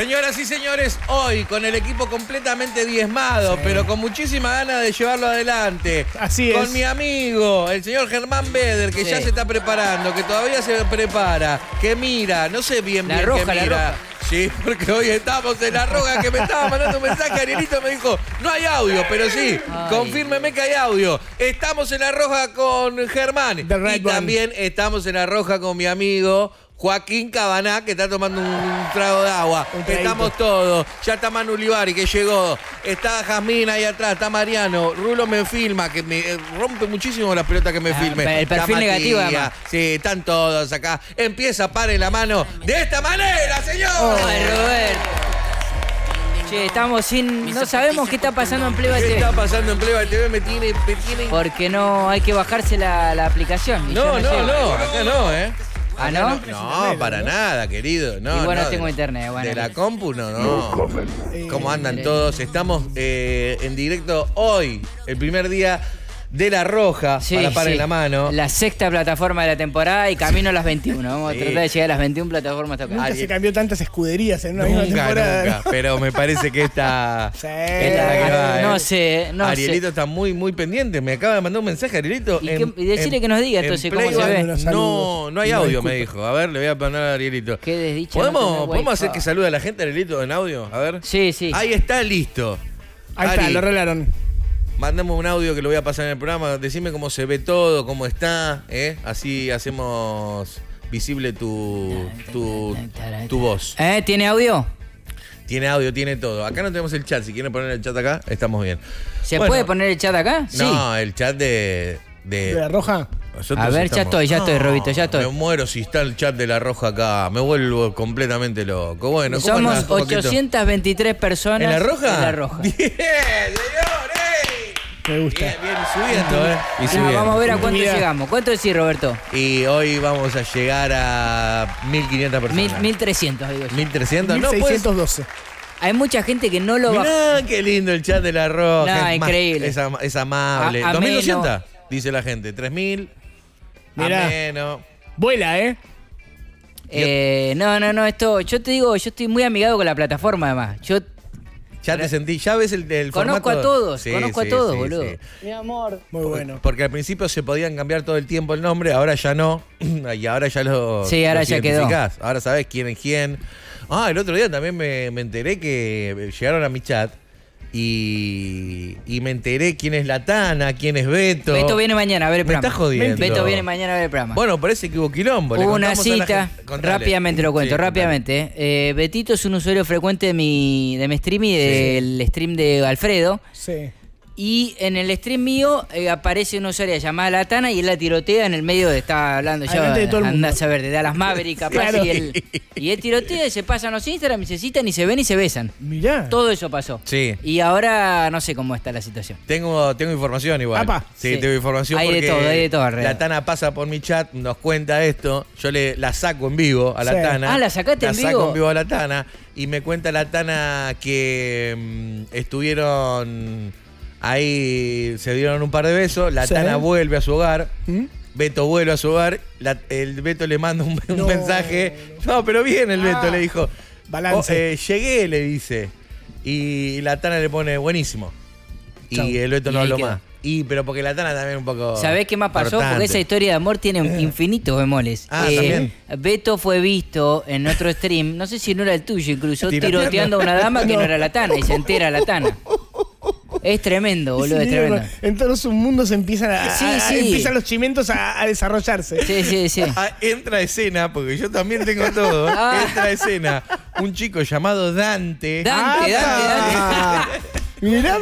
Señoras y señores, hoy con el equipo completamente diezmado, pero con muchísima ganas de llevarlo adelante. Así es. Con mi amigo, el señor Germán Beder, que ya se está preparando, que todavía se prepara, que mira, no sé bien La bien roja, que la mira. roja. Sí, porque hoy estamos en La Roja, que me estaba mandando un mensaje, Arielito me dijo, no hay audio, pero sí, confírmeme que hay audio. Estamos en La Roja con Germán y también estamos en La Roja con mi amigo Joaquín Cabaná, que está tomando un trago de agua. Estamos todos. Ya está Manu Livari, que llegó. Está Jazmín ahí atrás. Está Mariano. Rulo me filma, que me rompe muchísimo la pelota que me filme. El perfil negativo, además. Sí, están todos acá. Empieza, pare la mano. De esta manera, señor. Ay, Roberto. Che, estamos sin... No sabemos qué está pasando en Playboy ¿Qué TV. está pasando en Playboy TV? Me tiene... Porque no hay que bajarse la aplicación. Y No, yo llego. acá no, ¿eh? ¿Ah, no? No, para nada, querido. No, Igual no no, tengo internet. Bueno, de la compu, no. ¿Cómo andan todos? Estamos en directo hoy, el primer día de La Roja, para en la mano. La sexta plataforma de la temporada y camino a las 21. Vamos a tratar de llegar a las 21 plataformas tocadas. Nunca se cambió tantas escuderías en una misma temporada. Nunca, pero me parece que esta... Sí. esta la que va, No sé. Arielito está muy, muy pendiente. Me acaba de mandar un mensaje, Arielito. Y decirle que nos diga entonces cómo se ve. No hay audio, me dijo. A ver, le voy a poner a Arielito. Qué desdicha. ¿Podemos hacer que salude a la gente, Arielito, en audio? A ver. Sí. Ahí está, listo. Ahí está, lo arreglaron. Mandamos un audio que lo voy a pasar en el programa. Decime cómo se ve todo, cómo está, ¿eh? Así hacemos visible tu voz. ¿Tiene audio? Tiene audio, tiene todo. Acá no tenemos el chat. Si quieren poner el chat acá, estamos bien. ¿Se puede poner el chat acá? Sí. No, el chat de La Roja. Nosotros a ver, estamos... ya estoy, Robito, ya estoy. Me muero si está el chat de La Roja acá. Me vuelvo completamente loco. Bueno, ¿cómo somos andás, 823 personas. ¿En La Roja? En La Roja. Bien, señores. Me gusta. Bien, subiendo, Y subiendo. Vamos a ver a cuánto llegamos. ¿Cuánto decís, Roberto? Y hoy vamos a llegar a 1.500 personas. 1.300, digo yo. 1.300, no, 1612. Hay mucha gente que no lo va. Mirá, qué lindo el chat de La Roja. No, es increíble. Es amable. A 2.200, dice la gente. 3.000. Mirá. Ameno. Vuela, No, esto, yo te digo, yo estoy muy amigado con la plataforma además. Ya te sentí, ya ves el conozco formato. a todos, boludo. Sí. Mi amor. Muy bueno. Porque al principio se podían cambiar todo el tiempo el nombre, ahora ya no. Y ahora ya lo. Sí, ahora ya quedó. Ahora sabes quién es quién. El otro día también me enteré que llegaron a mi chat y me enteré quién es la Tana, quién es Beto. Beto viene mañana a ver el programa. Me estás jodiendo. Beto viene mañana a ver el programa. Bueno, parece que hubo quilombo. Hubo una cita, rápidamente lo cuento, rápidamente. Betito es un usuario frecuente de mi stream y del stream de Alfredo. Sí. Y en el stream mío aparece una usuaria llamada La Tana y él la tirotea en el medio de estaba hablando yo. Andás a ver, de Dallas Maverick capaz. Claro. Y él tirotea y se pasan los Instagram y se citan y se ven y se besan. Mirá. Todo eso pasó. Sí. Y ahora no sé cómo está la situación. Tengo información igual. Apa. Sí, tengo información hay porque de todo alrededor. La Tana pasa por mi chat, nos cuenta esto, yo la saco en vivo a la Tana. ¿La sacaste en vivo? La saco en vivo a la Tana y me cuenta la Tana que estuvieron ahí, se dieron un par de besos, la Tana vuelve a su hogar. Beto vuelve a su hogar, el Beto le manda un mensaje. No, pero bien el Beto, le dijo. Balance. Llegué, le dice. Y la Tana le pone buenísimo. Chau. Y el Beto no ahí habló quedó. más. Pero porque la Tana también un poco. ¿Sabés qué más pasó? cortante. Porque esa historia de amor tiene infinitos bemoles. También. Beto fue visto en otro stream, no sé si no era el tuyo, incluso Tiroteando. tiroteando a una dama que no era la Tana y se entera la Tana. Es tremendo, boludo, es tremendo. En todos sus mundos empiezan empiezan los chimentos a desarrollarse. Sí. Entra a escena, porque yo también tengo todo. Entra a escena un chico llamado Dante. Dante. Mirá.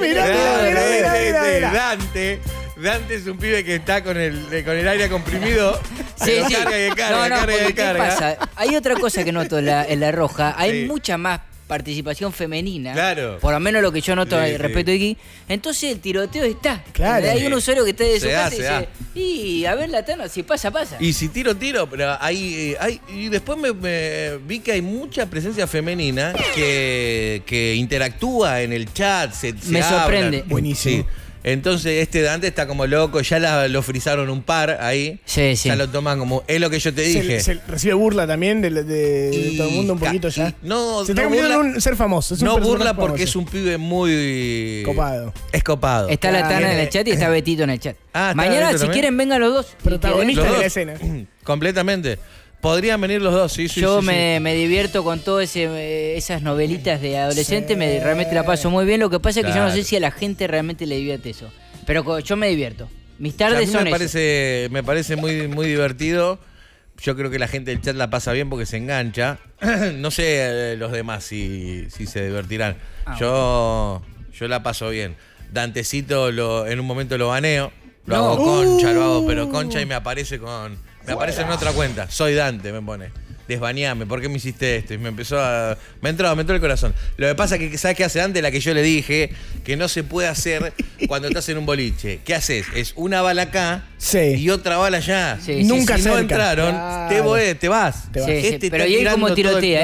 Dante es un pibe que está con el aire comprimido. Sí. Carga Porque, y carga. ¿qué pasa? Hay otra cosa que noto en La Roja. Hay mucha más participación femenina. Claro. Por lo menos lo que yo noto Sí. respecto de aquí. Entonces el tiroteo está. Claro. Hay un usuario que está de su Se casa da, y se dice, y a ver la Tana, si pasa. Y si tiro, pero hay y después me vi que hay mucha presencia femenina que interactúa en el chat, se Me hablan. sorprende. Buenísimo. Sí. Entonces este Dante está como loco, ya lo frizaron un par ahí. Sí. Ya lo toman como, es lo que yo te dije. Se recibe burla también de todo el mundo un poquito ya. No, se está convirtiendo en un ser famoso. No burla porque es un pibe muy... Copado. Es copado. Está la Tana en el chat y está Betito en el chat. Mañana, si quieren, vengan los dos. Protagonistas de la escena. Completamente. Podrían venir los dos, sí. Yo me divierto con todas esas novelitas de adolescente, realmente la paso muy bien. Lo que pasa es que yo no sé si a la gente realmente le divierte eso. Pero yo me divierto. Mis tardes son me parece muy, muy divertido. Yo creo que la gente del chat la pasa bien porque se engancha. No sé los demás si se divertirán. Yo la paso bien. Dantecito en un momento lo baneo. Lo hago concha, pero concha y me aparece en otra cuenta. Soy Dante, me pone. Desbaneame, ¿por qué me hiciste esto? Y me entró el corazón. Lo que pasa es que, ¿sabes qué hace Dante? La que yo le dije, que no se puede hacer cuando estás en un boliche. ¿Qué haces? Es una bala acá y otra bala allá. Nunca si no entraron, te vas. Pero y él como tirotea,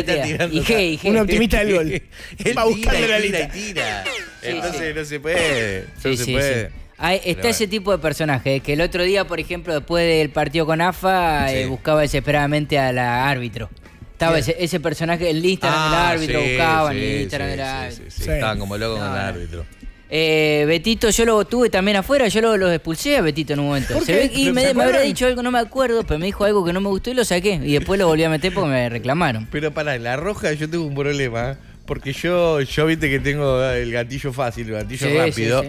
Y un optimista del gol. Él va a buscarle la lista. Entonces no se puede. No se puede. Está ese tipo de personaje, que el otro día, por ejemplo, después del partido con AFA, buscaba desesperadamente a la árbitro. Estaba ese personaje, el Instagram del árbitro, buscaban el Instagram del árbitro. Estaban como locos con el árbitro. Betito, yo lo tuve también afuera, yo lo expulsé a Betito en un momento. Me habrá dicho algo, no me acuerdo, pero me dijo algo que no me gustó y lo saqué. Y después lo volví a meter porque me reclamaron. Pero para la Roja yo tengo un problema, porque yo viste que tengo el gatillo fácil, el gatillo rápido.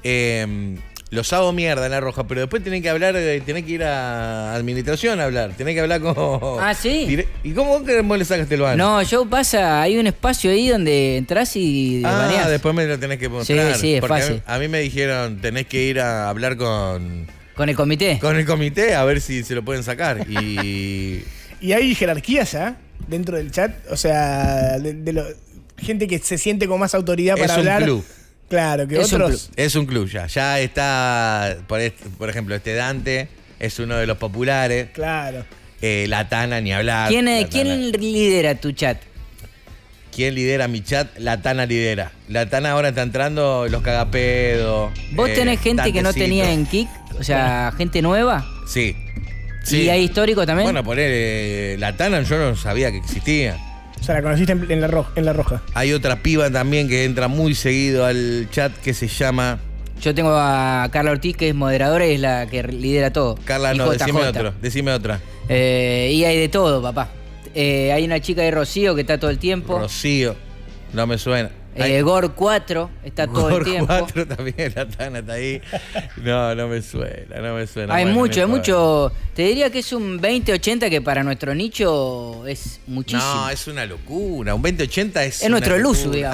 Los hago mierda en la Roja, pero después tenés que hablar, tenés que ir a administración a hablar, tenés que hablar con... Ah, ¿sí? ¿Y cómo le sacaste el ban? No, hay un espacio ahí donde entras y baneás. Después me lo tenés que mostrar. Sí, es fácil. A mí me dijeron, tenés que ir a hablar con el comité. Con el comité, a ver si se lo pueden sacar. Y hay jerarquías ya dentro del chat, o sea, gente que se siente con más autoridad para hablar. Es un club. Claro, que otros... Es un club ya. Ya está, por ejemplo, Dante es uno de los populares. Claro. La Tana, ni hablar. ¿Quién lidera tu chat? ¿Quién lidera mi chat? La Tana lidera. La Tana ahora está entrando los cagapedos. ¿Vos tenés gente Dantecito que no tenía en Kik? O sea, gente nueva. Sí. ¿Y hay histórico también? Bueno, la Tana yo no sabía que existía. O sea, la conociste en la Roja. Hay otra piba también que entra muy seguido al chat que se llama... Yo tengo a Carla Ortiz, que es moderadora y es la que lidera todo. Carla, no, decime otra. Y hay de todo, papá. Hay una chica de Rocío que está todo el tiempo. Rocío, no me suena. Gor 4 está todo el tiempo. Gor 4 también, la Tana está ahí. No me suena. Hay mucho. Te diría que es un 20-80 que para nuestro nicho es muchísimo. No, es una locura. Un 20-80 es nuestro luso, digamos.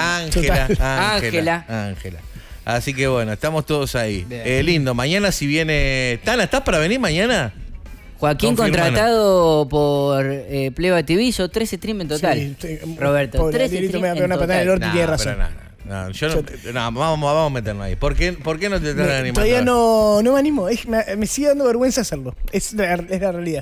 Ángela. Así que bueno, estamos todos ahí. Lindo. Mañana si viene... Tana, ¿estás para venir mañana? Joaquín contratado por Pleba TV, hizo 3 streams en total. Sí, Roberto, 3 streams en total. Una patada en el orto y tiene razón. Vamos a meternos ahí. ¿Por qué no te traen animando? Todavía no me animo. Me sigue dando vergüenza hacerlo. Es la realidad.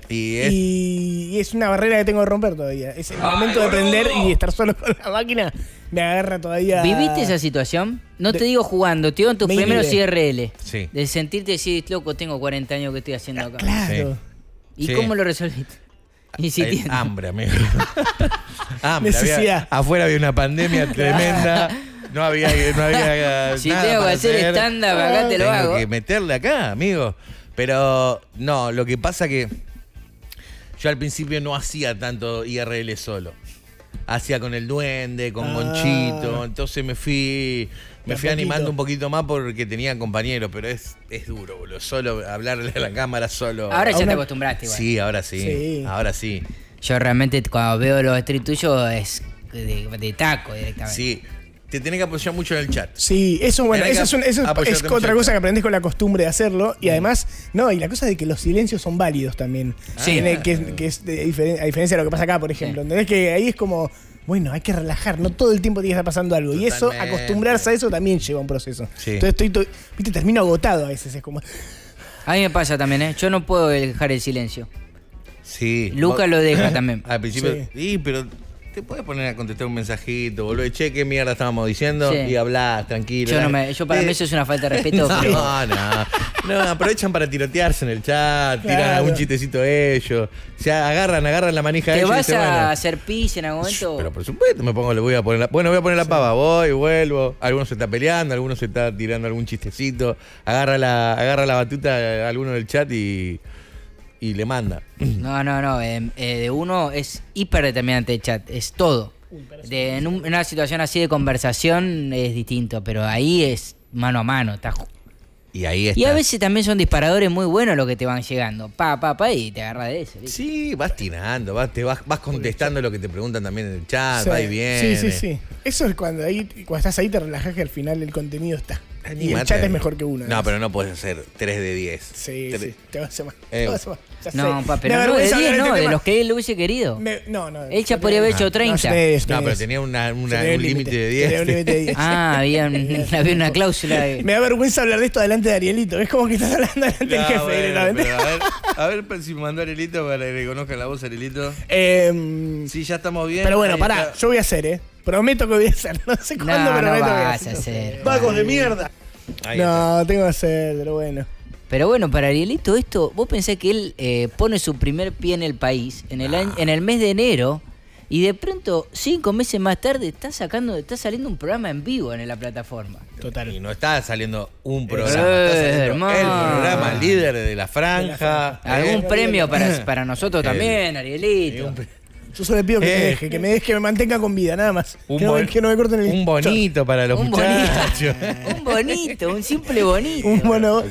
Y es una barrera que tengo que romper todavía. Es el momento de aprender y estar solo con la máquina. Me agarra todavía. ¿Viviste esa situación? No te digo jugando, te digo en tus primeros IRL. Sí. De sentirte decir, loco, tengo 40 años que estoy haciendo acá. Claro. ¿Y cómo lo resolviste? Hambre, amigo. Necesidad. Afuera había una pandemia tremenda. No había si nada tengo que hacer stand-up acá, te lo hago. Tengo que meterle acá, amigo. Pero no, lo que pasa que yo al principio no hacía tanto IRL solo. Hacía con el Duende, con Gonchito. Entonces me fui animando un poquito más porque tenía compañeros, pero es duro, boludo. Solo hablarle a la cámara solo. Ahora ya te acostumbraste, igual. Sí, ahora sí. Yo realmente cuando veo los streams tuyos es de taco directamente. Sí. Te tenés que apoyar mucho en el chat. Sí, eso es otra cosa que aprendés con la costumbre de hacerlo. Y además, y la cosa de que los silencios son válidos también. Sí. Que es a diferencia de lo que pasa acá, por ejemplo. ¿Entendés? Que ahí es como, bueno, hay que relajar, no todo el tiempo tiene que estar pasando algo. Totalmente. Y eso, acostumbrarse a eso también lleva un proceso. Sí. Entonces termino agotado a veces. Es como... A mí me pasa también, yo no puedo dejar el silencio. Sí. Luca lo deja también. Al principio, sí, pero te puedes poner a contestar un mensajito, boludo. Che, ¿qué mierda estábamos diciendo? Sí. Y hablás, tranquilo. Yo para mí eso es una falta de respeto. No, aprovechan para tirotearse en el chat, tiran algún chistecito ellos. O sea, agarran la manija de ellos. ¿Te vas a hacer pis en algún momento? Pero por supuesto, voy a poner la pava, voy, vuelvo. Alguno se está peleando, alguno se está tirando algún chistecito. Agarra la batuta a alguno del chat y le manda. No. De uno es hiper determinante el chat, es todo. En una situación así de conversación es distinto, pero ahí es mano a mano. Y ahí está. Y a veces también son disparadores muy buenos los que te van llegando. Y te agarras de eso. ¿viste? Sí, vas tirando, vas contestando lo que te preguntan también en el chat, va y viene. Sí. Eso es cuando estás ahí te relajás que al final el contenido está. Y el chat es mejor que uno. No, pero no puedes hacer 3 de 10. Sí, te vas a hacer más. No, pero no de 10, no, de los que él hubiese querido. No. Él ya podría haber hecho 30. No, pero tenía un límite de 10. Tenía un límite de 10. Había una cláusula. Me da vergüenza hablar de esto delante de Arielito. Es como que estás hablando delante del jefe directamente. A ver si me mandó Arielito para que le conozcan la voz, Arielito. Sí, ya estamos bien. Pero bueno, pará, yo voy a hacer, Prometo que voy a hacer. No sé cuándo, pero prometo que voy a hacer. ¡Vagos de mierda! Tengo que hacer, pero bueno. Pero bueno, para Arielito esto, vos pensás que él pone su primer pie en el país en el mes de enero y de pronto 5 meses más tarde está saliendo un programa en vivo en la plataforma. Total. Y no está saliendo un programa, está saliendo el programa líder de la franja. Algún premio para nosotros también, Arielito. Yo solo le pido que me mantenga con vida, nada más. Que no me corten el un bonito para los muchachos. Un simple bonito. Un bonito.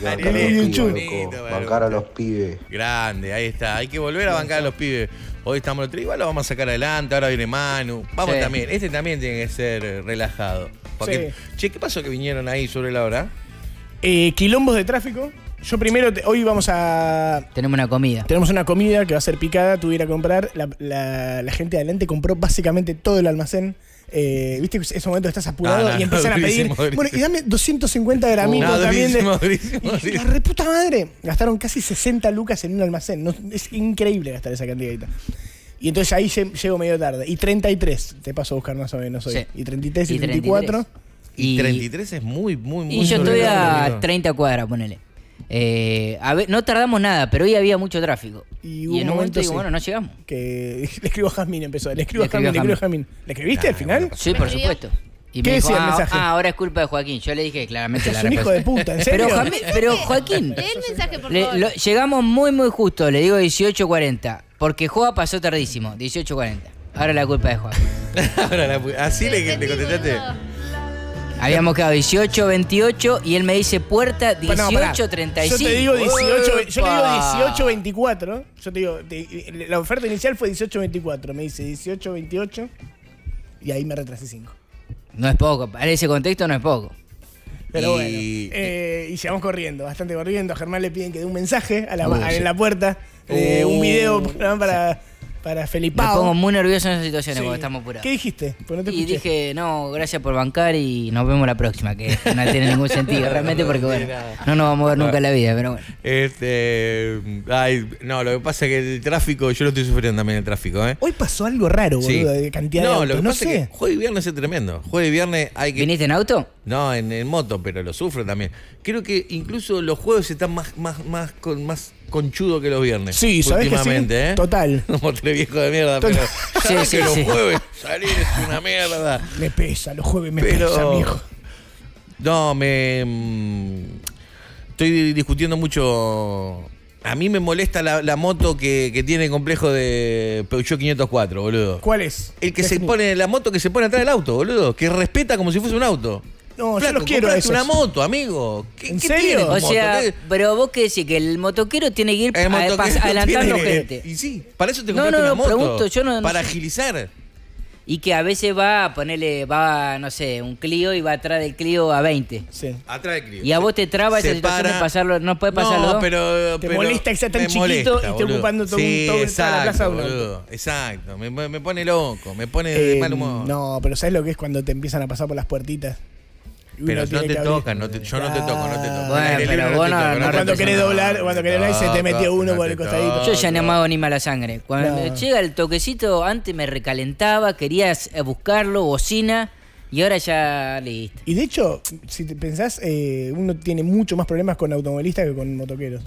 Bancar a los pibes. Grande, ahí está. Hay que volver a bancar a los pibes. Hoy estamos igual lo vamos a sacar adelante, ahora viene Manu. Vamos también, este también tiene que ser relajado. Porque, che, ¿qué pasó que vinieron ahí sobre la hora? Quilombos de tráfico. Yo primero, hoy vamos a... Tenemos una comida. Tenemos una comida que va a ser picada, tuve que ir a comprar. La gente de adelante compró básicamente todo el almacén. ¿Viste que en ese momento estás apurado y empiezan a pedir? Durísimo. Bueno, y dame 250 gramitos también. Durísimo. La reputa madre. Gastaron casi 60 lucas en un almacén. No, es increíble gastar esa cantidad. Y entonces ahí llego medio tarde. Y 33, te paso a buscar más o menos hoy. Sí. Y 33 y 34. Y 33 es muy Y yo estoy a 30 cuadras, ponele. A ver, no tardamos nada, pero hoy había mucho tráfico. Y en un momento digo, bueno, no llegamos. Que le escribo a Jazmín, empezó. Le escribo a Jazmín. ¿Le escribiste al final? Sí, por supuesto. Y ¿qué me dijo, decía el mensaje? ahora es culpa de Joaquín. Yo le dije claramente la respuesta. Es un hijo de puta, ¿en serio? Pero Joaquín, lee el mensaje, por favor. Llegamos muy justo, le digo 18:40. Porque Joa pasó tardísimo, 18:40. Ahora la culpa de Joaquín. Así le contestaste. Habíamos quedado 18:28 y él me dice puerta 18:35. Yo te digo 18:24. Yo te digo, la oferta inicial fue 18:24. Me dice 18:28 y ahí me retrasé 5. No es poco, para ese contexto no es poco. Pero bueno, y sigamos corriendo, bastante corriendo. A Germán le piden que dé un mensaje en la puerta, un video para Felipao. Me pongo muy nervioso en esas situaciones porque estamos apurados. ¿Qué dijiste? Pues no te escuché. Dije, no, gracias por bancar y nos vemos la próxima, que no tiene ningún sentido realmente porque bueno, no nos vamos a ver nunca en la vida, pero bueno. No, lo que pasa es que el tráfico, yo lo estoy sufriendo también el tráfico, Hoy pasó algo raro, boludo, de cantidad de autos. Lo que pasa es que jueves y viernes es tremendo. Jueves y viernes hay que... ¿Viniste en auto? No, en moto, pero lo sufro también. Creo que incluso los jueves están más conchudo que los viernes. Sí, ¿sabes que sí? Total. Como tres viejos de mierda, pero sabes que los jueves salir es una mierda. Me pesa, los jueves me pesa, viejo. No, estoy discutiendo mucho. A mí me molesta la moto que tiene el complejo de Peugeot 504, boludo. ¿Cuál es? La moto que se pone atrás del auto, boludo. Que respeta como si fuese un auto. No, yo los quiero a esos. Una moto, amigo. ¿En serio? O sea, pero vos qué decís, que el motoquero tiene que ir adelantando gente. Y sí, para eso te compraste una moto. Pregunto, yo no para sé. agilizar. Y que a veces va, no sé, un Clio y va atrás del Clio a 20. Sí. Atrás del Clio. Y a vos te traba esa situación de pasarlo, no puede pasarlo. No, pero te molesta que sea tan chiquito y esté ocupando toda la plaza de un auto. Exacto, me pone loco, me pone de mal humor. No, pero ¿sabes lo que es cuando te empiezan a pasar por las puertitas? Pero no te tocan, yo no te toco. Bueno, pero vos cuando querés doblar, se te metió uno por el costadito. Yo ya no me hago ni mala sangre. Cuando llega el toquecito, antes me recalentaba, querías buscarlo, bocina, y ahora ya listo. Y de hecho, si te pensás, uno tiene mucho más problemas con automovilistas que con motoqueros.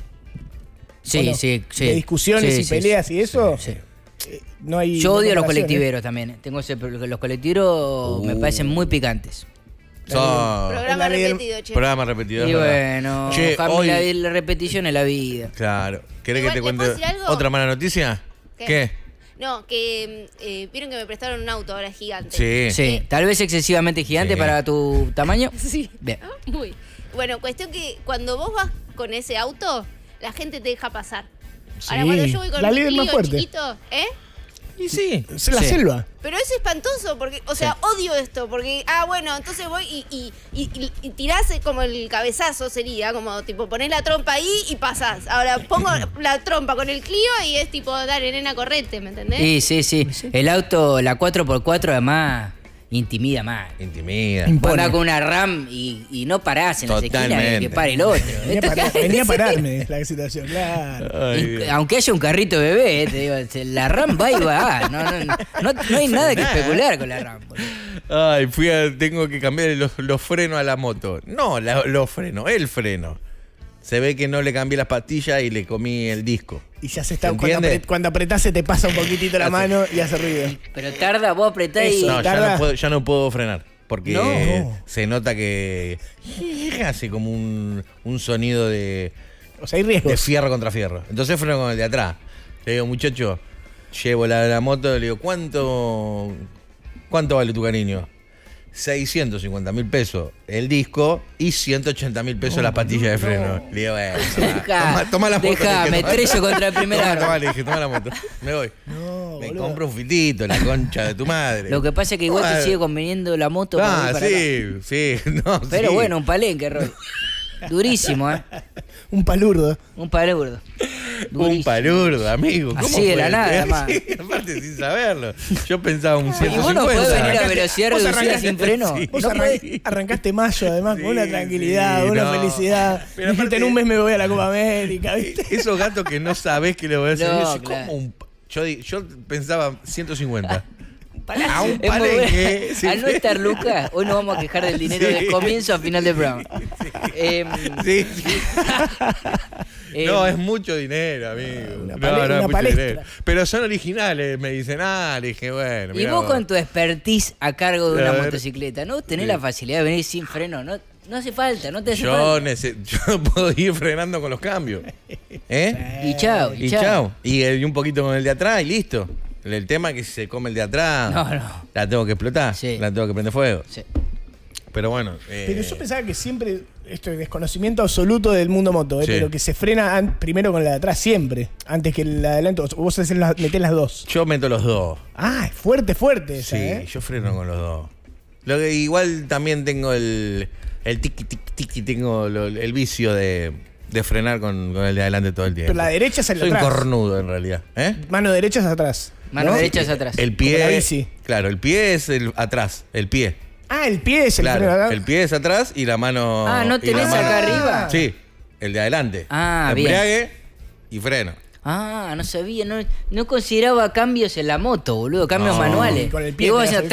Sí. De discusiones y peleas y eso. Sí. No hay. Yo odio a los colectiveros también. Los colectiveros me parecen muy picantes. Programa repetido, che. Programa repetido. Y bueno, hoy... la repetición es la vida. Claro. ¿Querés que te cuente otra mala noticia? ¿Qué? No, que vieron que me prestaron un auto ahora gigante. Sí. Tal vez excesivamente gigante para tu tamaño. Sí. Bien. Muy. Bueno, cuestión que cuando vos vas con ese auto, la gente te deja pasar. Sí. Ahora cuando yo voy con mi Clio chiquito, Y sí. Es la selva. Pero es espantoso, porque, o sea, odio esto, porque, bueno, entonces voy y tirás como el cabezazo sería, como tipo ponés la trompa ahí y pasás. Ahora pongo la trompa con el Clio y es tipo, dale, nena, correte, ¿me entendés? Sí. El auto, la 4x4 además... Intimida más. Vos andás con una RAM y no parás en la esquina que pare el otro. Venía a pararme la situación, claro. Aunque haya un carrito bebé, te digo, la RAM va y va. No hay nada que especular con la RAM. Ay, tengo que cambiar los frenos a la moto. No, los frenos, el freno. Se ve que no le cambié las pastillas y le comí el disco. Y ya se está. Cuando apretás se te pasa un poquitito la mano y hace ruido. Pero tarda, vos apretás y... No, ya no puedo frenar. Porque se nota que hace como un sonido de... O sea, hay riesgos. De fierro contra fierro. Entonces freno con el de atrás. Le digo, muchacho, llevo la moto, le digo, ¿cuánto vale tu cariño? 650.000 pesos el disco y 180.000 pesos la pastilla de freno. Le digo, toma la moto. Me estrello contra el primer árbol. Le dije, toma la moto. Me voy. Me compro un filito, la concha de tu madre. Lo que pasa es que igual te sigue conveniendo la moto. Sí. Pero bueno, un palenque, Roy. Durísimo, Un palurdo. Un palurdo, amigo. ¿Cómo así de la nada, además. Aparte sin saberlo. Yo pensaba un 150. ¿Y vos no podés venir a velocidad reducida sin freno? Sí. Vos arrancaste mayo, además, con una tranquilidad, una felicidad. Pero dijiste, en un mes me voy a la Copa América, ¿viste? Esos gatos que no sabés que le voy a hacer. Yo pensaba 150. A un palenque. Al no estar Lucas, hoy nos vamos a quejar del dinero del comienzo a final del programa. Sí. No, es mucho dinero, amigo. No, es mucho dinero. Pero son originales, me dicen. Le dije, bueno. Y vos con tu expertise a cargo de una motocicleta, ¿no? Tenés la facilidad de venir sin freno, ¿no? No hace falta, no te hace falta. Yo puedo ir frenando con los cambios. Y chao. Y un poquito con el de atrás y listo. El tema es que si se come el de atrás, la tengo que explotar, la tengo que prender fuego. Sí. Pero bueno. Pero yo pensaba que siempre, esto es desconocimiento absoluto del mundo moto, pero que se frena primero con la de atrás siempre, antes que la de adelante. Vos metés las dos. Yo meto los dos. Es fuerte esa, Sí, yo freno con los dos. Lo que igual también tengo el tiki, tengo el vicio de frenar con el de adelante todo el tiempo. Pero la derecha es el de atrás. Soy un cornudo en realidad. Mano derecha es atrás. Mano derecha es atrás. El pie. Como la bici. Claro, el pie es atrás. El pie. El pie es el freno, ¿verdad? El pie es atrás y la mano. ¿no tenés acá arriba? Sí, el de adelante. Bien. Embrague y freno. No sabía, no consideraba cambios en la moto, boludo, cambios manuales. Con el pie. Y vos hacías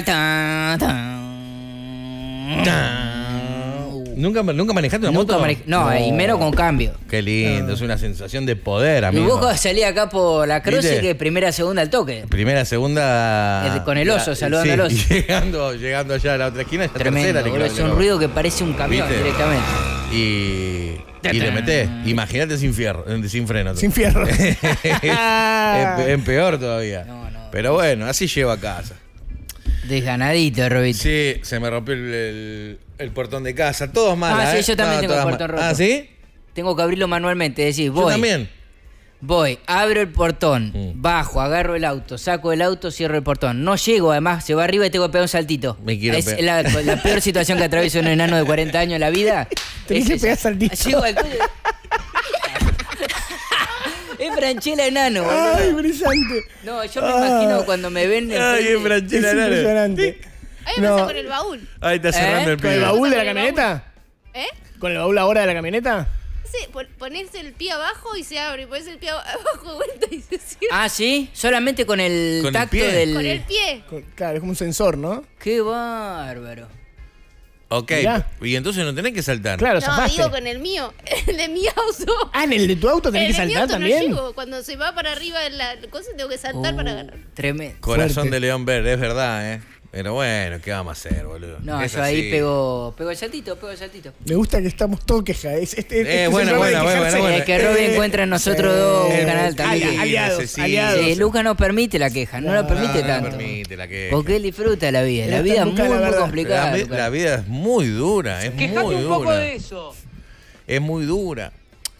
¿Nunca manejaste una moto? No, y menos con cambio. Qué lindo, es una sensación de poder, amigo. Y vos salías acá por la Croce, que primera, segunda al toque. Primera, segunda... Con el oso, saludando al oso. Y llegando allá a la otra esquina, ya tremendo, tercera. Es un ruido que parece un camión directamente. Y le metés. Imagínate sin freno. Sin fierro. Es peor todavía. No. Pero bueno, así llevo a casa. Desganadito, Robito. Sí, se me rompió el portón de casa. Todos mal. Sí, yo también tengo el portón roto. ¿Sí? Tengo que abrirlo manualmente. Decís, voy. Yo también. Voy, abro el portón, bajo, agarro el auto, saco el auto, cierro el portón. No llego, además, se va arriba y tengo que pegar un saltito. Es la peor situación que atraviesa un enano de 40 años en la vida. Tenés que pegar saltito. Llego al cuello. Es Franchella enano, boludo. Brillante. No, yo me imagino cuando me ven. Es Franchella enano. Impresionante. A mí me pasa con el baúl. Ahí está cerrando el ¿Con el pibe. baúl de la camioneta? ¿Eh? ¿Con el baúl ahora de la camioneta? Sí, ponerse el pie abajo y se abre. Ponerse el pie abajo de vuelta y se cierra. Ah, ¿sí? Solamente con el ¿Con el tacto pie? del... Con el pie. Claro, es como un sensor, ¿no? ¡Qué bárbaro! Ok, Mirá. y entonces no tenés que saltar. Claro, No, zafaste. digo con el mío. El de mi auto. Ah, ¿en el de tu auto tenés que En el de mi saltar auto también? No llego. Cuando se va para arriba de la cosa, tengo que saltar para agarrar. Tremendo. Corazón Fuerte. de León Verde, es verdad, Pero bueno, ¿qué vamos a hacer, boludo? No, Es yo así. ahí pego el saltito, Me gusta que estamos todos quejados. buena, buena. Es que Robbie encuentra en nosotros dos un canal también. Aliados. Sí, Lucas no permite la queja, no la permite tanto. No permite la queja. Porque él disfruta la vida. La Él vida está es nunca, muy, la muy verdad. complicada. Lucas. La vida es muy dura, es muy dura. un poco de eso. Es muy dura.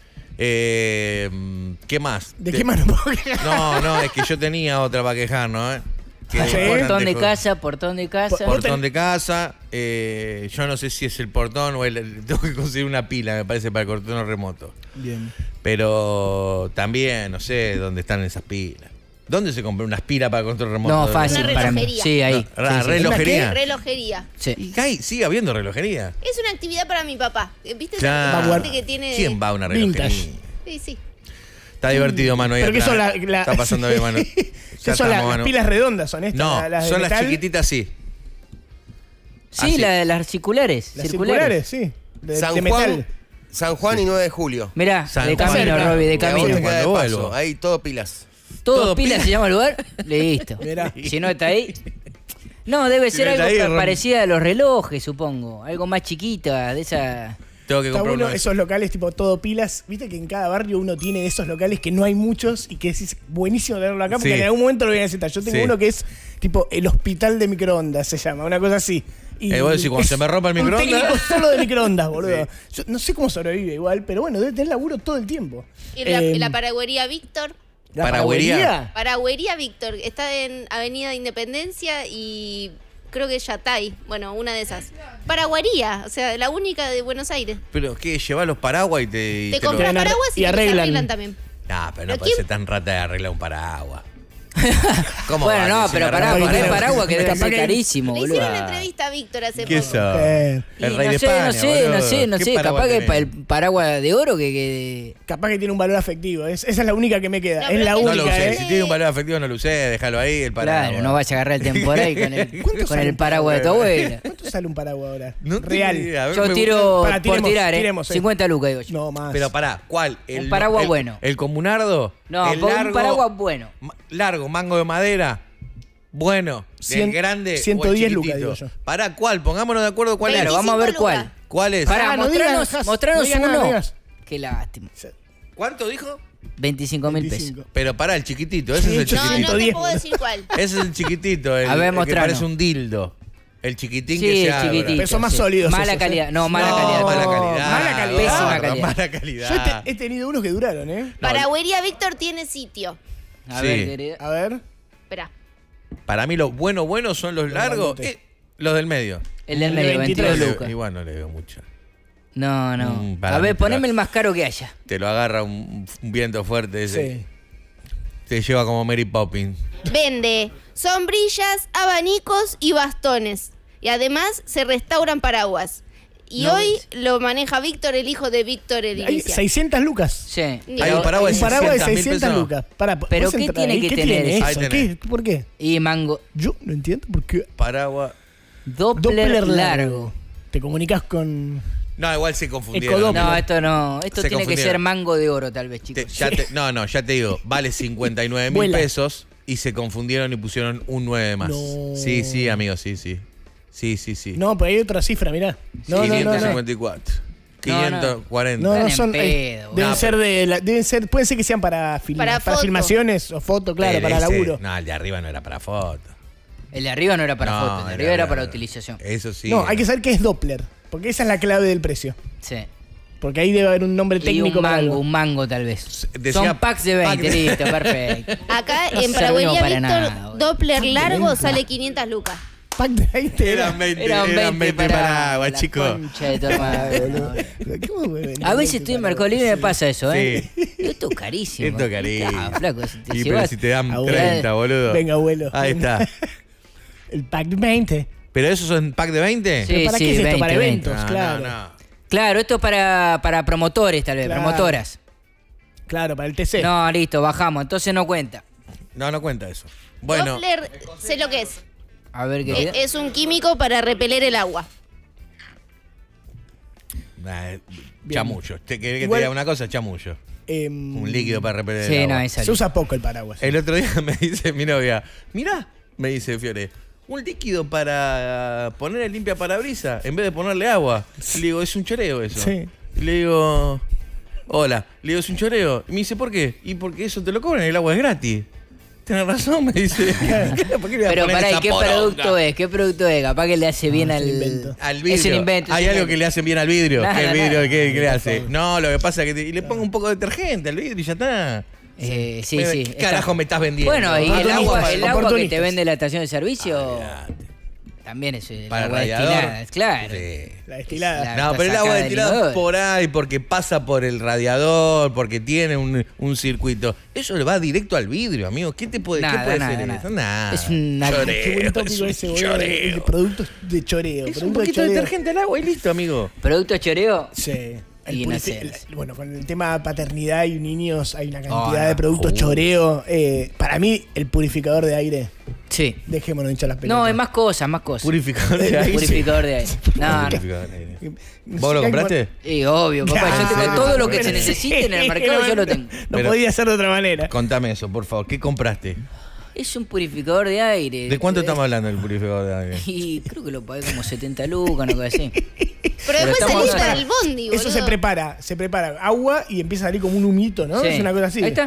¿Qué más? ¿De qué mano puedo quejar? No, es que yo tenía otra para quejarnos, Que Ah, ¿sí? es Portón bastante de casa, portón de casa. Portón de casa. Yo no sé si es el portón o tengo que conseguir una pila, me parece, para el control remoto. Bien. Pero también, no sé dónde están esas pilas. ¿Dónde se compra unas pilas para el control remoto? No, fácil Una para mí. relojería. Sí, ahí. No, Sí, sí. relojería. Relojería. Sí. Y sigue habiendo relojería. Es una actividad para mi papá. ¿Viste? Claro. La gente que tiene. ¿Quién va a una relojería? Vintage. Sí, sí. Está divertido, Manu. Ahí ¿Pero qué atrás. son las Está pasando bien, Manu. ¿Qué Ya son las estamos, Manu. pilas redondas? ¿Son estas? No, de son las metal? chiquititas, sí. Sí, Así. las circulares. Las circulares, sí. De San metal. San Juan y 9 de julio. Mirá, San de Juan. camino, Cerca. Robbie, de Y a vos camino. te queda de Cuando paso. vuelvo. Ahí todo pilas. ¿Todo todo pilas pila. se llama el lugar? Listo. Mirá. Si no está ahí. No, debe Si ser no está algo ahí, rom- parecido a los relojes, supongo. Algo más chiquita, de esa. Tengo que Está comprar bueno uno de esos locales tipo todo pilas. Viste que en cada barrio uno tiene de esos locales que no hay muchos y que es buenísimo tenerlo acá porque Sí. en algún momento lo voy a necesitar. Yo tengo Sí. uno que es tipo el hospital de microondas, se llama, una cosa así. Y vos decís, cuando es se me rompa el un microondas. técnico solo de microondas, boludo. Yo no sé cómo sobrevive igual, pero bueno, debe tener laburo todo el tiempo. Y la paragüería Víctor. ¿La Paragüería? Paragüería Víctor. Está en Avenida Independencia y creo que Yatay. Bueno, una de esas. Paragüería, o sea, la única de Buenos Aires. Pero, ¿qué? ¿Llevas los paraguas y te Te lo- compras Te paraguas y y te arreglan. arreglan también. Nah, pero no ¿Pero puede quién? ser tan rata de arreglar un paraguas. ¿Cómo Bueno, va? no, Si pero me pará, arregla un poné paraguas. paraguas que debe Capaz ser que- carísimo, Le boludo. hicieron una entrevista a Víctor hace ¿Qué poco. sos? Y El rey no de sé, España, no sé, boludo. no ¿Qué sé. paraguas Capaz que tenés? el paraguas de oro que. Capaz que tiene un valor afectivo. Esa es la única que me queda. No, es pero la que No única, lo usé. ¿eh? Si tiene un valor afectivo, no lo usé. Déjalo ahí, el paraguas. Claro, no vayas a agarrar el temporal con ¿Cuánto con sale el un paraguas de tu abuela. ¿Cuánto sale un paraguas ahora? No tengo Real. idea. A ver, Yo me tiro Para, por tiremos, tirar, tiremos, 50 lucas, digo yo. No más. Pero pará, ¿cuál? Un paraguas bueno. ¿El comunardo? No, el por un largo, paraguas bueno. Largo, mango de madera. Bueno, el grande 110 o el lucas, chiquitito. digo yo. Pará, ¿cuál? Pongámonos de acuerdo cuál Claro, es. vamos a ver 25 cuál. lucas. ¿Cuál es? Pará, no digas, mostranos no digas nada, no uno. digas. Qué lástima. ¿Cuánto dijo? 25.000 pesos. 25. Pero pará, el chiquitito. Ese es el Sí, No, chiquitito. no te 110, puedo decir cuál. Ese es el chiquitito. El, A ver, el que mostranos. parece un dildo. El chiquitín Sí, que se el abra. chiquitito. Pero son más sí. sólidos Mala esos, calidad. ¿eh? No, mala No, calidad. mala calidad. Mala calidad. Pésima calidad. Mala Yo calidad. he tenido unos que duraron, ¿eh? Paragüería Víctor tiene sitio. A Sí. ver, querida. A ver. Espera. Para mí los buenos son los largos. grandotes. Los del medio. El del medio, 23 22 Le- lucas. Igual no le veo mucho. No. para A ver, mí, poneme pero- el más caro que haya. Te lo agarra un viento fuerte ese. Sí. Te lleva como Mary Poppins. Vende sombrillas, abanicos y bastones. Y además se restauran paraguas. Y No, hoy lo maneja Víctor, el hijo de Víctor Hay Edilicia. 600 lucas. Sí. Hay pero- un paraguas de Un paraguas de 600.000 600 pesos. lucas. Pará, Pero ¿puedes ¿qué entrar tiene ahí? que ¿Qué tener tiene eso? eso? Ahí tenés. ¿Por qué? Y mango. Yo no entiendo por qué. Paraguas. Doppler largo. Te comunicas con... No, igual se confundieron. Ecodoppler. No, esto no. Esto Se tiene que confundieron. ser mango de oro, tal vez, chicos. Ya te digo, vale 59.000 Vuela. pesos y se confundieron y pusieron un 9 más. No. Sí, amigo, sí. Sí. No, pero hay otra cifra, mirá. No, 554. 540. No, Están en son... pedo, deben No, ser de... deben ser... Pueden ser que sean para, Para foto. filmaciones o foto, claro, Pero para ese- laburo. No, el de arriba no era para foto. El de arriba no era para No, fotos, el de arriba era para utilización. Eso sí. No, hay que saber qué es Doppler. Porque esa es la clave del precio. Sí. Porque ahí debe haber un nombre Y técnico para algo. un mango tal vez. Decía Son packs de 20, pack de- listo, perfecto. Acá No en servimos Paragüería para Víctor, nada, boludo. Doppler largo sale 500 lucas. Pack de 20 Eran 20, Eran 20 paraguas, la chicos. concha de tu hermano. ¿Cómo me ven? A veces estoy en Mercado Libre y me pasa eso, ¿eh? Sí. Esto es carísimo. Esto es carísimo. Ah, flaco, si te Y pero llevas- si te dan Abuelo. 30, boludo. Venga, abuelo. Ahí está. El pack de 20. ¿Pero eso son pack de 20? Sí, ¿Para sí, qué es esto? 20, Para eventos, 20. claro. Claro, esto es para promotores, tal vez, Claro. promotoras. Claro, para el TC. No, listo, bajamos. Entonces no cuenta. No cuenta eso. Bueno, Doppler, sé lo que es. A ver qué queda. Es un químico para repeler el agua. chamullo. ¿Querés que te Igual- diga una cosa? Chamullo. Un líquido para repeler Sí, el agua. no, esa. Se usa poco el paraguas. El otro día me dice mi novia, mirá, me dice Fiore, un líquido para poner limpia parabrisa en vez de ponerle agua. Le digo, es un choreo eso. Sí. Le digo, hola. Le digo, es un choreo. Y me dice, ¿por qué? Y porque eso te lo cobran, el agua es gratis. Tienes razón, me dice. ¿Por qué le voy a Pero poner pará, ¿y esa qué poronga? producto es? ¿Qué producto es? Capaz que le hace bien es al... un invento. Al vidrio. Es un invento. Hay algo que le hacen bien al vidrio. Nada, ¿Qué vidrio nada. qué le hace? No, lo que pasa es que y le pongo un poco de detergente al vidrio y ya está. Sí, sí. ¿Qué está. carajo me estás vendiendo? Bueno, y el agua que te Oportunistas. vende la estación de servicio también es el Para el agua radiador. destilada, claro. Sí. La destilada. La- No, pero el sacada agua del destilada inodoro. por ahí, porque pasa por el radiador, porque tiene un circuito. Eso le va directo al vidrio, amigo. ¿Qué te puede, Nada, ¿qué puede nada, ser nada. eso? Nada. Es un- Choreo, Qué buen es tópico un ese, boludo. choreo. De productos de choreo. Es un productos poquito de choreo. detergente al agua y listo, amigo. ¿Producto choreo? Sí. Y no sé. Bueno, con el tema paternicidad y niños hay una cantidad no. de productos choreo. Para mí, el purificador de aire, Sí. dejémonos hinchar las pelotas. No, hay más cosas, más cosas. Purificador de aire. Purificador de aire. No, no. Purificador de aire. ¿Vos lo compraste? Sí, obvio, papá. Yo tengo Claro. todo lo que se necesite en el mercado, yo lo tengo. No Pero- podía ser de otra manera. Contame eso, por favor. ¿Qué compraste? Es un purificador de aire. ¿De cuánto estamos hablando del purificador de aire? Y creo que lo pagué como 70 lucas, una cosa así. Pero después estamos salís hablando- para el bondi, boludo. Eso se prepara agua y empieza a salir como un humito, ¿no? Sí. Es una cosa así. Ahí está.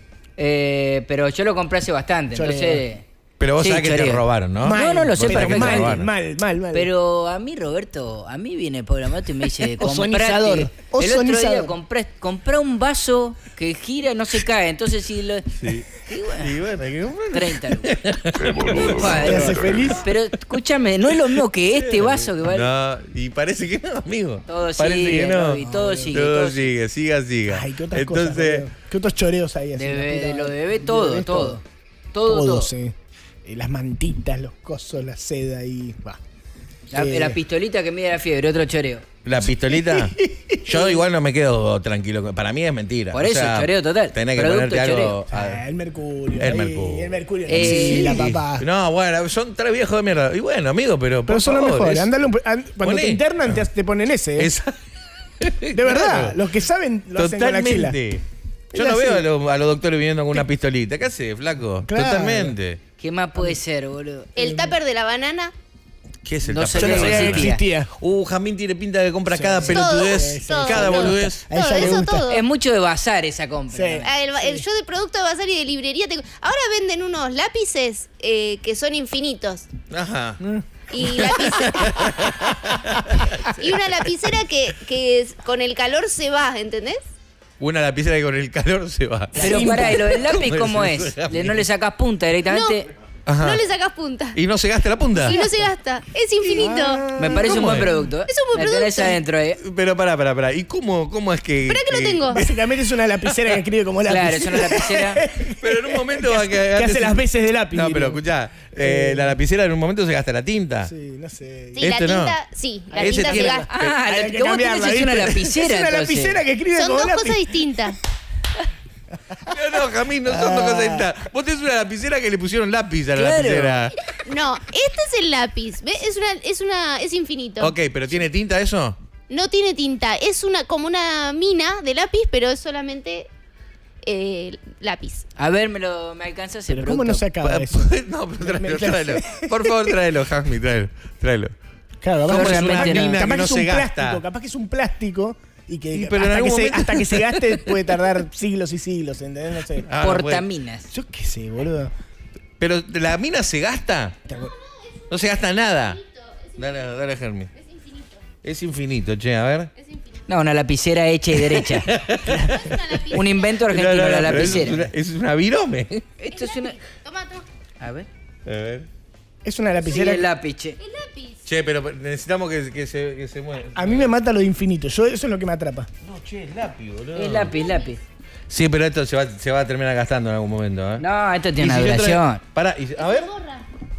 Pero yo lo compré hace bastante, Choreo. entonces... Pero vos Sí, sabés que te choreo. robaron, ¿no? No, no lo sé Vos sabés que te perfectamente. robaron. Mal. Pero a mí, Roberto, a mí viene Pablo Amato y me dice, Ozonizador. comprate. El otro día Ozonizador. compré un vaso que gira y no se cae. Entonces si lo... Sí. Y bueno, Y bueno, hay que comprarlo. 30 lucas. ¿Te hace feliz? Pero escúchame, no es lo mismo que este vaso que vale. No, y parece que no, amigo. Todo Parece sigue, que no. Roby, todo sigue, Todo todo sigue, siga. Ay, qué otras cosas. Entonces, boludo. ¿Qué otros choreos hay así? De La puta lo madre. debe todo, Debes todo. Todo, Todo. sí. Las mantitas, los cosos, la seda y... bah. La pistolita que mide la fiebre, otro choreo. la pistolita, yo igual no me quedo tranquilo. Para mí es mentira. Por eso, choreo total. Tenés que Producto ponerte algo. choreo. El mercurio. El ahí, mercurio. El mercurio. Sí. La papá. No, bueno, son tres viejos de mierda. Y bueno, amigo, pero. Pero por son los favor, mejores. es- Andale cuando Poné. te internan te ponen ese. Esa- De verdad. Claro. Los que saben lo hacen con la axila. Totalmente. Yo Es no veo así. a los doctores viniendo con una pistolita. ¿Qué hace, flaco? Claro. Totalmente. ¿Qué más puede ser, boludo? El tupper de la banana. ¿Qué es el No tupper? Yo no Eso sabía que existía. existía. Jamín tiene pinta de que compra cada pelotudez, Todo, cada todo. boludez. A ella Todo, le eso gusta. todo. Es mucho de bazar esa compra. Sí. también. Yo de producto de bazar y de librería tengo. Ahora venden unos lápices que son infinitos. Ajá. Y y una lapicera que con el calor se va, ¿entendés? Una lapicera que con el calor se va. Pero pará, ¿y lo del lápiz ¿Cómo cómo es es? eso? ¿No le sacas punta directamente? Ajá. No le sacas punta. ¿Y no se gasta la punta? Y no se gasta. Es infinito. Me parece un ¿Cómo buen es? producto. Es un buen Me tenés producto. adentro, Pero pará. ¿Y cómo es que...? Esperá que lo tengo. Básicamente es una lapicera que escribe como lápiz. Claro, es una lapicera. Pero en un momento va que hace las veces de lápiz. No, pero diría. escuchá, la lapicera en un momento se gasta la tinta. Sí, no sé. Sí, la Este no. tinta, sí, la Ese tinta se tiene- gasta. Ah, Hay la que que vos cambiarla, tenés es una ¿viste? lapicera, Es una entonces. lapicera que escribe Son como dos lápiz. cosas distintas. No, Jamín, no son dos cosas distintas. Vos tenés una lapicera que le pusieron lápiz a la Claro. lapicera. No, este es el lápiz. ¿Ves? Es infinito. Ok, pero ¿tiene tinta eso? No tiene tinta. Es como una mina de lápiz, pero es solamente lápiz. A ver, ¿me alcanzas el Pero producto? ¿cómo no se acaba eso? No, pero tráelo. Por favor, tráelo, Jamín, tráelo. Claro, ¿Cómo capaz es que una realmente no. mina capaz que no es se un gasta? plástico, capaz que es un plástico y que, Y pero en algún momento- hasta que se gaste puede tardar siglos y siglos, ¿entendés? No sé. Ah, no puede. Portaminas. Yo qué sé, boludo. Pero ¿la mina se gasta? No se gasta nada. Dale, Germi. Es infinito, che, a ver. No, una lapicera hecha y derecha. Un invento argentino, No, la pero lapicera. Es una virome. Esto es una... Toma. A ver. A ver. Es una Sí, lapicera. el lápiz, che. El lápiz. Che, pero necesitamos que se mueva. A mí me mata lo de infinito. Eso es lo que me atrapa. No, che, es lápiz, boludo. Es lápiz. Sí, pero esto se va a terminar gastando en algún momento, ¿eh? No, esto tiene Y una si yo duración. Pará, a ver.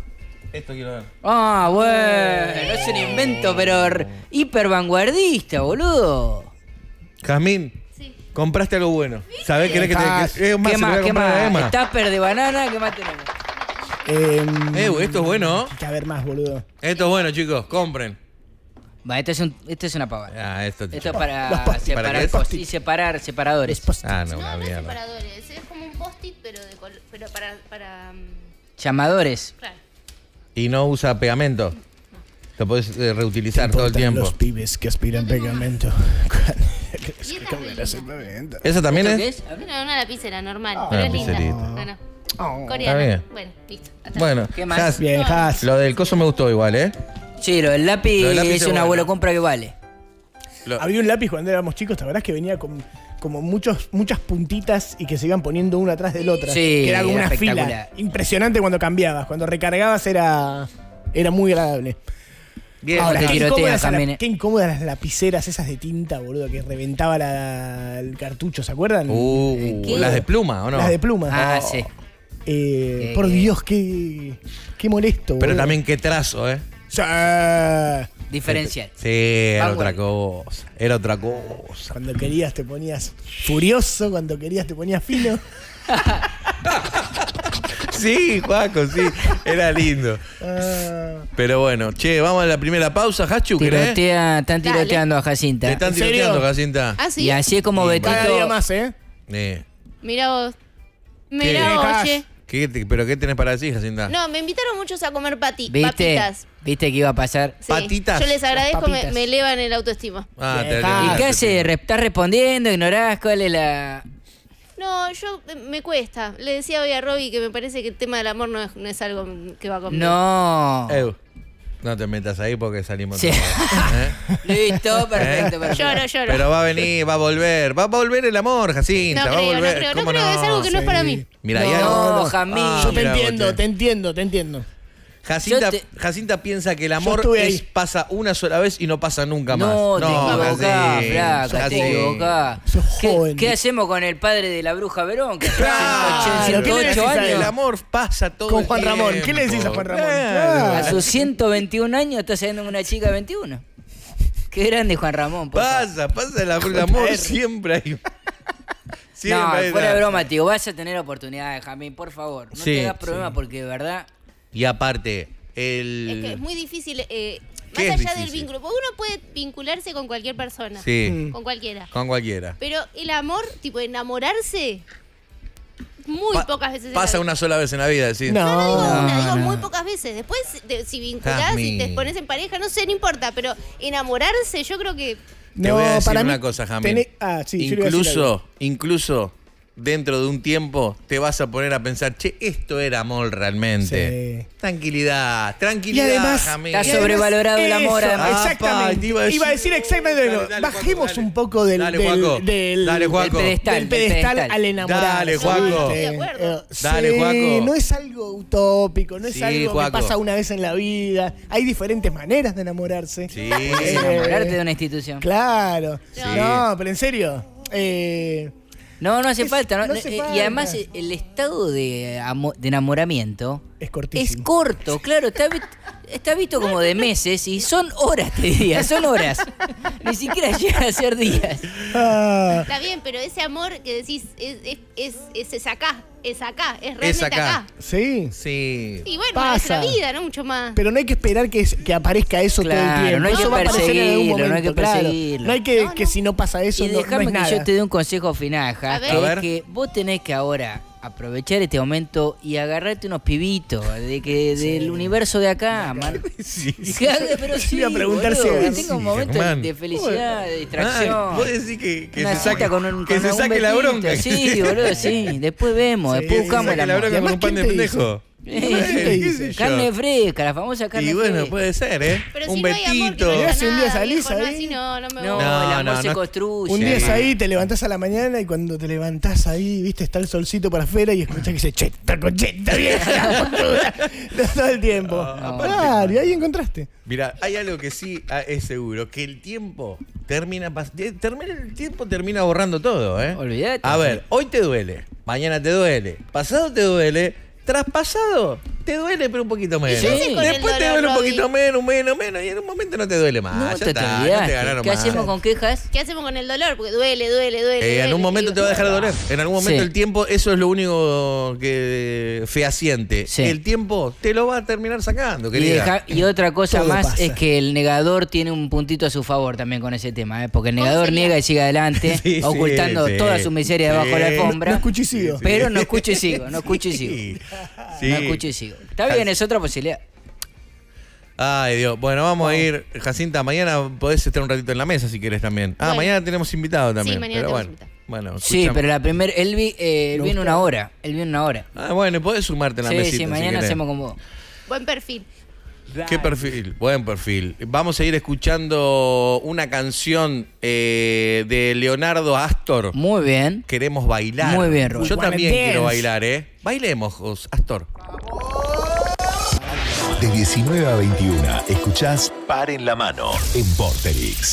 Esto quiero ver. Ah, bueno, es un invento, pero hiper vanguardista, boludo. Jazmín, Sí. compraste algo bueno. ¿Sabés? ¿Querés que te... ¿Qué más? ¿Qué Emma? más? Tupper de banana, ¿qué más tenemos? Esto es bueno. Hay que haber más, boludo. Esto es bueno, chicos. Compren. Va, esto es una pavada. Ah, esto Esto es Los para post-it. separar ¿Para qué? cosas y separar separadores. Ah, no, No, una no es mierda. separadores, es como un post-it, pero para Llamadores. claro. Y no usa pegamento. Lo podés reutilizar todo el tiempo. Los pibes que aspiran pegamento. Y esta es re linda. ¿Eso también ¿Esto es? qué es? A ver. Una lapicera normal, pero es linda. lapicerita. Bueno, Oh. coreana. Está bien. Bueno, listo. Hasta Bueno, ¿Qué más? Has, Bien, Has. lo del coso me gustó igual, ¿eh? Sí, lo del lápiz, Lo del lápiz es es una bueno. buena compra que vale. Había un lápiz cuando éramos chicos, ¿te acordás que venía con como muchas puntitas y que se iban poniendo una atrás del otra? Sí, que era como era una fila. espectacular. Impresionante cuando cambiabas. Cuando recargabas era muy agradable. Bien, Ahora, te qué tiroteas incómodas, también, qué incómodas las lapiceras esas de tinta, boludo, que reventaba el cartucho, ¿se acuerdan? ¿Qué? las de pluma, ¿o no? Las de pluma. Ah, Oh. sí. Por Dios, qué molesto, Pero boludo. también qué trazo, ¿eh? Sí. Diferencial. Sí, era Vanguard. otra cosa. Era otra cosa. Cuando querías te ponías furioso, cuando querías te ponías fino. Sí, Juaco, sí. Era lindo. Pero bueno, che, vamos a la primera pausa, Hachu, ¿querés? Están tiroteando a Te Jacinta. están ¿En serio? tiroteando, Jacinta. Ah, sí. Y así es como Cada día Betito. más, ¿eh? Mira vos. Mira vos, Hash? oye. ¿Pero qué tenés para decir, Jacinta? No, me invitaron muchos a comer ¿Viste? papitas. ¿Viste que iba a pasar? Sí. Patitas. Yo les agradezco, papitas. me elevan el autoestima. Ah, Bien, ¿Y qué hace? ¿Estás respondiendo? ¿Ignorás? ¿Cuál es la...? No, me cuesta. Le decía hoy a Robbie que me parece que el tema del amor no es algo que va conmigo. No. No te metas ahí porque salimos Sí. todos, ¿eh? Listo, perfecto, perfecto. Lloro. Pero va a venir, va a volver el amor, Jacinta. No va a creo, volver. no ¿Cómo creo, es algo que no es para mí. Mira, hay algo. No, Jamín. Yo te mira vos, entiendo, che. te entiendo. Jacinta, Yo te- Jacinta piensa que el amor estuve ahí. pasa una sola vez y no pasa nunca más. No, te equivocás, Jacinta, flaca, te Jacinta. equivocás. Sos joven. ¿Qué hacemos con el padre de la bruja Verón? Que Claro, tiene ¿qué le decís 108 a él? El años. amor pasa todo Con el Juan Ramón. tiempo. ¿Qué le decís a Juan Ramón? Claro. A sus 121 años está saliendo con una chica de 21. Qué grande Juan Ramón. por favor. Pasa el amor siempre hay. Siempre No, hay fuera de nada. broma, tío. Vas a tener oportunidades, Jamín, por favor. No Sí, te hagas problema porque de verdad. Y aparte, Es que es muy difícil, más ¿Qué allá es del difícil? vínculo. Porque uno puede vincularse con cualquier persona. Sí, Con cualquiera. con cualquiera. Pero el amor, tipo enamorarse, muy pocas veces. en la Pasa vida. una sola vez en la vida, decís. No digo No. una, digo no. muy pocas veces. Después, si vinculás Jazmín. y te pones en pareja, no sé, no importa. Pero enamorarse, yo creo que. Te voy a decir para mí, una cosa, Jamín. sí, yo le iba a decir algo. Incluso dentro de un tiempo te vas a poner a pensar, che, esto era amor realmente. Sí. Tranquilidad, Y además, Jamín. Está sobrevalorado el amor, Eso, además. exactamente. te iba a Iba a decir exactamente lo Dale, mismo. dale, Bajemos Juaco, un poco del Dale, Juaco. Dale, Juaco. Del pedestal. del pedestal pedestal. al enamorarse. Dale, Juaco. Estoy de acuerdo. Dale, sí, Juaco. no es algo utópico, no es Sí, algo Juaco. que pasa una vez en la vida. Hay diferentes maneras de enamorarse. Sí. Es enamorarte de una institución. Claro. Sí. No, pero en serio. No hace falta. no ¿no? hace Y falta. además el estado de enamoramiento Es es cortísimo. corto, claro. Está visto como de meses y son horas, te diría, son horas. Ni siquiera llega a ser días. Ah, Está bien, pero ese amor que decís es acá, es realmente acá. sí. Sí. Y bueno, Pasa. es la vida, no mucho más. Pero no hay que esperar que aparezca eso todo el Claro, tiempo. no hay que Eso va a aparecer en algún perseguirlo, no hay que momento, claro. perseguirlo. No hay que, No, que no. si no pasa eso, Y no es déjame que nada. yo te dé un consejo final, Ja, A ver. que A ver. es que vos tenés que ahora aprovechar este momento y agarrarte unos pibitos del universo de acá, man. Sí. Pero Yo sí, iba a preguntar si- boludo, que sí, tenga un momento Germán. de felicidad, de distracción. Ay, vos decís que Una se saque, cita con un que con se algún saque la besito. bronca. Sí, boludo, sí. Después vemos, Sí, después que se buscamos saque el la amor. bronca con Además, un pan de ¿quién te pendejo. ¿Qué te Carne fresca, la famosa carne Y bueno, fresca. puede ser, ¿eh? Pero un si no hay amor, que betito. no haya Mirá, si un día nada, salís viejo, no, ahí. así no me No, gusta. el No, amor no, se no. construye. Un día es ahí, te levantás a la mañana y cuando te levantás ahí, viste, está el solcito para afuera y escuchás que dice, che, está concheta vieja, boluda. Todo el tiempo. Claro, y ahí encontraste. Mira, hay algo que sí es seguro, que el tiempo el tiempo termina borrando todo, ¿eh? Olvídate. A ver, hoy te duele, mañana te duele, pasado te duele, traspasado te duele, pero un poquito menos. ¿Y qué haces con el Después te dolor, duele un Rodri? poquito menos, y en un momento no te duele más. No, Ya te está, olvidaste. no te ganaron ¿Qué más. hacemos con quejas? ¿Qué hacemos con el dolor? Porque duele. En un momento te va a dejar de doler. En algún momento Sí. el tiempo, eso es lo único que fehaciente. Sí. El tiempo te lo va a terminar sacando, Y, querida. y otra cosa Todo más pasa. es que el negador tiene un puntito a su favor también con ese tema, porque el ¿Cómo negador sería? niega y sigue adelante, Sí, ocultando sí, toda su miseria debajo de la alfombra. No escucho y sigo. Pero no escucho y sigo, no escucho y sigo. Sí. No escucho y sigo. Está bien, es otra posibilidad. Ay, Dios. Bueno, vamos a ir. Jacinta, mañana podés estar un ratito en la mesa si querés también. Bueno. mañana tenemos invitado también. Sí, mañana pero tenemos bueno. invitado. Bueno, Sí, escuchame. pero la primera, él viene una hora. Él viene una hora. Bueno, podés sumarte en la mesita. Sí, si mañana querés. hacemos como. Buen perfil. ¿Qué perfil? Buen perfil. Vamos a ir escuchando una canción de Leonardo Astor. Muy bien. Queremos bailar. Muy bien, Rubén. Yo Wanna también dance. quiero bailar, ¿eh? Bailemos, Astor. De 19 a 21, escuchás Paren la Mano en Vorterix.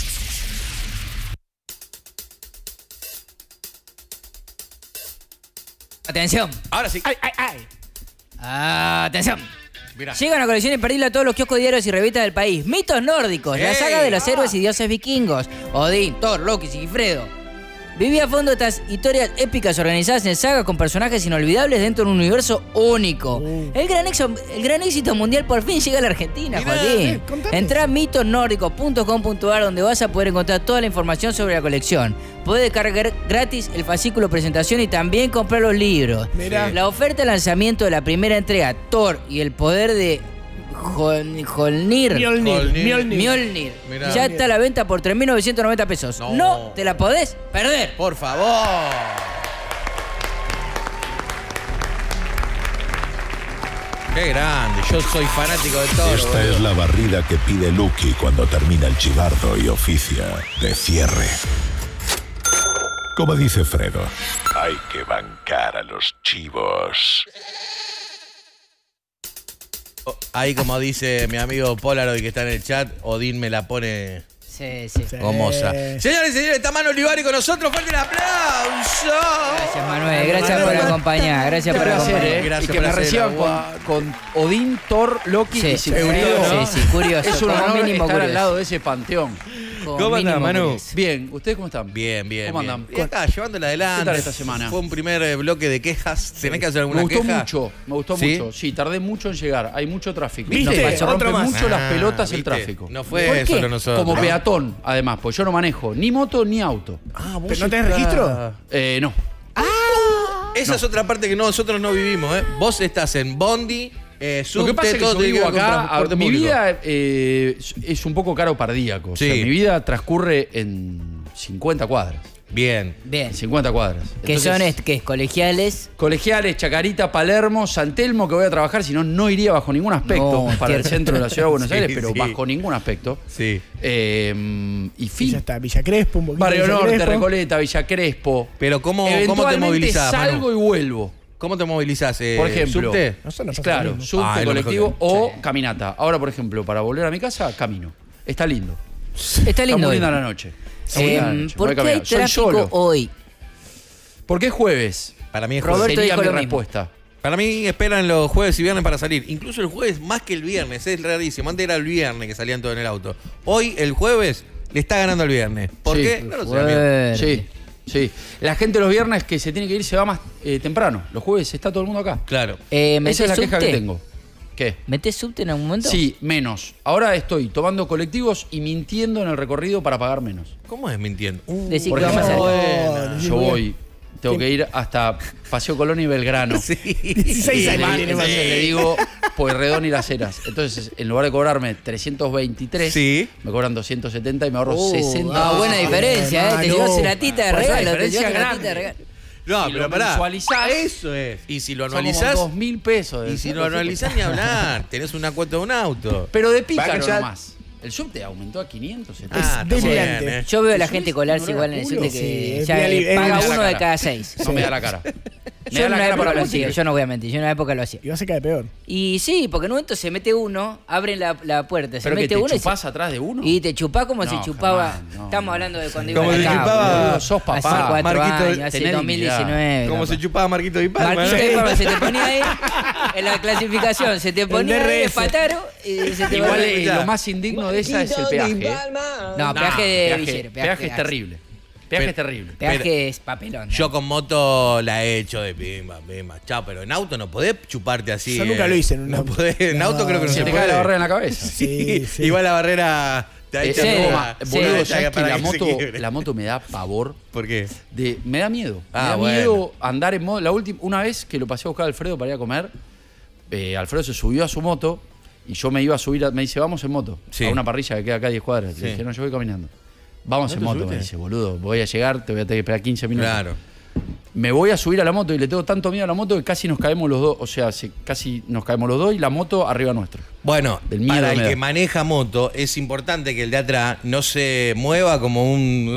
Atención. Ahora sí. Atención. Mirá. Llega una colección imperdible a todos los kioscos diarios y revistas del país. Mitos nórdicos, la ¡Ey! saga de los héroes y dioses vikingos. Odín, Thor, Loki, Sigifredo. Viví a fondo estas historias épicas organizadas en sagas con personajes inolvidables dentro de un universo único. El gran éxito mundial por fin llega a la Argentina, Mirá, Joaquín. contanos. Entrá a mitosnórdicos.com.ar donde vas a poder encontrar toda la información sobre la colección. Podés descargar gratis el fascículo presentación y también comprar los libros. Mirá. La oferta de lanzamiento de la primera entrega, Thor y el poder de Mjolnir. Mjolnir. Mirá. Ya está a la venta por 3.990 pesos. No. No te la podés perder. Por favor. Qué grande. Yo soy fanático de todo. Esta es la barrida que pide Lucky cuando termina el chivardo y oficia de cierre. Como dice Fredo, hay que bancar a los chivos. Ahí, como dice mi amigo Polaroid que está en el chat, Odín me la pone Sí. gomosa. Señores y señores, está Manu Olivari con nosotros. ¡Fuerte el aplauso! Gracias, Manuel. Gracias por acompañar. Gracias por acompañar. Gracias y que por me hacer reciban agua. con Odín, Thor, Loki Sí, y Sigfrido. sí, curioso. Es un como honor mínimo estar curioso. al lado de ese panteón. Como ¿Cómo andás, mínimo Manu? curioso. Bien, ¿ustedes cómo están? Bien. ¿Cómo andan? Y acá, llevándola adelante. ¿Qué tal esta semana? Fue un primer bloque de quejas. ¿Tenés que hacer alguna Me gustó queja? mucho. ¿Sí? Sí, tardé mucho en llegar. Hay mucho tráfico. ¿Viste? Nos Otro rompe más. mucho las pelotas el ¿viste? tráfico. No ¿Por fue qué? solo nosotros. Como peatón, además, pues yo no manejo ni moto ni auto. ¿Pero no tenés registro? No. Esa es otra parte que nosotros no vivimos, ¿eh? Vos estás en Bondi, Lo subte, que pasa es que todo yo tiene vivo ver con acá, transporte mi público. vida es un poco cardíaco. Sí. O sea, mi vida transcurre en 50 cuadras. Bien. Bien. 50 cuadras. ¿Qué Entonces, son? ¿Qué? ¿Colegiales? Colegiales, Chacarita, Palermo, San Telmo, que voy a trabajar, si no, no iría bajo ningún aspecto No, para el tierra. centro de la ciudad de Buenos Sí, Aires, pero sí. bajo ningún aspecto. Sí. Y Y fin. ya está, Villa Crespo, un poquito. Barrio Villa Norte, Crespo. Recoleta, Villa Crespo. Pero ¿cómo te Eventualmente movilizás, salgo Manu? y vuelvo. ¿Cómo te movilizás? Por ejemplo, ¿subte? Nosotros nos pasa lo claro, mismo. subte, Ah, es lo mejor colectivo que- o Sí. caminata. Ahora, por ejemplo, para volver a mi casa, camino. Está lindo. Está Está lindo. muy hoy. linda la noche. Está muy linda la noche. ¿Por Voy qué hay caminando. Soy tráfico solo. hoy? Porque es jueves. Para mí es Roberto jueves. Sería dijo mi lo mismo. respuesta. Para mí esperan los jueves y viernes para salir. Incluso el jueves más que el viernes. Es rarísimo. Antes era el viernes que salían todos en el auto. Hoy, el jueves, le está ganando el viernes. ¿Por Sí. qué? No lo sé, amigo. Fuerte. Sí, sí. La gente los viernes que se tiene que ir se va más temprano. Los jueves está todo el mundo acá. Claro. ¿Metés Esa es la queja subte? que tengo. ¿Qué? ¿Metés subte en algún momento? Sí, menos. Ahora estoy tomando colectivos y mintiendo en el recorrido para pagar menos. ¿Cómo es mintiendo? Decí Por que vamos a ejemplo, hacer. yo voy, tengo que ir hasta Paseo Colón y Belgrano. Sí. 16 años tiene más. Entonces le digo Pueyrredón y Las Heras. Entonces, en lugar de cobrarme 323, Sí. me cobran 270 y me ahorro 60. Buena diferencia, ¿eh? Te no. llevas una tita de Por eso la regalo. Te diferencia llevas una grande. tita de regalo. No, Si pero lo pará. mensualizás, Eso es. Y si lo son como anualizás. 2.000 pesos. Y debe si ser, lo no sé anualizás qué. ni hablar. Tenés una cuota de un auto. Pero de pícaro Vaya. nomás. El subte aumentó a 500, 700. Ah, está delirante. bien, Yo veo a la ¿Eso gente es colarse un igual en el olor a subte culo? que Sí, ya es paga bien uno la de cara. cada 6. No me da la cara. Yo en una época lo hacía, yo no voy a mentir, yo en una época lo hacía. Y va a caer peor. Y sí, porque en un momento se mete uno, abren la puerta, se mete uno. ¿Pero que te chupás atrás de uno? Y te chupás como se chupaba. Estamos hablando de cuando iba como a se chupaba. Sos papá. Hace 4 años, hace 2019. Como se chupaba Marquito Di Palma. Marquito Di Palma se te ponía ahí, en la clasificación, se te ponía ahí de pataro y se te Igual ponía. lo más indigno de esa es el peaje. No, peaje de Villero. Peaje es terrible. Peaje es terrible. Peaje es papelón. Yo con moto la he hecho de pimba. Chao, pero en auto no podés chuparte así. Yo nunca lo hice en un auto. En auto creo que no se te puede. cae la barrera en la cabeza. Sí. Igual la barrera te ha hecho boludo, ¿sabes que la moto me da pavor? ¿Por qué? Me da miedo. Me da miedo andar en moto. Una vez que lo pasé a buscar a Alfredo para ir a comer, Alfredo se subió a su moto y yo me iba a subir, me dice, vamos en moto, a una parrilla que queda acá a 10 cuadras. Le dije, no, yo voy caminando. Vamos en moto, me dice, boludo, voy a llegar, te voy a tener que esperar 15 minutos. Claro. Me voy a subir a la moto y le tengo tanto miedo a la moto que casi nos caemos los dos. O sea, casi nos caemos los dos y la moto arriba nuestro. Bueno, para el que maneja moto es importante que el de atrás no se mueva como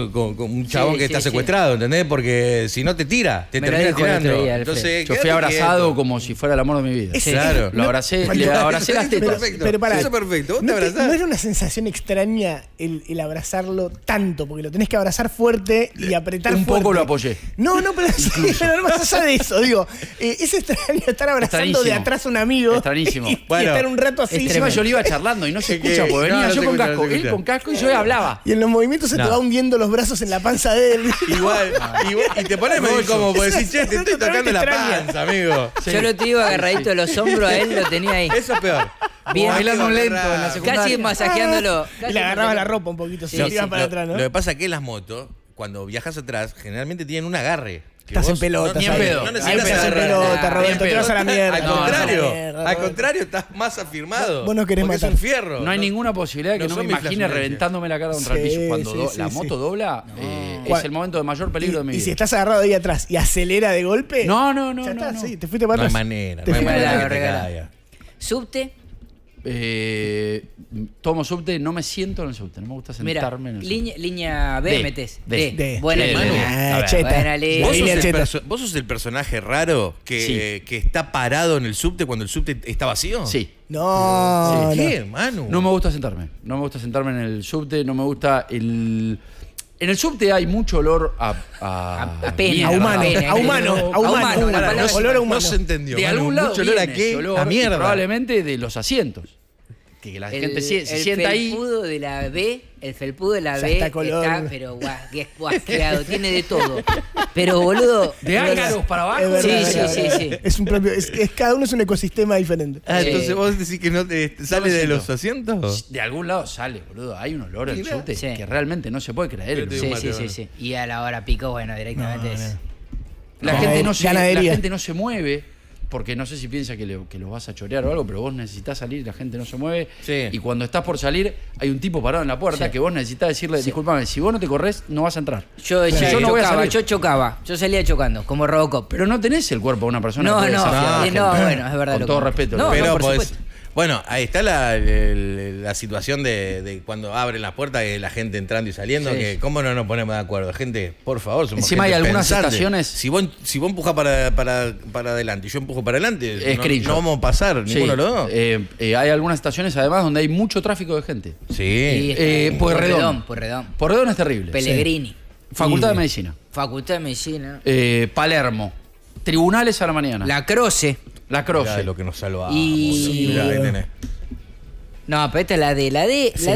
un chabón que está secuestrado, ¿entendés? Porque si no te tira, te termina tirando. Entonces, yo fui abrazado como si fuera el amor de mi vida. Claro. Lo abracé, le abracé las tetas. Pero para, eso es perfecto. ¿Vos te ¿no abrazás? era una sensación extraña el abrazarlo tanto? Porque lo tenés que abrazar fuerte y apretar fuerte. Un poco lo apoyé. No, pero más allá de eso, digo, es extraño estar abrazando de atrás a un amigo. Extrañísimo. Y estar un rato así. Encima yo le iba charlando y no se escucha, porque venía yo con casco, él con casco y yo le hablaba. Y en los movimientos se te va hundiendo los brazos en la panza de él. Igual, y te pones medio como por decir, che, te estoy tocando la panza, amigo. Yo lo te iba agarradito de los hombros a él, lo tenía ahí. Eso es peor. Bien, bailando un lento en la secundaria. Casi masajeándolo. Y le agarrabas la ropa un poquito, Sí, se iban para atrás, ¿no? Lo que pasa es que las motos, cuando viajas atrás, generalmente tienen un agarre. Estás en pelotas. Ni en pedo. No Ahí necesitas estás en pelota, Roberto, te vas a la mierda. Al contrario, estás más afirmado. Vos no querés matar. Es un fierro. No hay ninguna posibilidad que no me imagine reventándome la cara contra el piso. Cuando la moto dobla, es el momento de mayor peligro de mi vida. Y si estás agarrado ahí atrás y acelera de golpe. No. Ya está, sí, te fuiste para No hay atrás. manera. Te fuiste para atrás. Subte. Tomo subte, no me siento en el subte, no me gusta sentarme en el subte. Línea B metés. D. Buena línea. Buena línea. ¿Vos sos el personaje raro que está parado en el subte cuando el subte está vacío? Sí. No. ¿Qué, Manu? No me gusta sentarme. No me gusta sentarme en el subte, no me gusta el... En el subte hay mucho olor a pena, a humano. Olor a humano. No se entendió. De algún lado mucho olor a qué, a mierda. Probablemente de los asientos. Que la gente se sienta ahí. El felpudo de la B está color. Está, pero guasqueado, tiene de todo. Pero, boludo. De ácaros para abajo. Sí. Es un propio, cada uno es un ecosistema diferente. Entonces vos decís que no sale de los asientos. De algún lado sale, boludo. Hay un olor al subte que realmente no se puede creer. Sí. Y a la hora pico, bueno, directamente es. La gente no se mueve. Porque no sé si piensa que los vas a chorear o algo, pero vos necesitas salir, la gente no se mueve. Sí. Y cuando estás por salir, hay un tipo parado en la puerta que vos necesitas decirle, disculpame, si vos no te corres, no vas a entrar. Yo chocaba, yo salía chocando, como Robocop. Pero no tenés el cuerpo de una persona. No, bueno, es verdad. Con todo respeto. Pero bueno, ahí está la situación de cuando abren las puertas y la gente entrando y saliendo, que cómo no nos ponemos de acuerdo. Gente, por favor, somos encima gente hay algunas pensante. Estaciones... Si vos empujás para adelante y yo empujo para adelante, no vamos a pasar ninguno de los dos. Hay algunas estaciones además donde hay mucho tráfico de gente. Sí. Pueyrredón. Pueyrredón es terrible. Pellegrini. Facultad de Medicina. Palermo. Tribunales a la mañana. La Croce. Mirá lo que nos salvamos. Mirá, ahí tenés. No, pero esta es la D. La D es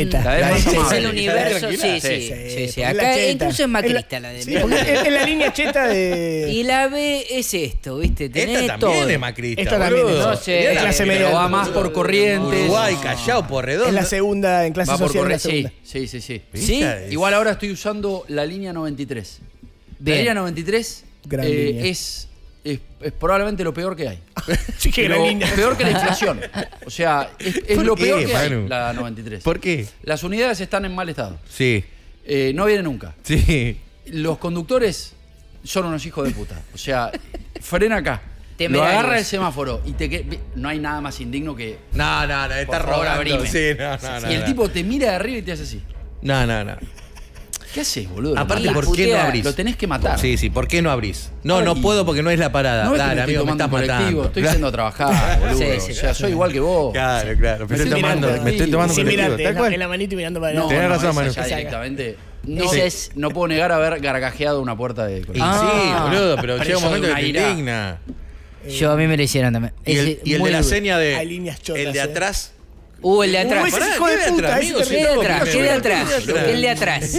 el universo. Sí. Acá incluso es macrista la D. Sí, es la línea cheta de... Y la B es esto, ¿viste? Tenés esta todo. también es macrista. Esta también es. No sé. Es clase media. Va más por Corrientes. Uruguay, Callao, Porredón. Es la segunda en clase Va por social. Corrientes. Sí. Igual ahora estoy usando la línea 93. La línea 93 es probablemente lo peor que hay. Sí, que peor que la inflación. O sea, es lo peor que hay, la 93. ¿Por qué? Las unidades están en mal estado. Sí. No vienen nunca. Sí. Los conductores son unos hijos de puta. O sea, frena acá. Temerarios. Lo agarra el semáforo y no hay nada más indigno que... No, está por favor, robando. abrime. Sí, no. Y el tipo te mira de arriba y te hace así. No. ¿Qué haces, boludo? Aparte, ¿por qué no abrís? Lo tenés que matar. Sí, ¿por qué no abrís? No puedo porque no es la parada. No es Dale, que amigo, me estás matando. Estoy yendo a trabajar, boludo. Sí, o sea, soy igual que vos. Claro. Me estoy tomando Sí, colectivo. mirate, en la manito y mirando para No, adelante. Tenés razón, Manu. ya directamente. Dices- No puedo negar haber gargajeado una puerta de Y colectivo. sí, boludo, pero llega un Preso de momento que una te ira. indigna. Yo a mí me lo hicieron también. Y el de muy la duro. seña de. Hay líneas chotas, El de atrás. El de atrás. ese Pará, hijo de ¿qué de puta, atrás, ese amigo? ¿Qué de atrás? ¿Qué de atrás? ¿Qué de atrás? El de atrás.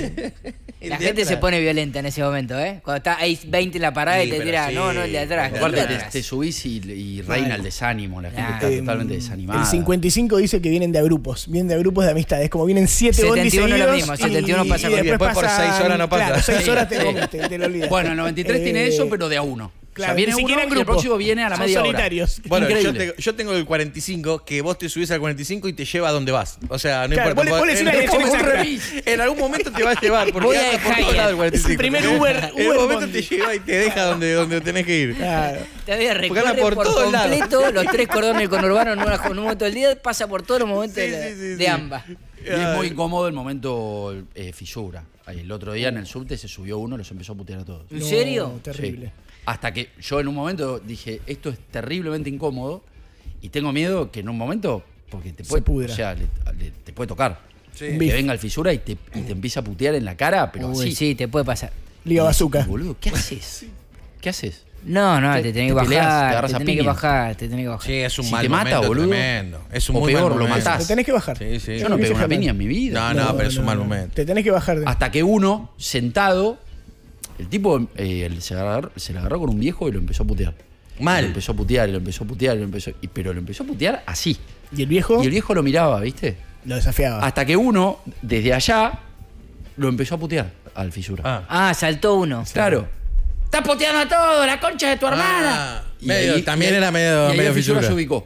La de gente se atrás. pone violenta en ese momento, ¿eh? Cuando está ahí 20 en la parada Sí, y te pero tira, sí, no, el de atrás. el de Aparte, atrás. te subís y reina el desánimo. La gente Claro. está totalmente desanimada. El 55 dice que vienen de a grupos. Vienen de a grupos de amistades. Como vienen 7 bondis 71 seguidos. lo mismo, 71 pasa y con- después después por 6 horas no pasa. Claro, 6 horas Sí. te lo olvidas. Bueno, el 93 tiene eso, pero de a uno. Claro, o sea, viene ni uno siquiera en y el grupo. próximo viene a la Son media hora. solitarios. Bueno, Increíble. yo tengo el 45, que vos te subís al 45 y te lleva a donde vas. O sea, no Claro, importa. vos le decís una dirección exacta. En algún momento te va a llevar, porque Voy a anda por dejar todos ya. lados el 45. Es el primer Uber En un momento Bondi. te lleva y te deja donde tenés que ir. Claro. Te voy a Porque anda recorrer por todos lados. completo los 3 cordones del conurbano en un momento del día, pasa por todos los momentos de ambas. Y es muy incómodo el momento fisura. El otro día en el subte se subió uno y los empezó a putear a todos. ¿En serio? No, terrible. Sí. Hasta que yo en un momento dije, esto es terriblemente incómodo y tengo miedo que en un momento, porque te puede, pudra. o sea, te puede tocar. Sí. Que venga el fisura y te empieza a putear en la cara, pero Uy, así. sí, te puede pasar. Liga Bazooka. Boludo, ¿qué haces? ¿Qué haces? No, te tenés que te peleas, te bajar, agarras te a tenés que piña. bajar, te tenés que bajar. Sí, es un Si mal te mata, momento boludo. tremendo. Es un O muy peor, mal lo momento. matás. Te tenés que bajar. Sí, sí. Yo no dice pego una Germán. piña en mi vida. No, pero es un mal momento. Te tenés que bajar. Hasta que uno, sentado, el tipo se la agarró con un viejo y lo empezó a putear. Mal. Lo empezó a putear, y lo empezó a putear, pero lo empezó a putear así. ¿Y el viejo? Y el viejo lo miraba, ¿viste? Lo desafiaba. Hasta que uno, desde allá, lo empezó a putear al fisura. Saltó uno. Claro. ¡Estás puteando a todo! ¡La concha de tu hermana! También era medio el fisura fisura.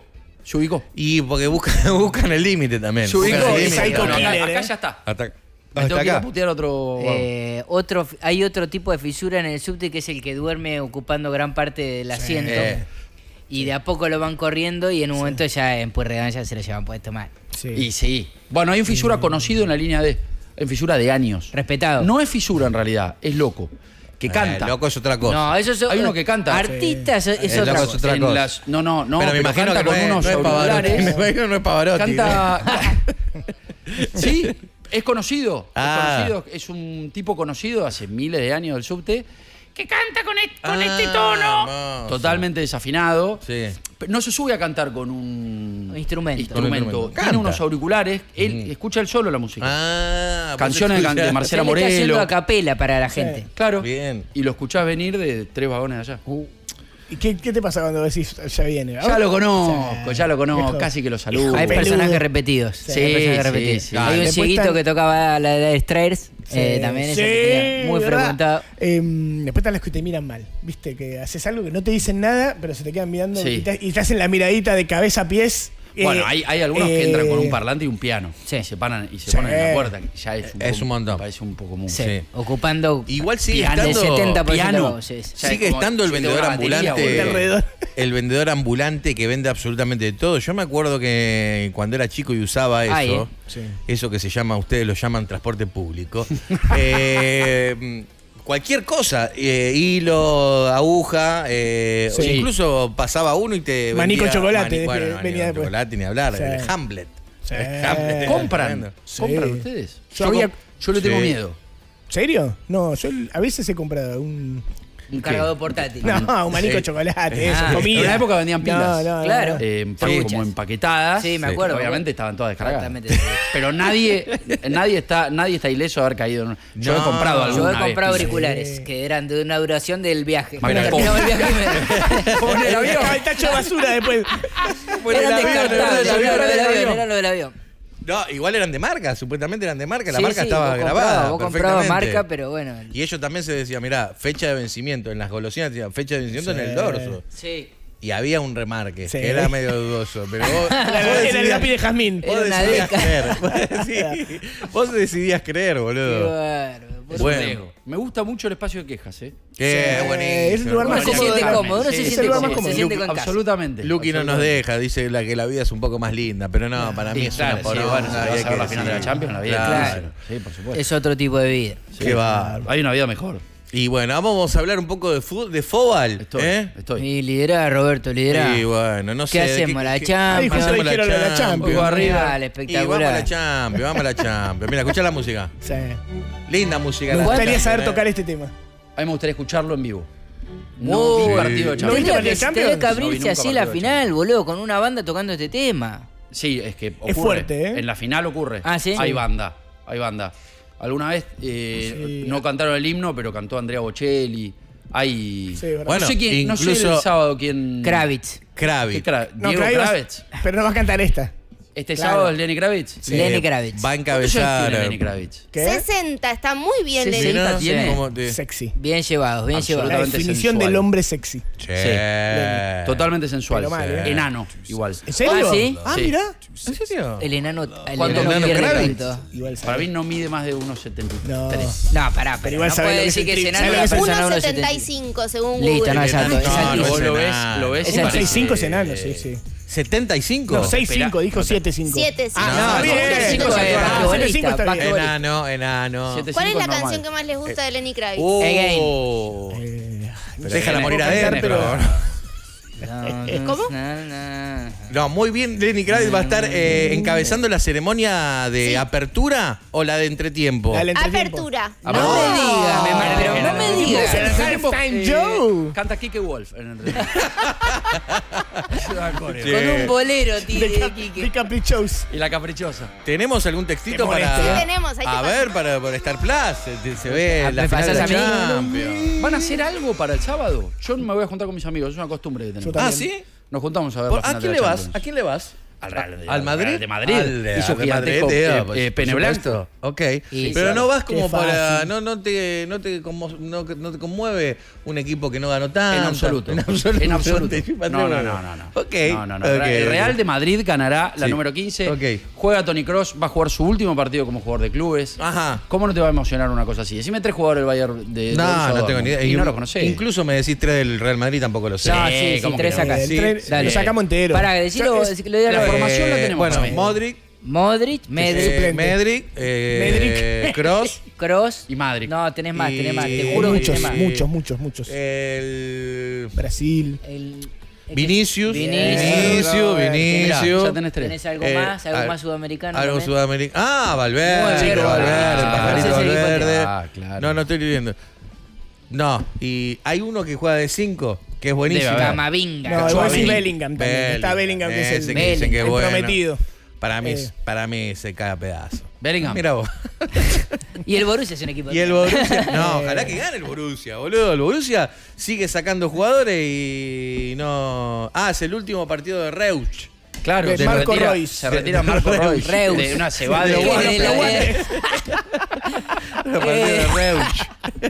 se ubicó. Y porque buscan el límite también. Se ubicó. Buscan el es límite. psycho Acá killer, ya está. Hasta Me tengo que ir a acá. putear otro. Hay otro tipo de fisura en el subte que es el que duerme ocupando gran parte del asiento. Y de a poco lo van corriendo y en un momento ya en Pueyrredón ya se lo llevan puesto mal. Sí. Y sí. Bueno, hay un fisura conocido en la línea D. Hay fisura de años. Respetado. No es fisura en realidad, es loco. Que canta. Loco es otra cosa. No, eso es Hay uno que canta. Artistas es El otra loco es cosa. otra En cosa. no, pero me imagino canta que con unos no es Pavarotti. auriculares. Me imagino no es Pavarotti. Canta. Sí, es conocido. Ah. Es conocido. Es un tipo conocido hace miles de años del subte que canta con este tono. hermoso. Totalmente desafinado. Sí. Pero no se sube a cantar con un Instrumento. Con un instrumento. Tiene Canta. unos auriculares. Él escucha él solo la música. vos Canciones de escuchás. Marcela Él está haciendo Morelo. a capela para la gente. Claro. Bien. Y lo escuchás venir de 3 vagones de allá. ¿Y qué te pasa cuando decís ya viene? Ya lo conozco, Viejo. casi que lo saludo. Hay peludo. personajes repetidos. Sí, Hay personajes sí, repetidos. sí. Hay un Después cieguito están- que tocaba la de Straers. También ese que tenía muy ¿verdad? frecuentado. Después están los que te miran mal, ¿viste? Que haces algo que no te dicen nada, pero se te quedan mirando Sí. y te hacen la miradita de cabeza a pies. Bueno, hay algunos que entran con un parlante y un piano. Sí. Y se ponen en Sí. la puerta, que ya Es un montón. Me parece un poco mucho. Sí, Sí. ocupando Igual sigue piano del estando 70% piano. de voces. Ya Sigue es como- estando el yo tengo vendedor una batería, ambulante. boludo. Alrededor. El vendedor ambulante que vende absolutamente todo. Yo me acuerdo que cuando era chico y usaba eso, Ay, Sí. eso que se llama, ustedes lo llaman transporte público. Cualquier cosa, hilo, aguja, o Sí. incluso pasaba uno y te Maní con vendía- chocolate, bueno, venía maní con después. chocolate ni hablar, Sí. el Hamlet. Sí. El Hamlet. ¿Compran? Tremendo. Sí. ¿Compran ustedes? Yo había- yo le tengo Sí. miedo. ¿Serio? No, yo a veces he comprado un Un cargador portátil. No, un maní con Sí. chocolate, eso, Ah. comida. En una época vendían pilas. No, Claro. Como Truchas. empaquetadas. Sí, me acuerdo. Obviamente estaban todas descargadas. Exactamente. Pero nadie está ileso de haber caído. Yo he No. comprado alguna Yo he vez comprado pilas. auriculares que eran de una duración del viaje. Bueno, Terminaba el viaje y me- Como en el avión. El tacho de basura después. Eran descartables, eran lo del avión. No, igual eran de marca, supuestamente eran de marca, la Sí, marca sí, estaba vos grabada. Vos comprabas perfectamente. marca, pero bueno. Y ellos también se decía, mirá, fecha de vencimiento, en las golosinas decían fecha de vencimiento en el dorso. Sí. Y había un remarque, Sí. que era medio dudoso, pero vos, Era el lápiz de jazmín. Era una decidías década. creer. Vos decidías creer, Qué boludo. bárbaro. Bueno. Me gusta mucho el espacio de quejas, Buenísimo. Es el lugar más Uno se siente cómodo, uno se Sí, siente es el lugar más cómodo, se cómodo. siente con casa. Absolutamente. Luqui no nos deja, dice que la vida es un poco más linda, pero no, para mí es una poronga. Bueno, si vas hay a ver que la final de la decir. Champions, la vida Claro. Sí, por supuesto. Es otro tipo de vida. Qué bárbaro. Hay una vida mejor. Y bueno, vamos a hablar un poco de fútbol, de fútbol. Estoy. Y liderá, Roberto, liderá. Y bueno, no sé. ¿Qué hacemos? ¿La Champions? Justo hacemos dijeron lo de la Champions. Arriba, Y vamos a la espectacular. Champions, vamos a la Champions. Mira, escuchá la música. Sí. Linda música. Me la gustaría Champions, saber tocar este tema. A mí me gustaría escucharlo en vivo. No vi partido de ¿No Champions. viste Tendría partido de que Champions? tener que No vi abrirse nunca así partido la de final, boludo, con una banda tocando este tema. Sí, es que ocurre. fuerte, ¿eh? En la final ocurre. Ah, ¿sí? Hay banda. Alguna vez no cantaron el himno, pero cantó Andrea Bocelli. Hay. Sí, verdad. Bueno, no sé quién, no sé incluso- el sábado quién. Kravitz. Kravitz. No, Diego Kravitz, Kravitz. pero no va a cantar esta. Este Claro. sábado es Lenny Kravitz. Lenny Kravitz. Va a ¿Cuántos años encabezar. tiene Lenny Kravitz? ¿Qué? 60, está muy bien, Sí, Lenny. ¿no? tiene. ¿Cómo te- Sexy. Bien llevados, bien La llevados. Absolutamente definición sensual. del hombre sexy. Che. Totalmente sensual. Pero mal, ¿eh? Enano, igual. ¿En serio? Ah, ¿sí? Ah, Sí. mirá. ¿En serio? El enano ¿Cuánto pierde Kravitz? tanto. Igual Para mí no mide más de 1,73. No, pará, pero igual no sabe puede lo que decir es que el es trip. enano ¿Sabe una lo que es persona de 1,75. 1,75 según Listo, Google. no, exacto. Es No, altísimo. Vos lo ves, enano. lo ves y Es el parece- 6'5 es enano, sí, sí. ¿75? No, 6'5, dijo 7'5. 7, sí. Ah, No, bien. 7'5 es es basquetbolista, 7'5 está bien. basquetbolista. Enano. 7'5 ¿Cuál es la normal. canción que más les gusta de Lenny Kravitz? Oh. Déjala morir adentro. ¿Cómo? No, muy bien, Lenny Kravitz va a estar encabezando la ceremonia de Sí. apertura o la de entretiempo. Dale, entretiempo. Apertura. No me digas, pero no me digas. Halftime Joe. Canta Kike Wolf en el Con un bolero, tío, de De Quique. Caprichos. Y la caprichosa. ¿Tenemos algún textito Te molesta. para...? Sí, tenemos, hay que A ver, para Star Plus. Se ve Ah, la ¿me final de la pasás a mí? Champions. ¿Van a hacer algo para el sábado? Yo me voy a juntar con mis amigos, es una costumbre que tenemos. Yo Ah, también. ¿sí? Nos juntamos a ver ¿Por- la final ¿A quién de le la vas? Champions. ¿A quién le vas? Al Real de ¿Al Madrid? Al de Madrid. Al Hizo de Madrid, gigantesco tío, por pene supuesto. blanco. Ok. Y Pero claro. no vas Qué como para... fácil. No te conmueve un equipo que no ganó tanto. En absoluto. En absoluto. En absoluto. Te chupa No, todo. no. Ok. No. Ok, El Real ok. de Madrid ganará la Sí. número 15. Ok. Juega Toni Kroos, va a jugar su último partido como jugador de clubes. Ajá. ¿Cómo no te va a emocionar una cosa así? Decime 3 jugadores del Bayern de No tengo ni idea. Y no lo conocés. Incluso me decís 3 del Real Madrid, tampoco lo sé. No, sí, ¿cómo tres que no? sacas. Sí. Dale. Lo sacamos entero. Para decirlo, lo diga la la formación la tenemos Bueno, también. Modric, Medric, Medric, Kroos, Kroos. Y Madrid. No, tenés más, Y- tenés más. Te juro que tenés más. Muchos. el Brasil. Vinicius, Vinicius. Mirá, ya tenés 3. ¿Tenés algo más? ¿Algo más sudamericano? Algo también? sudamericano. Ah, Valverde, Muy bien, chico, Valverde, ah, pajarito ese equipo Valverde. Ah, claro. No estoy viendo. No, y hay uno que juega de 5, que es buenísimo. Debe haber. Camavinga. No, igual Chouameni. sí Bellingham también. Está Bellingham, que es ese el, que dicen que es el bueno. prometido. Para mí se cae a pedazo. Bellingham. Mira vos. Y el Borussia es un equipo. Y el Borussia. No, ojalá que gane el Borussia, boludo. El Borussia sigue sacando jugadores y no. Ah, es el último partido de Reusch. Claro, De se Marco retira, Reus. Se retira Marco Reus. Reus. De una cebada de De bueno. la- El partido de Reusch.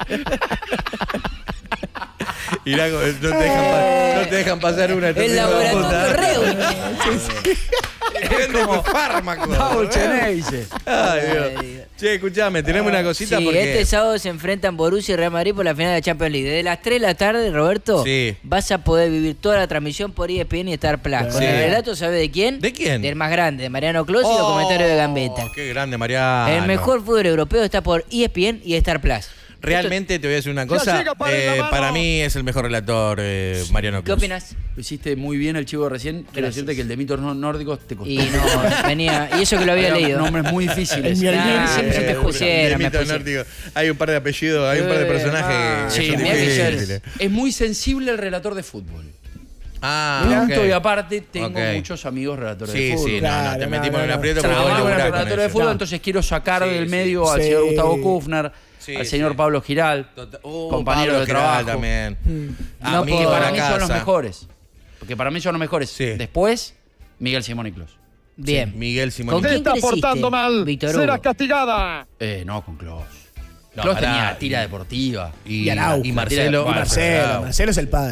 Mirá, no te dejan pasar una. estos El hijos de laboratorio puta. Reus. Es como fármaco. Pau Cheneise. Ay, Ay, Dios. Dios. Che, escuchame, tenemos una cosita Sí, porque. este sábado se enfrentan Borussia y Real Madrid por la final de la Champions League. Desde las 3 de la tarde, Roberto, Sí. vas a poder vivir toda la transmisión por ESPN y Star Plus. Con Sí. el relato, ¿sabes de quién? ¿De quién? Del más grande, de Mariano Clos y los comentarios de Gambetta. Qué grande, Mariano. El mejor fútbol europeo está por ESPN y Star Plus. Realmente te voy a decir una cosa. Para mí es el mejor relator, Mariano ¿Qué Cruz. opinas? Lo hiciste muy bien el chivo recién. Quiero decirte que el de mitos nórdicos te costó. Y no, venía. Y eso que lo había Eran leído. nombres muy difíciles. Nah, Siempre se me te juro. pusieron, me Mito pusieron. nórdico. Hay un par de apellidos, hay un par de personajes. Sí, que son mirá que yo- difíciles. Es muy sensible el relator de fútbol. Ah, Punto ok. y aparte, tengo Ok. muchos amigos relatores Sí, de fútbol. sí, Claro, te no, metimos no, en un no. aprieto porque Trabajo vos con laburás con relatores de ellos. fútbol, No. entonces quiero sacar Sí, del sí. medio al Sí. señor Gustavo Kufner, Sí, al señor sí. Pablo Giral, compañero Pablo de Giral trabajo. también. A No mí puedo- Para para mí son los casa. mejores. Porque para mí son los mejores. Sí. Después, Miguel Simón y Clos. Bien. Miguel ¿Con Simón. quién creciste, Víctor Hugo? castigada. No, con Clos. No, Clos pará. tenía tira deportiva. Y Araujo. Y Marcelo. Bueno, Marcelo es el padre.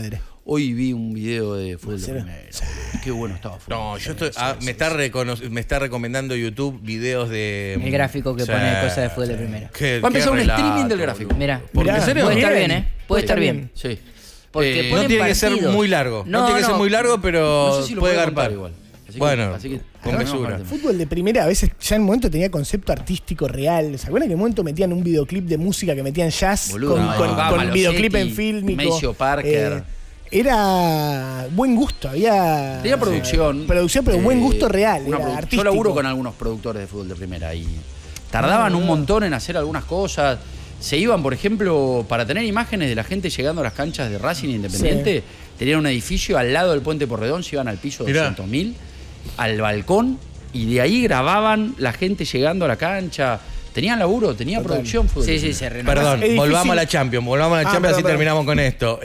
Hoy vi un video de fútbol de primera. Qué bueno estaba fútbol. No, yo estoy. Me está recomendando YouTube videos de. El gráfico que pone cosas de fútbol de primera. Va a empezar un streaming del gráfico. Mira, puede estar bien, ¿eh? Puede estar bien. Sí. Porque no tiene que ser muy largo. No tiene que ser muy largo, pero no sé si lo puede garpar igual. Bueno, con mesura. El fútbol de primera a veces ya en un momento tenía concepto artístico real. ¿Se acuerdan que en un momento metían un videoclip de música que metían jazz? Boludo, con videoclip en fílmico? Maceo Parker. Era buen gusto, tenía producción. Producción, pero buen gusto real. Yo laburo con algunos productores de fútbol de primera y tardaban un montón en hacer algunas cosas. Se iban, por ejemplo, para tener imágenes de la gente llegando a las canchas de Racing Independiente, tenían un edificio al lado del Puente Porredón, se iban al piso 200.000, al balcón, y de ahí grababan la gente llegando a la cancha. Tenían laburo, tenía producción. Sí, se renovó. Perdón, volvamos a la Champions, así terminamos con esto.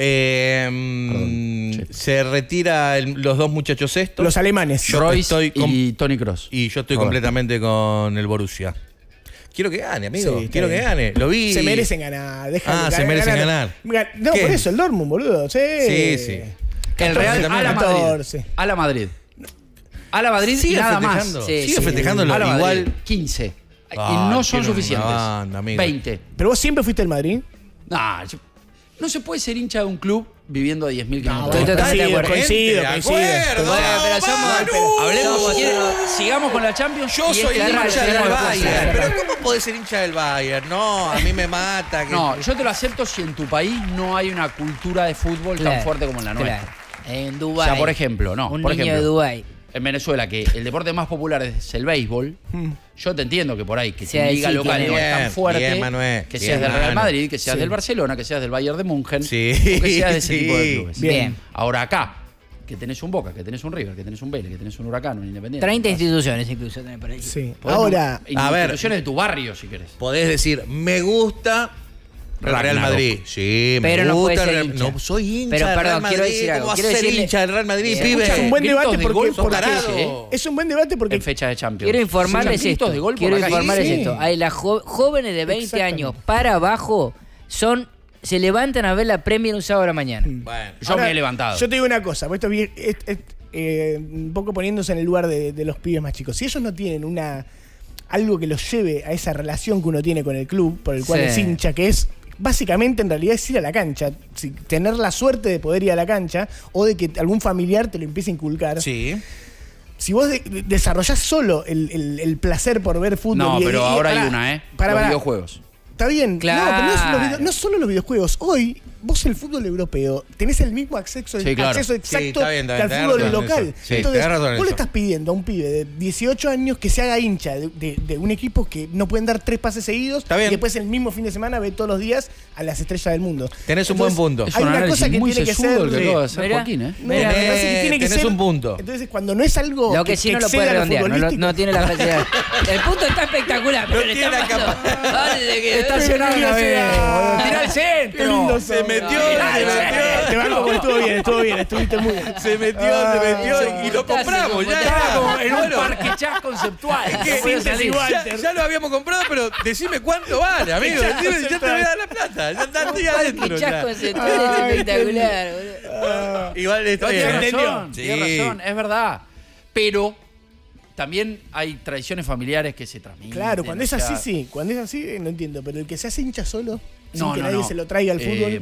Se retira los dos muchachos estos. Los alemanes. Royce y Toni Kroos. Y yo estoy completamente con el Borussia. Quiero que gane, amigo. Quiero que gane. Lo vi. Se merecen ganar. Se merecen ganar. No, por eso, el Dortmund, boludo. Sí. El Real a la Madrid. A la Madrid. A la Madrid y nada más. Sigue festejándolo igual. 15. Y no son suficientes. 20. ¿Pero vos siempre fuiste al Madrid? No se puede ser hincha de un club viviendo a 10.000 kilómetros. Estoy totalmente de acuerdo. Coincido. Hablemos, sigamos con la Champions. Yo soy hincha del Bayern. Pero ¿cómo podés ser hincha del Bayern? No, a mí me mata. No, yo te lo acepto si en tu país no hay una cultura de fútbol tan fuerte como en la nuestra. En Dubái. O sea, por ejemplo, niño de Dubái. En Venezuela, que el deporte más popular es el béisbol, yo te entiendo que por ahí, que tu liga local no es tan fuerte, que seas del Real Madrid, que seas del Barcelona, que seas del Bayern de München, o que seas de ese tipo de clubes. Bien. Ahora acá, que tenés un Boca, que tenés un River, que tenés un Vélez, que tenés un Huracán, un Independiente. 30 instituciones incluso tenés por ahí. Sí. Ahora, instituciones de tu barrio, si querés. Podés decir, me gusta el Real Madrid. Sí, pero me gusta el Real No soy hincha pero, del Real Madrid. Quiero decir algo. ¿Cómo vas a ser hincha del Real Madrid, pibe? Es un buen debate porque es un buen debate porque en fecha de Champions. Quiero informarles esto. Hay las jóvenes de 20 años para abajo se levantan a ver la Premier un sábado a la mañana. Bueno, yo me he levantado. Yo te digo una cosa, esto un poco poniéndose en el lugar de los pibes más chicos. Si ellos no tienen algo que los lleve a esa relación que uno tiene con el club, por el cual es hincha, que es básicamente en realidad es ir a la cancha, tener la suerte de poder ir a la cancha o de que algún familiar te lo empiece a inculcar. Sí. Si vos desarrollás solo el placer por ver fútbol... No, pero ahora hay los videojuegos. Está bien, claro. No, pero no solo los videojuegos. Hoy, vos el fútbol europeo tenés el mismo acceso exacto que al fútbol local. Entonces, vos le estás pidiendo a un pibe de 18 años que se haga hincha de un equipo que no pueden dar 3 pases seguidos y después el mismo fin de semana ve todos los días a las estrellas del mundo. Tenés un buen punto. Hay una cosa que tiene que ser... Joaquín, tenés un punto. Entonces, cuando no es algo lo que sí no lo puede redondear, no tiene la capacidad. El punto está espectacular, pero no tiene la capacidad. Estacionado una vez. Tira al centro. Se metió. Te banco porque estuvo bien, estuviste muy bien. Se metió y lo compramos. Ya en un parque chat conceptual. Ya lo habíamos comprado, pero decime cuánto vale, amigo. Ya te voy a dar la plata. Ya está ahí adentro. Parque chat conceptual es espectacular, boludo. Igual tiene razón, es verdad. Pero también hay tradiciones familiares que se transmiten. Claro, cuando es así, sí. Cuando es así, no entiendo. Pero el que se hace hincha solo, sin que nadie se lo traiga al fútbol.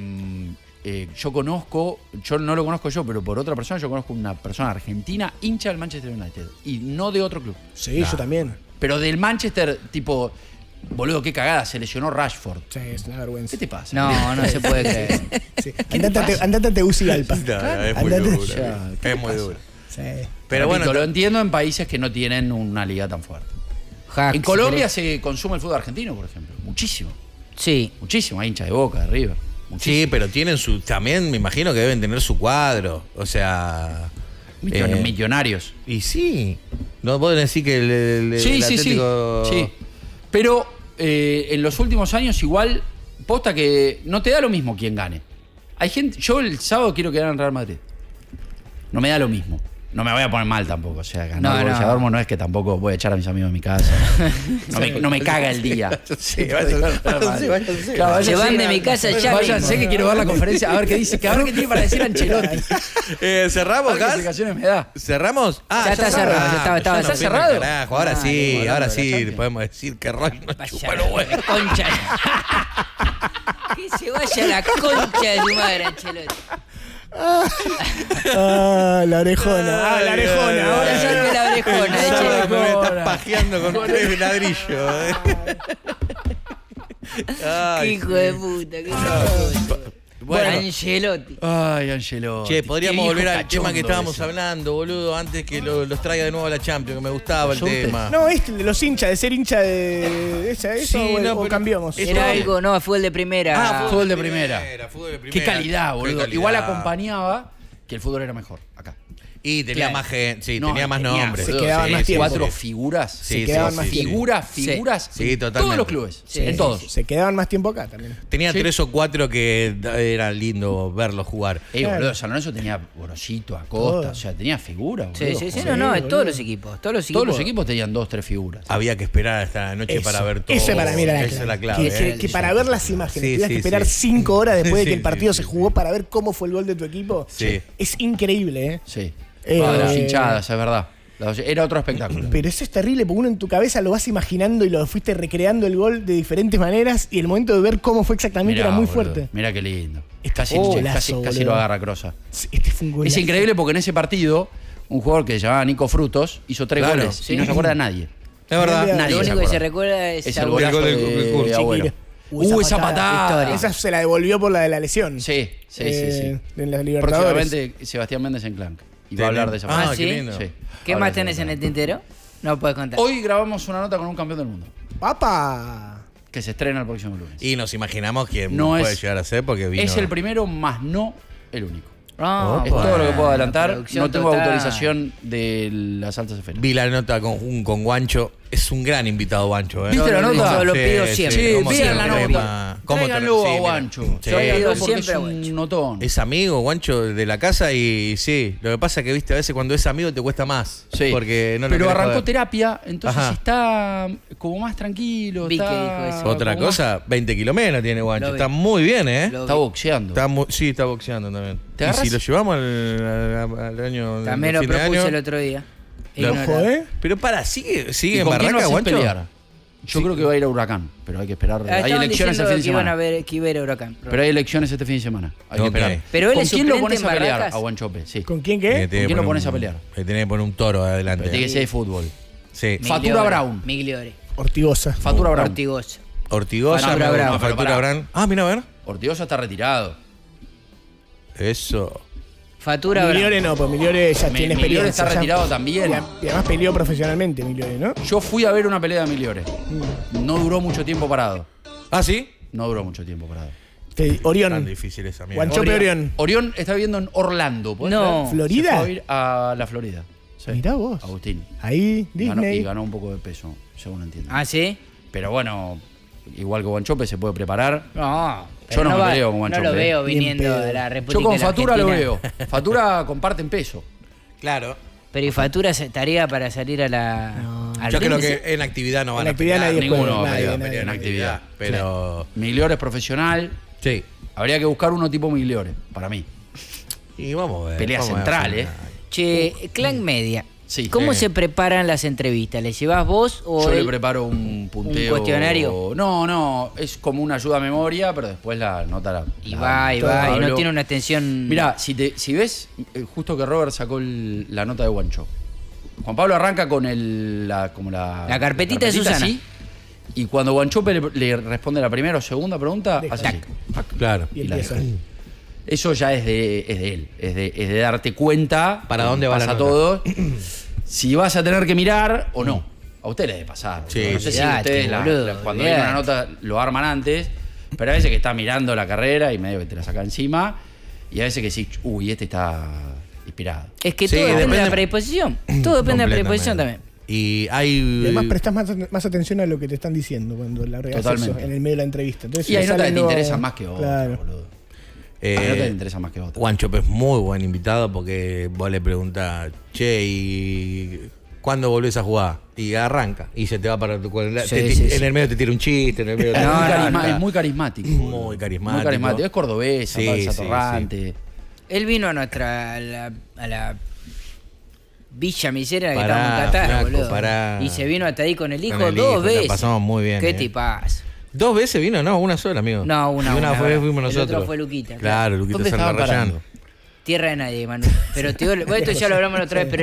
Yo no lo conozco yo, pero por otra persona, yo conozco una persona argentina hincha del Manchester United. Y no de otro club. Sí, yo también. Pero del Manchester, tipo... Boludo, qué cagada, se lesionó Rashford. Sí, es una vergüenza. ¿Qué te pasa? No se puede creer. Sí. Andate a Tegucigalpa. Es muy duro. Es muy duro. Sí. Pero bueno, lo entiendo en países que no tienen una liga tan fuerte. En Colombia se consume el fútbol argentino, por ejemplo. Muchísimo. Sí. Muchísimo. Hay hinchas de Boca, de River. Muchísimo. Sí, pero tienen también me imagino que deben tener su cuadro. O sea... Millonarios. Y sí. No pueden decir que el Atlético... Sí. Pero en los últimos años igual, posta que no te da lo mismo quien gane. Hay gente... Yo el sábado quiero que gane el Real Madrid. No me da lo mismo. No me voy a poner mal tampoco. O sea, ganar Borussia Dortmund no es que tampoco voy a echar a mis amigos de mi casa. No me caga el día. Sí, Se van de mi casa ya. Váyanse que quiero ver la conferencia. A ver qué dice. A ver qué tiene para decir Ancelotti. ¿Cerramos, Gas? ¿Qué me da? ¿Cerramos? Ya está cerrado. ¿Está cerrado? Carajo, ahora sí podemos decir que Roy nos chupa los huevos. Concha. Que se vaya a la concha de su madre, Ancelotti. La orejona. La orejona. Ahora saque la orejona. Me estás pajeando con 3 ladrillos. Qué hijo de puta. Bueno, Ancelotti. Ay, Ancelotti. Che, podríamos volver al tema que estábamos hablando, boludo, antes que los traiga de nuevo a la Champions, que me gustaba el tema. No, de los hinchas, de ser hincha de eso, o cambiamos. Era algo, no, fútbol de primera. Fútbol de primera. Qué calidad, boludo. Igual acompañaba que el fútbol era mejor acá. Y tenía más gente, tenía más nombres. Se quedaban más tiempo. 4 figuras. Se quedaban más tiempo. Figuras. Sí, totalmente. Todos los clubes. En todos. Se quedaban más tiempo acá también. Tenía 3 o 4 que era lindo verlos jugar. Boludo, San Lorenzo tenía Gorosito, Acosta, o sea, tenía figuras. Sí, todos los equipos. Todos los equipos tenían 2, 3 figuras. Había que esperar hasta la noche para ver todo. Ese para mí era la clave. Que para ver las imágenes tenías que esperar 5 horas después de que el partido se jugó para ver cómo fue el gol de tu equipo. Sí. Es increíble, ¿eh? Sí. Las hinchadas, es verdad. Era otro espectáculo. Pero eso es terrible porque uno en tu cabeza lo vas imaginando y lo fuiste recreando el gol de diferentes maneras y el momento de ver cómo fue exactamente era muy fuerte. Mirá qué lindo. Casi lo agarra Crosa. Este fue un golazo. Es increíble porque en ese partido un jugador que se llamaba Nico Frutos hizo 3 goles y no se acuerda de nadie. Es verdad. Nadie lo único que se recuerda es el golazo de Agüero. Esa patada. Esa se la devolvió por la de la lesión. Sí. En las Libertadores. Próximamente Sebastián Méndez en Clank. Y va a hablar de esa patada. ¿sí? Qué lindo. Sí. ¿Qué más tenés en el tintero? No puedes contar. Hoy grabamos una nota con un campeón del mundo. ¡Papa! Que se estrena el próximo lunes. Y nos imaginamos quién puede llegar a ser porque vino. Es el primero, más no el único. Es todo lo que puedo adelantar. No tengo total. autorización de las altas esferas. Vi la nota con Guancho. Es un gran invitado, Guancho. ¿Viste la nota? Yo lo pido siempre. Sí, vean la nota. Tráiganlo a Guancho. Tráiganlo porque siempre es a un Guancho. notón. Es amigo, Guancho, de la casa y sí. Lo que pasa es que, viste, a veces cuando es amigo te cuesta más. Sí. Porque no lo Pero querés arrancó joder. terapia, entonces Ajá. está como más tranquilo. Vi que está dijo eso. Otra como cosa, 20 kilos menos tiene Guancho. Lo vi. Está muy bien, ¿eh? Lo Está vi. boxeando. Sí, está boxeando también. ¿Te Y agarras? si lo llevamos al año. También lo fin de propuse año, el otro día. Ojo, Pero sigue ¿Y en con quién lo Barraca, haces Guancho. pelear? Yo creo que va a ir a Huracán, pero hay que esperar. Hay elecciones el fin de semana. Que iba a ir a Huracán. Pero hay elecciones este fin de semana. Hay que Ok. esperar. Pero él ¿Con es quién lo suplente pones en a pelear? Barracas. A Guanchope, sí. ¿Con quién qué? ¿Con quién lo pones a pelear? Le tenés que poner un toro adelante. Pero tiene que ser de fútbol. Sí. Fatura Brown. Migliore. Ortigosa. Fatura Brown. Ortigosa. Ortigosa, Fatura Brown. Fatura Pero pará. Brown. Ah, mira, a ver. Ortigosa está retirado. Eso. Fatura Migliore Brown. no, pues Migliore ya tiene Migliore experiencia. está ya- retirado también. Y además peleó profesionalmente Migliore, ¿no? Yo fui a ver una pelea de Migliore. No duró mucho tiempo parado. Ah, sí. No duró mucho tiempo parado. Tan Orión. difícil esa mierda. Guanchope Orión. Orión está viviendo en Orlando. ¿podés No. creer? ¿Florida? Se fue a ir a la Florida. Sí. Mirá vos. Agustín. Ahí, Disney. Y ganó un poco de peso, según entiendo. Ah, ¿sí? Pero bueno, igual que Guanchope se puede preparar. No. Yo no me peleo con No Guanchope. lo veo Bien viniendo pedo. de la República Yo con de la Fatura lo Argentina. veo. Fatura comparten peso. Claro. Pero ¿y Fatura estaría para salir a la... al Yo creo ring? que en actividad no van En a actividad pelear. nadie Ninguno puede, va a pelear, nadie. en actividad. Pero. Migliore es profesional. Sí. Habría que buscar uno tipo Migliore, para mí. Y vamos a ver. Pelea vamos a ver. central, Che, Clan Media. Sí. ¿Cómo se preparan las entrevistas? ¿Le llevas vos o Yo le él? preparo un punteo. ¿Un cuestionario? No, es como una ayuda a memoria, pero después la nota la. Y va, y va, y no hablo. tiene una extensión... Mirá, si ves, justo que Robert sacó la nota de Guancho. Juan Pablo arranca con la carpetita de Susana. así, y cuando Guanchope le responde la primera o segunda pregunta, hace así. Claro. Y Y la empieza. deja. Eso ya es de él, es de darte cuenta ¿Para dónde va la pasa nota? todo. Si vas a tener que mirar o no. A usted le debe pasar. Sí, no sé si olvidate, ustedes boludo, cuando ven una olvidate. nota lo arman antes, pero a veces que está mirando la carrera y medio que te la saca encima, y a veces que sí, uy, este está inspirado. Es que Sí, todo depende de la depende- predisposición. Todo depende de la predisposición Completamente. también. Y hay. Y además prestás más atención a lo que te están diciendo cuando la haces Totalmente. eso, en el medio de la entrevista. Entonces, Y hay si notas que te sale algo- interesan más que otras, Claro. boludo. no te interesa más que otro. Juancho es muy buen invitado porque vos le preguntás, che, ¿y cuándo volvés a jugar? Y arranca. Y se te va para tu cuadro. En el medio te tira un chiste. En el medio es muy carismático. Muy carismático. Es cordobés, torrante. Él vino a la Villa Misera que estamos en Qatar, boludo. Y se vino hasta ahí con el hijo 2 veces. La pasamos muy bien. ¿Qué tipazo? 2 veces vino, no, una sola, amigo. No, una vez fuimos nosotros. El otro fue Luquita. Claro, Luquita ¿Dónde estaban parando? Tierra de nadie, Manu. Pero esto ya lo hablamos la otra vez, pero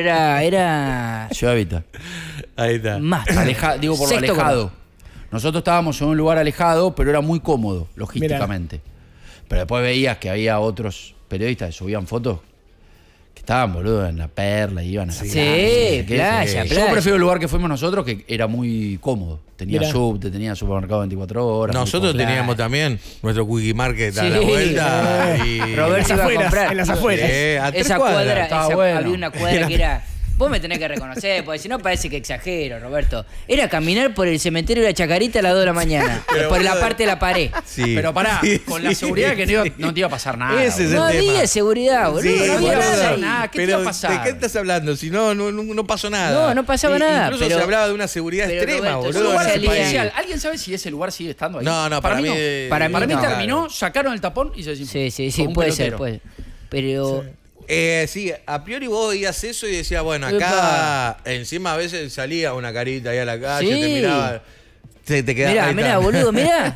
era Ciudad Vita. Ahí está. Más. Digo por lo alejado. Nosotros estábamos en un lugar alejado, pero era muy cómodo, logísticamente. Pero después veías que había otros periodistas que subían fotos que estaban, boludo, en la Perla y iban a la playa. Yo prefiero el lugar que fuimos nosotros, que era muy cómodo. Tenía subte, tenía supermercado 24 horas. Nosotros teníamos también nuestro Quickie Market a la vuelta. Y Robert se iba a comprar. En las afueras. A 3 esa cuadras. cuadra, había una cuadra que era... Vos me tenés que reconocer, porque si no parece que exagero, Roberto. Era caminar por el cementerio de la Chacarita a las 2 de la mañana. Por la parte de la pared. Sí. Pero pará, con la seguridad que no te iba a pasar nada. Ese es el No tema. había seguridad, boludo. Sí, no había nada. ¿Qué te iba a pasar? ¿De qué estás hablando? Si no pasó nada. No pasaba nada. Incluso se hablaba de una seguridad extrema, Roberto, boludo. Lugar en ese especial. país. ¿Alguien sabe si ese lugar sigue estando ahí? No, para mí no. Para mí no. terminó, sacaron el tapón y se desinfló. Sí, puede ser. Pero... Sí, a priori vos veías eso y decías, bueno, acá encima a veces salía una carita ahí a la calle, te miraba, te quedaba. Mirá, boludo, mirá.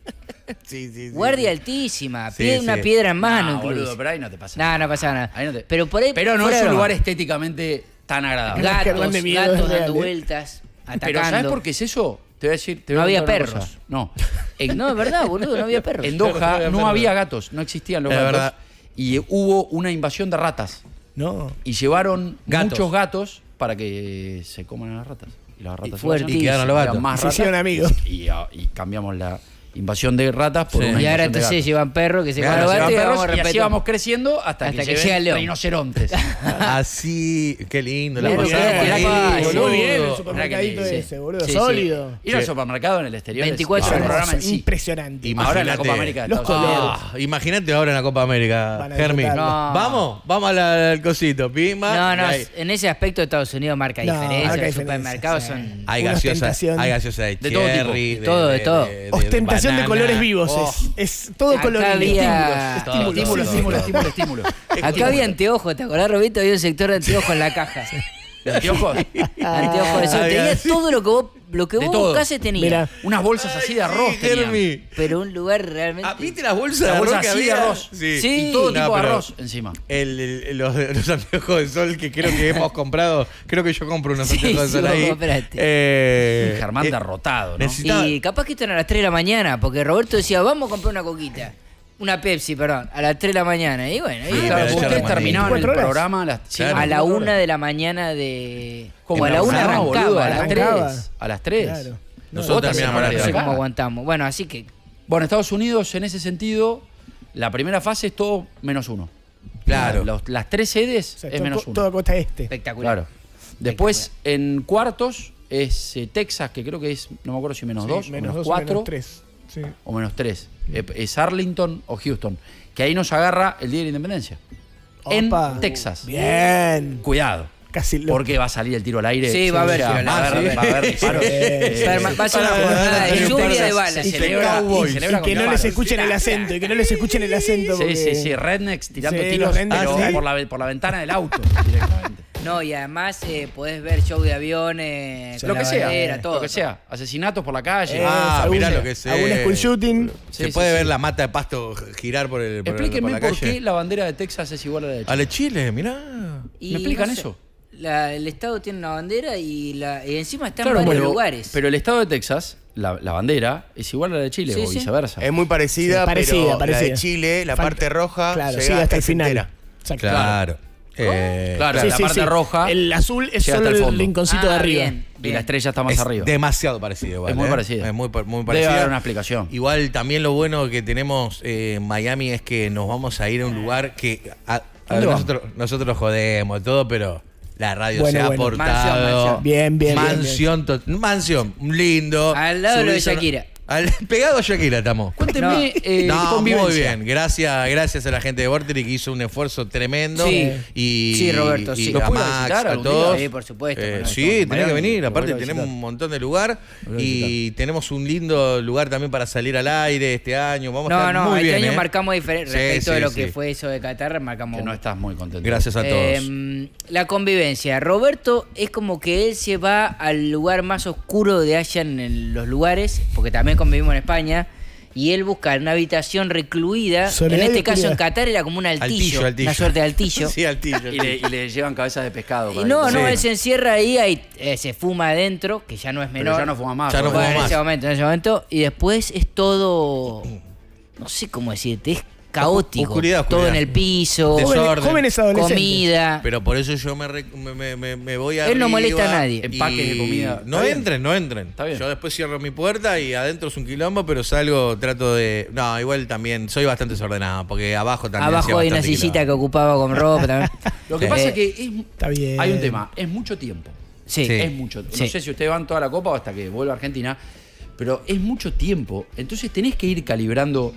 Sí. Guardia altísima, una piedra en mano. Boludo, pero ahí no te pasa nada. No pasa nada. Pero por ahí. Pero no es un lugar estéticamente tan agradable. Gatos dando vueltas, atacando. Pero ¿sabes por qué es eso? Te voy a decir. No había perros. No. No, es verdad, boludo, no había perros. En Doha no había gatos, no existían los gatos. Verdad. Y hubo una invasión de ratas. No. Y llevaron muchos gatos para que se coman a las ratas. Y las ratas y quedaron los gatos. Más se hicieron amigos. Y cambiamos la invasión de ratas por una y ahora invasión de entonces gatos. llevan perros que se Claro, comen a los gatos y así vamos creciendo hasta que llega el león. rinocerontes. Así, qué lindo. La Claro, pasamos. Muy bien el supermercadito ese, boludo. Sólido. Ir al supermercado en el exterior 24 horas. Impresionante. Ahora en la Copa América. Los colores. Imagínate ahora en la Copa América, Germi. Vamos al cosito, pimba. No, en ese aspecto Estados Unidos marca diferencia. Los supermercados son... Hay gaseosa de cherry. De todo. Ostentación de colores vivos. Es todo colorido. Estímulo. Acá había anteojos, ¿te acordás, Roberto? Había un sector de anteojos en la caja. ¿De anteojos? Anteojos de sol. Tenía todo lo que vos buscase tenía. Mirá. Unas bolsas así de arroz tenían. Pero un lugar realmente... ¿Viste las bolsas de arroz que así de había? arroz. Sí. Y todo tipo de arroz encima. Los anteojos de sol que creo que hemos comprado. Creo que yo compro unos anteojos de sol ahí. Germán derrotado, ¿no? Y capaz que están a las 3 de la mañana, porque Roberto decía, vamos a comprar una coquita. Una Pepsi, perdón, a las 3 de la mañana. Y bueno, ustedes terminaban el programa a la 1 de la mañana de... Como a la 1 arrancaba. A las 3. Claro. Nosotros terminamos a las 3. No sé cómo aguantamos. Bueno, así que... Bueno, Estados Unidos, en ese sentido, la primera fase es todo -1. Claro. Las 3 sedes es -1. Todo costa este. Espectacular. Claro. Después, en cuartos, es Texas, que creo que es, no me acuerdo si -2, o -4. -3. Sí. O -3. Es Arlington o Houston. Que ahí nos agarra el Día de la Independencia. En Texas. Bien. Cuidado. Casi porque va a salir el tiro al aire. Sí, va a haber tiro al aire. Va a haber disparos. Va a ser una jornada de lluvia de balas. Y que no les escuchen el acento. Sí. Rednecks tirando tiros pero por la ventana del auto directamente. No, y además podés ver show de aviones, lo que sea, todo. Lo que sea. Asesinatos por la calle. Mirá lo que sé. Algún school shooting. Se puede ver la mata de pasto girar por el Explíquenme por la por qué la bandera de Texas es igual a la de Chile. A la de Chile, mirá. ¿Me explican eso? El Estado tiene una bandera y encima está en varios lugares. Pero el Estado de Texas, la bandera, es igual a la de Chile o viceversa. Es muy parecida, pero la de Chile, la parte roja, llega hasta el final. Claro. Claro, la parte roja. El azul es solo el rinconcito de arriba. Bien. Y la estrella está más arriba. Demasiado parecido igual. Es muy parecida. Es muy parecida. Debe haber una explicación. Igual también lo bueno que tenemos en Miami es que nos vamos a ir a un lugar que nosotros jodemos todo, pero la radio se ha portado. Bien. Mansión, lindo. Al lado de lo de Shakira. Pegado a Shakira estamos. Cuénteme. Muy bien. Gracias a la gente de Vorterix que hizo un esfuerzo tremendo. Sí, Roberto, sí. A Max, a todos. Sí, por supuesto. Sí, tenés que venir. Aparte tenemos un montón de lugar y tenemos un lindo lugar también para salir al aire este año. Vamos a estar muy bien. Este año marcamos diferente respecto de lo que fue eso de Qatar. Marcamos. Que no estás muy contento. Gracias a todos. La convivencia. Roberto es como que él se va al lugar más oscuro de allá en los lugares, porque también convivimos en España, y él busca una habitación recluida. Soledad en este caso en Qatar era como un altillo. Una suerte de altillo. Sí, altillo. Y le llevan cabezas de pescado. Y no, él se encierra ahí, se fuma adentro, que ya no es menor. Pero ya no fuma más. Ya no fuma más. En ese momento. Y después es todo, no sé cómo decirte, es caótico. Oscuridad. Todo en el piso. Desorden. Jóvenes adolescentes. Comida. Pero por eso yo me voy a. Él no molesta a nadie. Empaques de comida. No entren. Está bien. Yo después cierro mi puerta y adentro es un quilombo, pero salgo, trato de. No, igual también soy bastante desordenado, porque abajo también. Abajo hay una sillita que ocupaba con ropa también. Lo que pasa es que está bien. Hay un tema, es mucho tiempo. Sí. Es mucho. No sé si ustedes van toda la copa o hasta que vuelva a Argentina, pero es mucho tiempo. Entonces tenés que ir calibrando,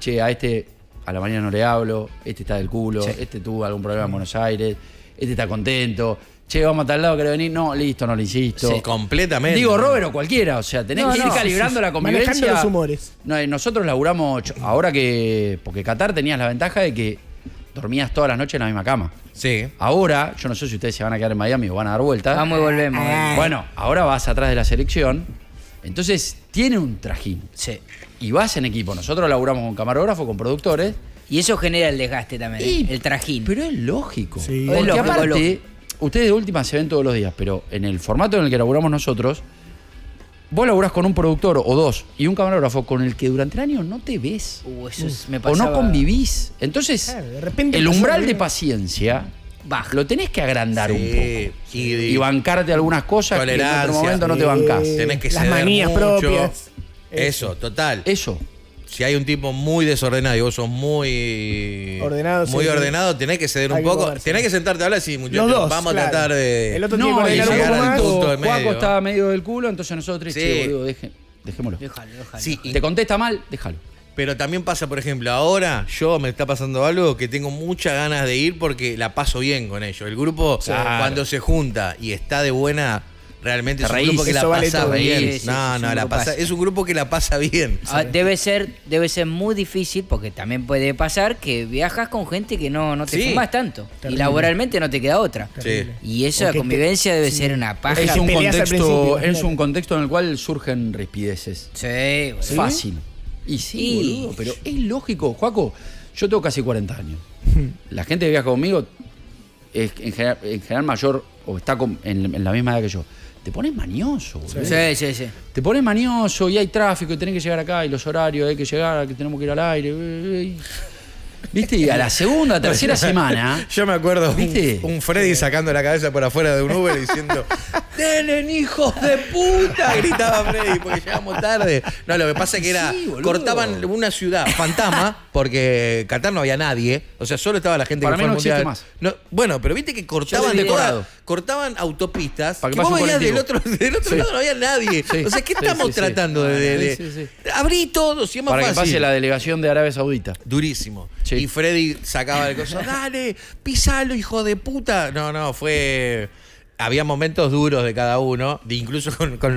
a la mañana no le hablo, este está del culo, este tuvo algún problema en Buenos Aires, este está contento, vamos a tal lado, ¿querés venir? No, listo, no le insisto. Sí, completamente. Digo, Robert o cualquiera, o sea, tenés que ir calibrando la convivencia. Manejando los humores. No, nosotros laburamos, ahora que, porque Qatar tenías la ventaja de que dormías todas las noches en la misma cama. Sí. Ahora, yo no sé si ustedes se van a quedar en Miami o van a dar vueltas. Vamos y volvemos. Bueno, ahora vas atrás de la selección, entonces tiene un trajín. Sí. Y vas en equipo. Nosotros laburamos con camarógrafos, con productores. Y eso genera el desgaste también, el trajín. Pero es lógico. Sí. Porque Es lógico, aparte, lógico. ustedes de última se ven todos los días, pero en el formato en el que laburamos nosotros, vos laburás con un productor o dos y un camarógrafo con el que durante el año no te ves. Eso me O pasaba. no convivís. Entonces, Claro, de repente el pasó umbral algo. de paciencia Baja. lo tenés que agrandar un poco. Y bancarte algunas cosas que en tolerancia. otro momento no te bancás. Tenés que Las ceder manías mucho. propias. Eso, total. Eso. Si hay un tipo muy desordenado y vos sos muy ordenado, tenés que ceder hay un que poco. moverse. Tenés que sentarte a hablar y decir, muchachos, Los dos, vamos claro. a tratar de. El otro No, tiene que y ordenar un llegar poco al más. punto de medio. Juaco estaba medio del culo, entonces nosotros Sí. boludo, dejémoslo. Déjalo. Sí, y- Te contesta mal, déjalo. pero también pasa, por ejemplo, ahora me está pasando algo que tengo muchas ganas de ir porque la paso bien con ellos. El grupo, Claro. cuando se junta y está de buena, realmente es un Reís, grupo que la eso vale pasa todo. bien. Sí, sí, No, es no, un grupazo. es un grupo que la pasa bien. Debe ser muy difícil, porque también puede pasar que viajas con gente que no te Sí. fumas tanto. Terrible. Y laboralmente no te queda otra. Sí. Y esa Porque convivencia debe ser una paja. Es un, peleas al principio, contexto, imagínate. es un contexto en el cual surgen rispideces. Sí, boludo. Fácil. Y sí, Sí. boludo, pero es lógico. Juaco, yo tengo casi 40 años. La gente que viaja conmigo es en general mayor o está en la misma edad que yo. Te pones manioso, boludo. Sí. Te pones manioso y hay tráfico y tenés que llegar acá y los horarios, hay que llegar, que tenemos que ir al aire. ¿Viste? Y a la segunda, tercera semana. Yo me acuerdo ¿Viste? un Freddy sacando la cabeza por afuera de un Uber diciendo ¡Tienen hijos de puta! Gritaba Freddy porque llegamos tarde. No, lo que pasa es que era. Sí, boludo. Cortaban una ciudad fantasma porque Qatar no había nadie. O sea, solo estaba la gente Para que mí fue al no existe mundial. más. No, bueno, pero viste que cortaban Yo lo he decorado. cortaban autopistas. Para que vos pase un veías del colectivo. otro lado no había nadie. Sí. O sea, ¿qué Sí, estamos sí, sí. tratando de Sí. abrí todo, si es más Para que fácil? pase la delegación de Arabia Saudita. Durísimo. Sí. Y Freddy sacaba el coso, dale, pisalo, hijo de puta. No, fue. Había momentos duros de cada uno. Incluso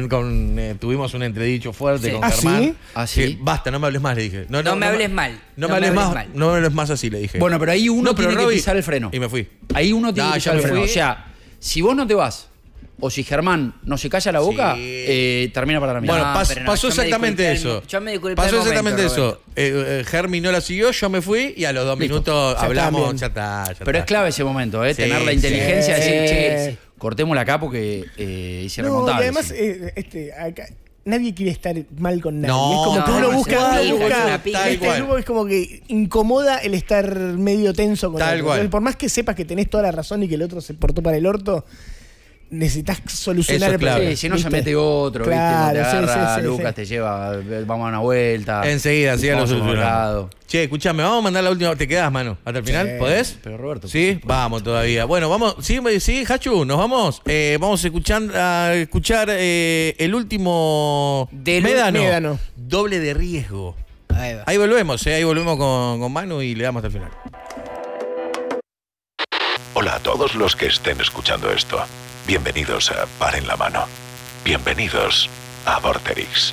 tuvimos un entredicho fuerte Sí. con ¿Ah, Germán. sí? ¿Ah, sí? Que, basta, no me hables más, le dije. No me hables mal. No me hables más. No me hables más así, le dije. Bueno, pero ahí uno pero tiene que Robbie- pisar el freno. Y me fui. Ahí uno tiene No, que yo pisar el me freno. fui. O sea, si vos no te vas, o si Germán no se calla la boca, Sí. termina para la mierda. Bueno, No, pero no, pasó yo me exactamente disculpé eso. yo me disculpé Pasó al exactamente momento, eso. Germi no la siguió, yo me fui y a los 2 minutos Ya hablamos. está, bien. Ya está. Pero es clave ese momento, Sí, tener la sí. inteligencia de decir, che, Sí. cortémosla acá porque hice No, y remontable. además, sí. acá, nadie quiere estar mal con nadie. No, es como que no, uno es busca. una uno pija, busca- es una pija. Tal este cual. grupo es como que incomoda el estar medio tenso con Tal el otro. cual. Por más que sepas que tenés toda la razón y que el otro se portó para el orto, necesitas solucionar el problema. Sí, si no se mete otro, claro, ¿viste? No te agarra, sí, Lucas te lleva, vamos a una vuelta. Enseguida, sí, lo solucionamos. Che, escuchame, vamos a mandar la última. ¿Te quedás, mano? ¿Hasta el final? ¿Podés? Pero Roberto. Sí, vamos todavía. Bueno, vamos. Sí, Hachu, nos vamos. Vamos a escuchar el último Médano. Doble de riesgo. Ahí volvemos, ahí volvemos con Manu y le damos hasta el final. Hola a todos los que estén escuchando esto. Bienvenidos a Par en la Mano. Bienvenidos a Vorterix.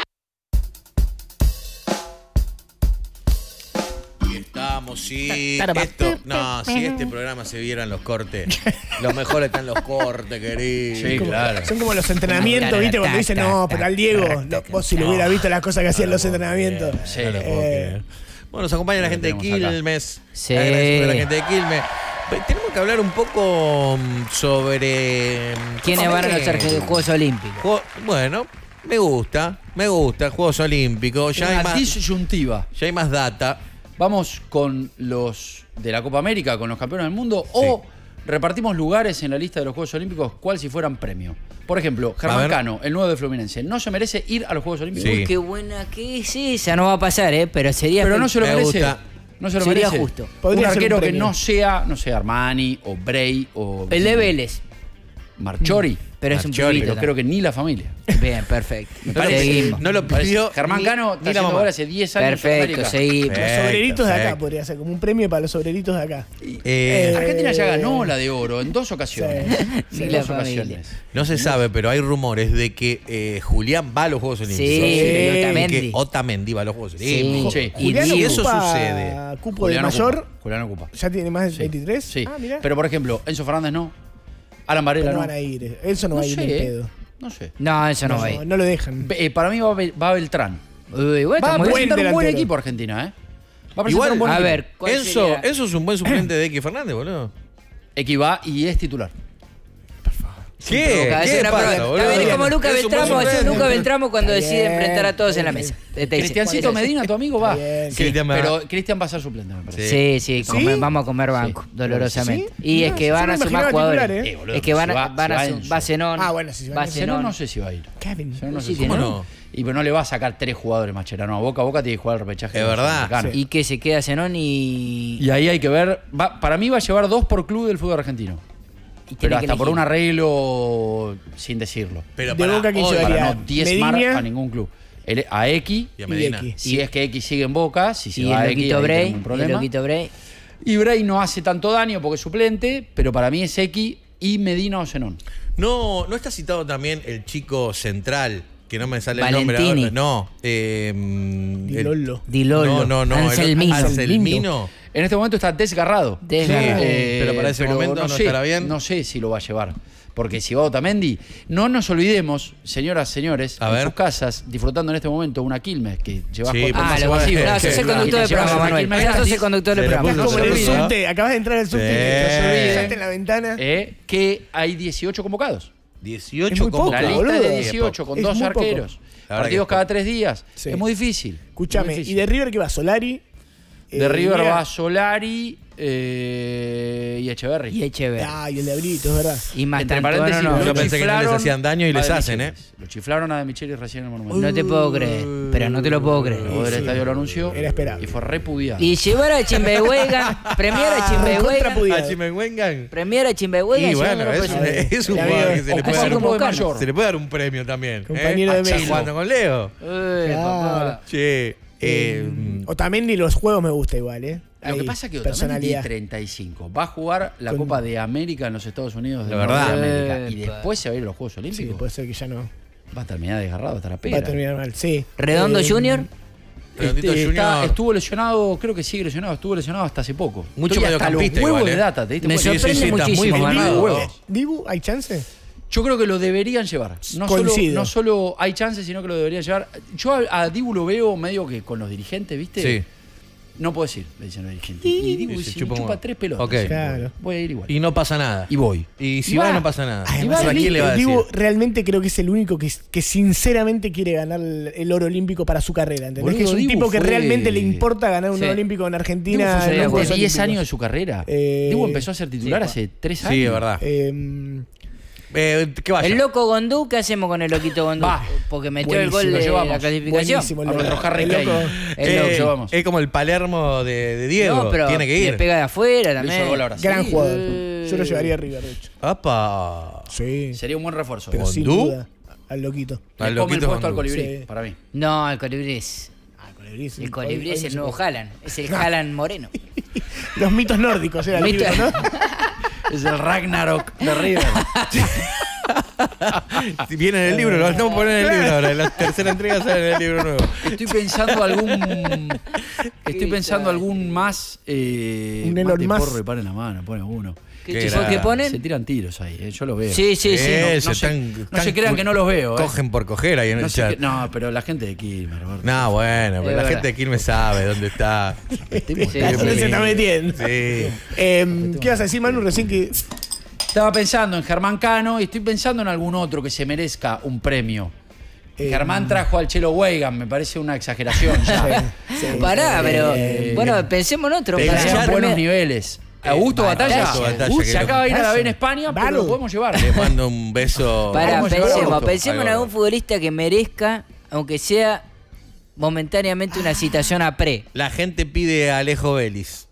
Y estamos, sí. Si este programa se vieran los cortes. Los mejores están los cortes, querido. Sí, claro. Son como los entrenamientos, ¿viste? Cuando dicen, no, pero al Diego, vos si lo hubieras visto las cosas que hacían los entrenamientos. Sí, bueno, nos acompaña la gente de Quilmes. Sí. Agradecemos a la gente de Quilmes. Tenemos que hablar un poco sobre... ¿Quiénes van a los Juegos Olímpicos? Bueno, me gusta. Juegos Olímpicos. Ya hay más disyuntiva. Ya hay más data. ¿Vamos con los de la Copa América, con los campeones del mundo? ¿O repartimos lugares en la lista de los Juegos Olímpicos cual si fueran premio? Por ejemplo, Germán Cano, el 9 de Fluminense, ¿no se merece ir a los Juegos Olímpicos? Uy, qué buena que es esa. No va a pasar, pero sería... Pero no se lo merece. No se lo sería merece. Justo. Un arquero que no sea, Armani o Bray o... El de Vélez. Marchori. Pero es un pibito. Pero creo que ni la familia. Bien, perfecto. Seguimos. No lo pidió. Germán Cano está haciendo ahora hace 10 años. Perfecto, seguimos. Los sobreritos de acá podría ser, como un premio para los sobreritos de acá. Argentina ya ganó la de oro en 2 ocasiones. Sí. En 2 ocasiones. No se sabe, pero hay rumores de que Julián va a los Juegos Olímpicos. Sí, Otamendi. Que Otamendi va a los Juegos Olímpicos. Sí. Julián y eso sucede. Cupo de mayor. Julián ocupa. ¿Ya tiene más de 23? Sí. Mirá. Pero por ejemplo, Enzo Fernández no. Alan Varela no van a ir. Eso no va a ir ni pedo. No sé. No, eso no va a ir. No lo dejan. Para mí va Beltrán. Va a presentar un buen equipo Argentina, Va a presentar un buen equipo. A ver, Eso es un buen suplente de X Fernández, boludo. X va y es titular. ¿Qué? Es como Lucas Beltramo cuando decide enfrentar a todos en la mesa. Cristiancito Medina, tu amigo, va. Pero Cristian va a ser suplente, me parece. Sí, vamos a comer banco, dolorosamente. Y es que van a sumar jugadores. Es que va Zenón. Ah, bueno, si va Zenón, no sé si va a ir. Kevin. No sé si no. Y pero no le va a sacar 3 jugadores Mascherano. A Boca tiene que jugar el repechaje. Es verdad. Y que se queda Zenón y ahí hay que ver. Para mí va a llevar 2 por club del fútbol argentino. Pero hasta por un arreglo sin decirlo. Pero para no diezmar a ningún club. A X y a Medina. Si es que X sigue en Boca, si se va a X, Bray, un problema. Y Bray no hace tanto daño porque es suplente, pero para mí es X y Medina o Zenón. No está citado también el chico central, que no me sale Valentini. el nombre ahora. No. Dilolo. No. Anselmino. En este momento está desgarrado. Pero para ese momento no estará bien. No sé si lo va a llevar. Porque si va Otamendi, no nos olvidemos, señoras, señores, en sus casas, disfrutando en este momento una Quilmes que lleva 4 meses vacío. No, sos el conductor del programa, Manuel. Sos el conductor del programa. Como en el subte, acabas de entrar al subte, no se olviden en la ventana. Que hay 18 convocados. 18 convocados. La lista de 18 con 2 arqueros. Partidos cada 3 días. Sí. Es muy difícil. Escúchame, ¿y de River qué va? ¿Solari? De River va Solari y Echeverri. Y el de Abrito, es verdad. Y más entre paréntesis, yo pensé que no les hacían daño y les hacen, Lo chiflaron a De Michelis recién en el Monumento. No te puedo creer, pero no te lo puedo creer. El estadio lo anunció. Era esperable. Y fue repudiado. Y llevar a Chimbehuegan, premiar a Chimbehuegan. Premiar a Chimbehuegan. Y bueno, es un jugador que se le puede dar un premio también. Compañero de Messi. Jugando con Leo. Che. Otamendi los juegos me gusta igual, Lo que pasa es que Otamendi tiene 35. Va a jugar la Copa de América en los Estados Unidos. De verdad. Y después se va a ir a los Juegos Olímpicos. Sí, puede ser que ya no. Va a terminar desgarrado, estará pega. Va a terminar mal, sí. Redondo Junior. Estuvo lesionado, creo que sigue lesionado. Estuvo lesionado hasta hace poco. Mucho mediocampista igual. Huevos igual, de data, ¿te diste Me cuenta? sorprende muchísimo. ¿Dibu, hay chance? Yo creo que lo deberían llevar. No solo hay chances, sino que lo deberían llevar. Yo a Dibu lo veo medio que con los dirigentes, ¿viste? Sí. No puedo decir, le dicen los dirigentes. Y Dibu dice, me chupa 3 pelotas. Okay. Claro. Voy a ir igual. Y no pasa nada. Y voy. Y si va, no pasa nada. Además, ¿a quién le va a decir? Dibu realmente creo que es el único que sinceramente quiere ganar el oro olímpico para su carrera. ¿Entendés? Boludo, que es un Dibu tipo que fue... realmente le importa ganar un oro olímpico en Argentina. Dibu fue 10 olímpicos. años de su carrera. Dibu empezó a ser titular hace 3 años. Sí, es verdad. ¿Qué vaya? El loco Gondú, ¿qué hacemos con el loquito Gondú? Porque metió el gol de la clasificación. A nuestro Harry Kane. Es como el Palermo de Diego. No, pero tiene que ir. le pega de afuera también. Gran jugador. Yo lo llevaría a River, de hecho. ¡Apa! Sí. Sería un buen refuerzo. Pero sin duda, al loquito. Le come el puesto al Colibrí, para mí. No, al Colibrí es... El Colibrí es el nuevo Haaland. Es el Haaland moreno. Los mitos nórdicos era el libro, ¿no? Es el Ragnarok de River. Viene en el libro, lo estamos poniendo en el libro ahora. En la tercera entrega sale en el libro nuevo. Estoy pensando algún más. Un Elon Musk. Porro y paren la mano, pone uno. ¿Qué ponen? Se tiran tiros ahí, yo lo veo. Sí. No se crean que no los veo. Cogen por coger ahí en el chat. No, pero la gente de Quilmes, Roberto. No, bueno, pero la gente de Quilmes sabe dónde está. Se está metiendo. Sí. ¿Qué ibas a decir, Manu, recién que...? Estaba pensando en Germán Cano y estoy pensando en algún otro que se merezca un premio. Germán trajo al Chelo Weigan, me parece una exageración ya. Sí. Pará, pero... bueno, pensemos en otro. Para buenos niveles. Augusto Batalla. Se acaba de ir a la B en España, pero lo podemos llevar. Le mando un beso. Pará, pensemos en algún futbolista que merezca, aunque sea momentáneamente, una citación a pre. La gente pide a Alejo Vélez.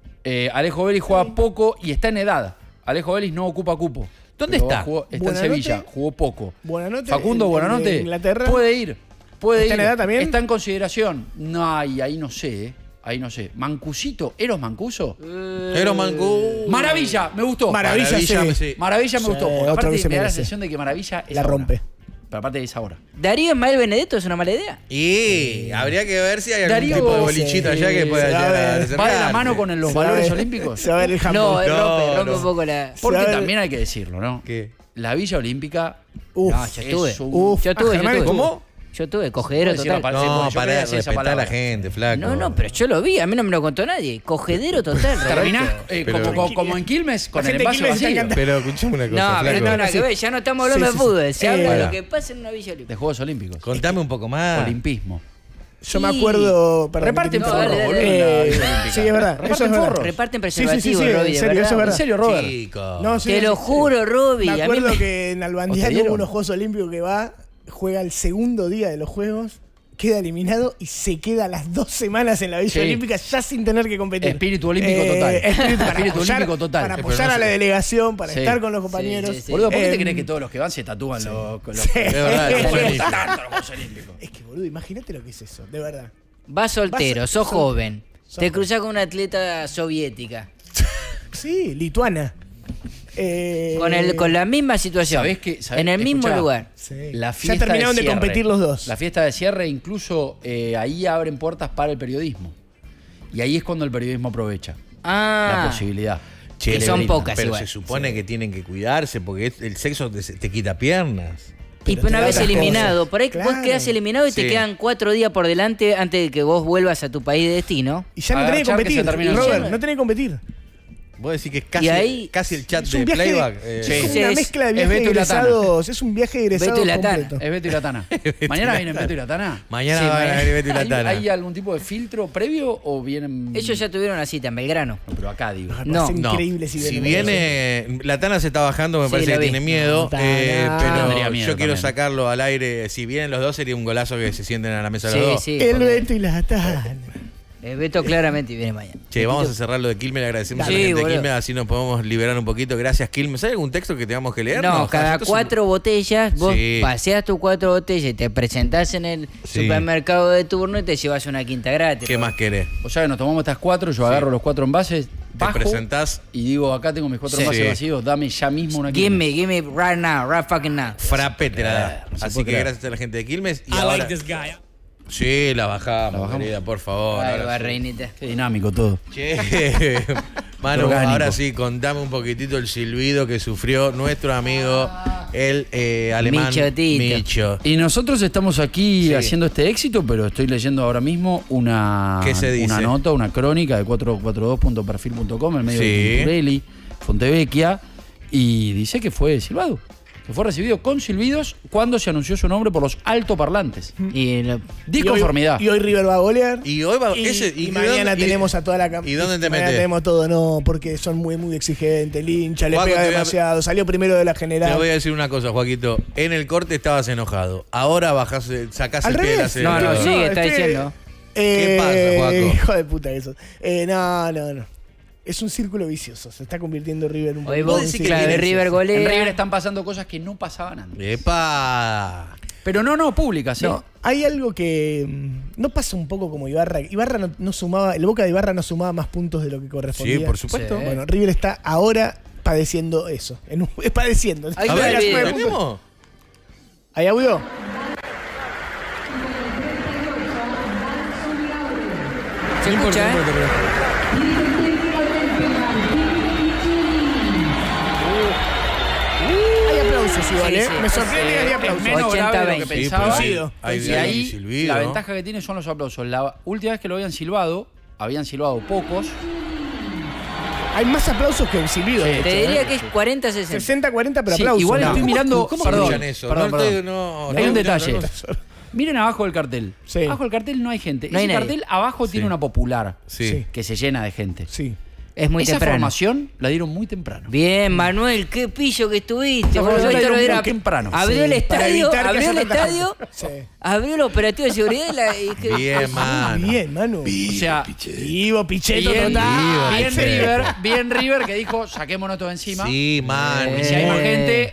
Alejo Vélez juega poco y está en edad. Alejo Vélez no ocupa cupo. ¿Dónde está? Está en Sevilla, jugó poco. Buenanote, Facundo Buenanote Inglaterra. puede ir. ¿Está en edad también? Está en consideración. No, ahí no sé, Ahí no sé. ¿Mancucito? ¿Eros Mancuso? Eros Mancuso. Maravilla, me gustó. Maravilla, sí. Maravilla me gustó. Porque aparte me da la sensación de que Maravilla es la ahora. rompe. Pero aparte es ahora. ¿Darío Ismael Benedetto es una mala idea? Y habría que ver si hay algún Darío, tipo de bolichito allá que pueda llegar a ¿va de la mano con los valores olímpicos? Se va a ver el No, handball. rompe un poco la... Porque también hay que decirlo, ¿no? ¿Qué? La Villa Olímpica... No, yo estuve. Yo estuve. ¿Cómo? Yo estuve, cogedero total. No, para respetar a la gente, flaco. No, pero yo lo vi, a mí no me lo contó nadie. Cogedero total. Terminás como en Quilmes con el envase vacío. Pero escuchame una cosa, no, pero no, nada que ver, ya no estamos hablando de fútbol, se habla de lo que pasa en una Villa Olímpica. De Juegos Olímpicos. Contame un poco más. Olimpismo. Yo me acuerdo... Reparten forro, boludo. Sí, es verdad. Reparten forro. Reparten preservativos, sí, Robbie, en serio, eso es verdad. ¿En serio, Robert? Chico. Te lo juro, Robbie. Me acuerdo que en Albandián hubo unos Juegos Olímpicos que juega el segundo día de los Juegos, queda eliminado y se queda las 2 semanas en la Villa Olímpica ya sin tener que competir. Espíritu olímpico total. Espíritu olímpico total. Para apoyar a la delegación, para estar con los compañeros. Boludo, ¿por qué te crees que todos los que van se tatúan los Es verdad, los Juegos Olímpicos? Es que, boludo, imagínate lo que es eso, de verdad. Vas soltero, sos joven, te cruzás con una atleta soviética. Sí, lituana. Con la misma situación. ¿Sabés que, en el mismo lugar. Sí. La fiesta ya terminaron de competir los dos. La fiesta de cierre, incluso ahí abren puertas para el periodismo. Y ahí es cuando el periodismo aprovecha la posibilidad. Que son pocas, pero igual. se supone que tienen que cuidarse porque el sexo te quita piernas. Y una vez eliminado, por ahí vos quedás eliminado y te quedan 4 días por delante antes de que vos vuelvas a tu país de destino. Y ya no tenés que competir, Robert, no tenés que competir. Vos decís que es casi el chat de playback. Es una mezcla de viajes egresados. Es un viaje egresado Beto y Latana. completo. Es Beto y Latana. ¿Mañana vienen Beto y Latana? Mañana va a venir Beto y Latana. ¿Hay algún tipo de filtro previo o vienen...? Ellos ya tuvieron una cita en Belgrano. No, pero acá digo. No. Increíble si viene... Latana se está bajando, me parece que tiene miedo. Pero yo quiero sacarlo al aire. Si vienen los dos sería un golazo que se sienten a la mesa los dos. El Beto y Latana. Beto claramente viene mañana. Che, vamos a cerrar lo de Quilmes. Le agradecemos a la gente de Quilmes, así nos podemos liberar un poquito. Gracias, Quilmes. ¿Hay algún texto que tengamos que leer? No, cada 4 botellas, vos paseás tus 4 botellas y te presentás en el supermercado de turno y te llevas una quinta gratis. ¿Qué más querés? O sea que nos tomamos estas 4, yo agarro los 4 envases, te presentás y digo, acá tengo mis 4 envases vacíos, dame ya mismo una quinta. Give me right now, right fucking now. Frappé te la da. Así que gracias a la gente de Quilmes. Y ahora... like this guy. Sí, la bajamos, querida, por favor. Ahí va, reinita. Qué dinámico todo. Che, Manu, ahora sí, contame un poquitito el silbido que sufrió nuestro amigo, el alemán Micho. Y nosotros estamos aquí haciendo este éxito, pero estoy leyendo ahora mismo una nota, una crónica de 442.perfil.com, en medio de Turelli, Fontevecchia, y dice que fue silbado. que fue recibido con silbidos cuando se anunció su nombre por los altoparlantes. Disconformidad. Y hoy River va a golear. Y hoy va y mañana tenemos a toda la ¿Y dónde te metes? Tenemos todo, no, porque son muy, muy exigentes. El hincha le pega demasiado. Salió primero de la general. Te voy a decir una cosa, Joaquito. En el corte estabas enojado. Ahora sacás el pie del acelerador. No, sí, está diciendo. ¿Qué pasa, Joaco? Hijo de puta eso. No. Es un círculo vicioso. Se está convirtiendo River en un poco. Vos decís que de River golea. En River están pasando cosas que no pasaban antes. ¡Epa! Pero no públicas, ¿eh? No, hay algo que no pasa un poco como Ibarra. Ibarra no sumaba, el Boca de Ibarra no sumaba más puntos de lo que correspondía. Sí, por supuesto. Sí. Bueno, River está ahora padeciendo eso. Padeciendo. A ver, ¿tenemos? ¿Hay audio? Se escucha, Hay aplausos igual, Sí. Me sorprende que hay aplausos. Es menos grave de lo que 80-20. pensaba. Sí, y ahí silbido. la ventaja que tiene son los aplausos. La última vez que lo habían silbado pocos. Hay más aplausos que el silbido. Sí. Te diría que es 40-60. 60-40, pero Sí, aplausos. igual No. estoy mirando. ¿Cómo Perdón, escuchan eso? perdón. Hay un detalle. Miren abajo del cartel. Sí. Abajo del cartel no hay gente. No hay Ese nadie. cartel abajo tiene una popular Sí. que se llena de gente. Sí. Es muy Esa temprano. formación la dieron muy temprano. Bien, Manuel, qué pillo que estuviste. Esa boludo. formación la Esto lo dieron era muy temprano. Abrió el Sí, para estadio, evitar que abrió el haya tanta estadio, gente. Sí. abrió el operativo de seguridad Bien, mano. Bien, Manu. O sea, Vivo, Pichetto bien, total. bien River que dijo, saquémonos todo encima. Sí, man. Y si hay más gente,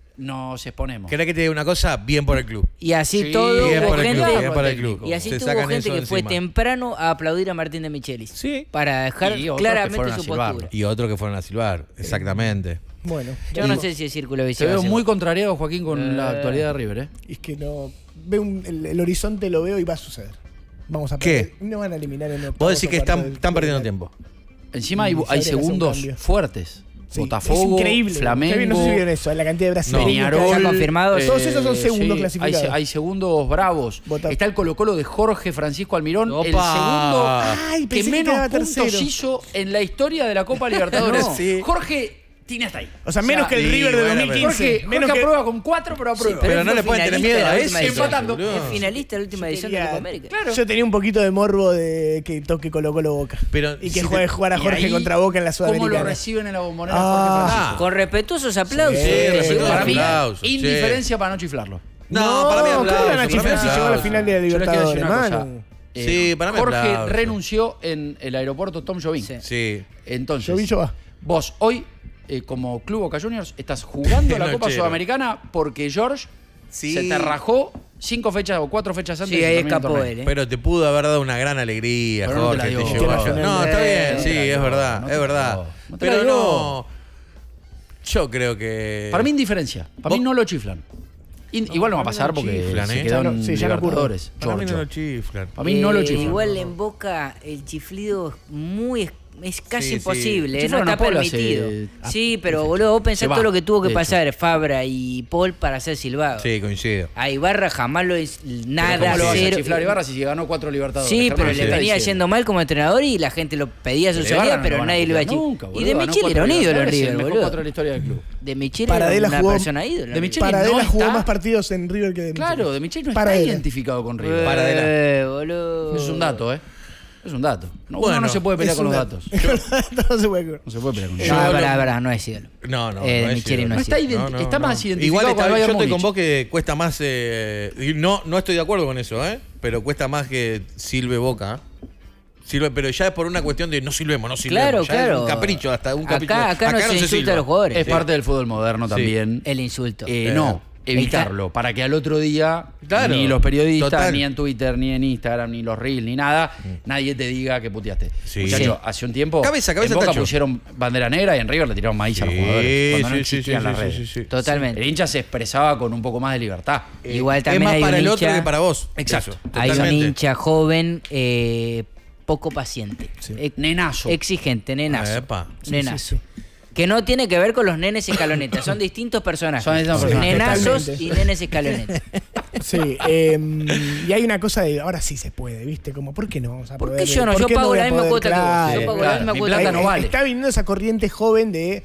nos exponemos. ¿Querés que te diga una cosa? Bien por el club. Y así Sí, todo Bien hubo por el gente. club, bien por el club. Y así Se tuvo sacan gente eso que fue encima. temprano a aplaudir a Martín de Michelis. Sí. Para dejar Y otros que claramente fueron a su silbarlo. postura. Y otros que fueron a silbar. Exactamente. Bueno. Yo no sé si es círculo Te vicioso. veo muy contrariado, Joaquín, con la actualidad de River, ¿eh? Es que no. Veo el horizonte, lo veo y va a suceder. Vamos a ¿Qué? perder. No van a eliminar en octavos Vos decís o que cuartos están perdiendo tiempo. Encima Y hay habría que hacer un segundos cambio. fuertes. Sí, Botafogo, es increíble. Flamengo, No sé si vieron eso, la cantidad de brasileños. Peñarol, ¿Ya confirmados? Todos esos son segundos sí, clasificados. Hay segundos bravos. Está el Colo-Colo de Jorge Francisco Almirón, el Opa. segundo Ay, que pensé que menos quedaba puntos tercero. hizo en la historia de la Copa Libertadores. No. Sí. Jorge tiene hasta ahí. O sea, menos que el sí, River de bueno, 2015. Jorge aprueba con 4, pero aprueba. Pero no le pueden tener miedo a eso. Empatando. boludo. Es finalista de la última edición de Copa América. Claro. Yo tenía un poquito de morbo de que toque Colo-Colo Boca. Pero Y que si juegue jugar a Y Jorge ahí, contra Boca en la ¿Cómo lo Sudamericana. reciben en la bombonera Ah. Jorge Francisco? Con respetuosos aplausos. Sí, respetuosos Para mí, aplausos, che. indiferencia para no chiflarlo. No, para mí ¿cómo aplausos, van a chiflar para si mí llegó a la aplausos. final de Yo les quiero decir Libertadores, una cosa. mano? Sí, para mí Jorge aplausos. renunció en el aeropuerto Tom Jobim. Sí. Sí. Entonces, Jovincho va. vos hoy, como Club Boca Juniors, estás jugando la Copa Nochero. Sudamericana porque George Sí. se te rajó 5 fechas o 4 fechas antes. Sí, de ahí que termine el escapó torneo. él. Pero te pudo haber dado una gran alegría, Pero no te la Jorge. dio. te llevó a- Internacional. No, está bien, No sí, te la es dio, verdad, no es te la verdad. dio. No te la Pero dio. no. Yo creo que. Para mí indiferencia. Para mí Vos- no lo chiflan. Igual no va a pasar no lo porque chiflan, se ¿eh? quedó Ya en no- sí, ya no ocurre. Libertadores. Para mí no Giorgio. lo chiflan. Para mí no lo chiflan. Igual en Boca el chiflido es casi Sí, imposible, sí. no Chiflaron está a Paul permitido. hace- Sí, pero boludo, vos pensás Se va, todo lo que tuvo que de hecho. pasar Fabra y Paul para ser silbado. Sí, coincido. A Ibarra jamás lo es Pero nada, ¿cómo lo vas a cero. chiflar a Ibarra si ganó 4 Libertadores? Sí, Germán, pero ¿qué le está venía diciendo? yendo mal como entrenador y la gente lo pedía a su Pero salida, Ibarra no pero lo van a nadie lo iba a chiflar chiflar. nunca, Y boludo. de Ganó Michele 4 era un ídolo en Libertadores, River, el mejor boludo. 4 de la historia del club. De Michele Paradela era una jugó- persona ídolo. de Michele Paradela no jugó está- más partidos en River que de Claro, de Michele no está Paradela. identificado con River. Boludo. Eso es un dato, ¿eh? Es un dato. No, Bueno, uno no se puede pelear Es con los una- datos. no se puede. No se puede pelear con los No, datos. no es ídolo. No, no. De no es Michele ídolo. no No es está, ídolo. está más identificado Igual con está, yo Bayern estoy con Múnich. vos que cuesta más. Y no estoy de acuerdo con eso, pero cuesta más que silbe Boca. Silbe, pero ya es por una cuestión de no silbemos. Claro, ya claro. Es un capricho, hasta un capricho. Acá no se insulta silba. a los jugadores. Es parte del fútbol moderno también. El insulto. No, evitarlo. Para que al otro día Claro, ni los periodistas, total. ni en Twitter, ni en Instagram, ni los Reels, ni nada, nadie te diga que puteaste. Sí. Muchachos, Sí. hace un tiempo Cabeza, en Boca tacho. pusieron bandera negra y en River le tiraron maíz a los jugadores. Cuando no existían las redes. sí. Totalmente. El hincha se expresaba con un poco más de libertad. Igual Es también más hay para un el otro hincha, que para vos. Exacto. Eso, hay un totalmente. hincha joven poco paciente. Nenazo. Exigente, nenazo. Epa. Nenazo. Que no tiene que ver con los nenes escalonetas, son distintos personajes. Son distintos personajes. Nenazos Totalmente. y nenes escalonetas. Sí, y hay una cosa de ahora sí se puede, ¿viste? Como, ¿por qué no vamos a ¿Por poder? qué yo no? ¿Por Yo qué pago voy la a misma poder? cuota que vos. Claro, Yo pago claro. la misma Mi cuota plata que no vos. vale. Está viniendo esa corriente joven de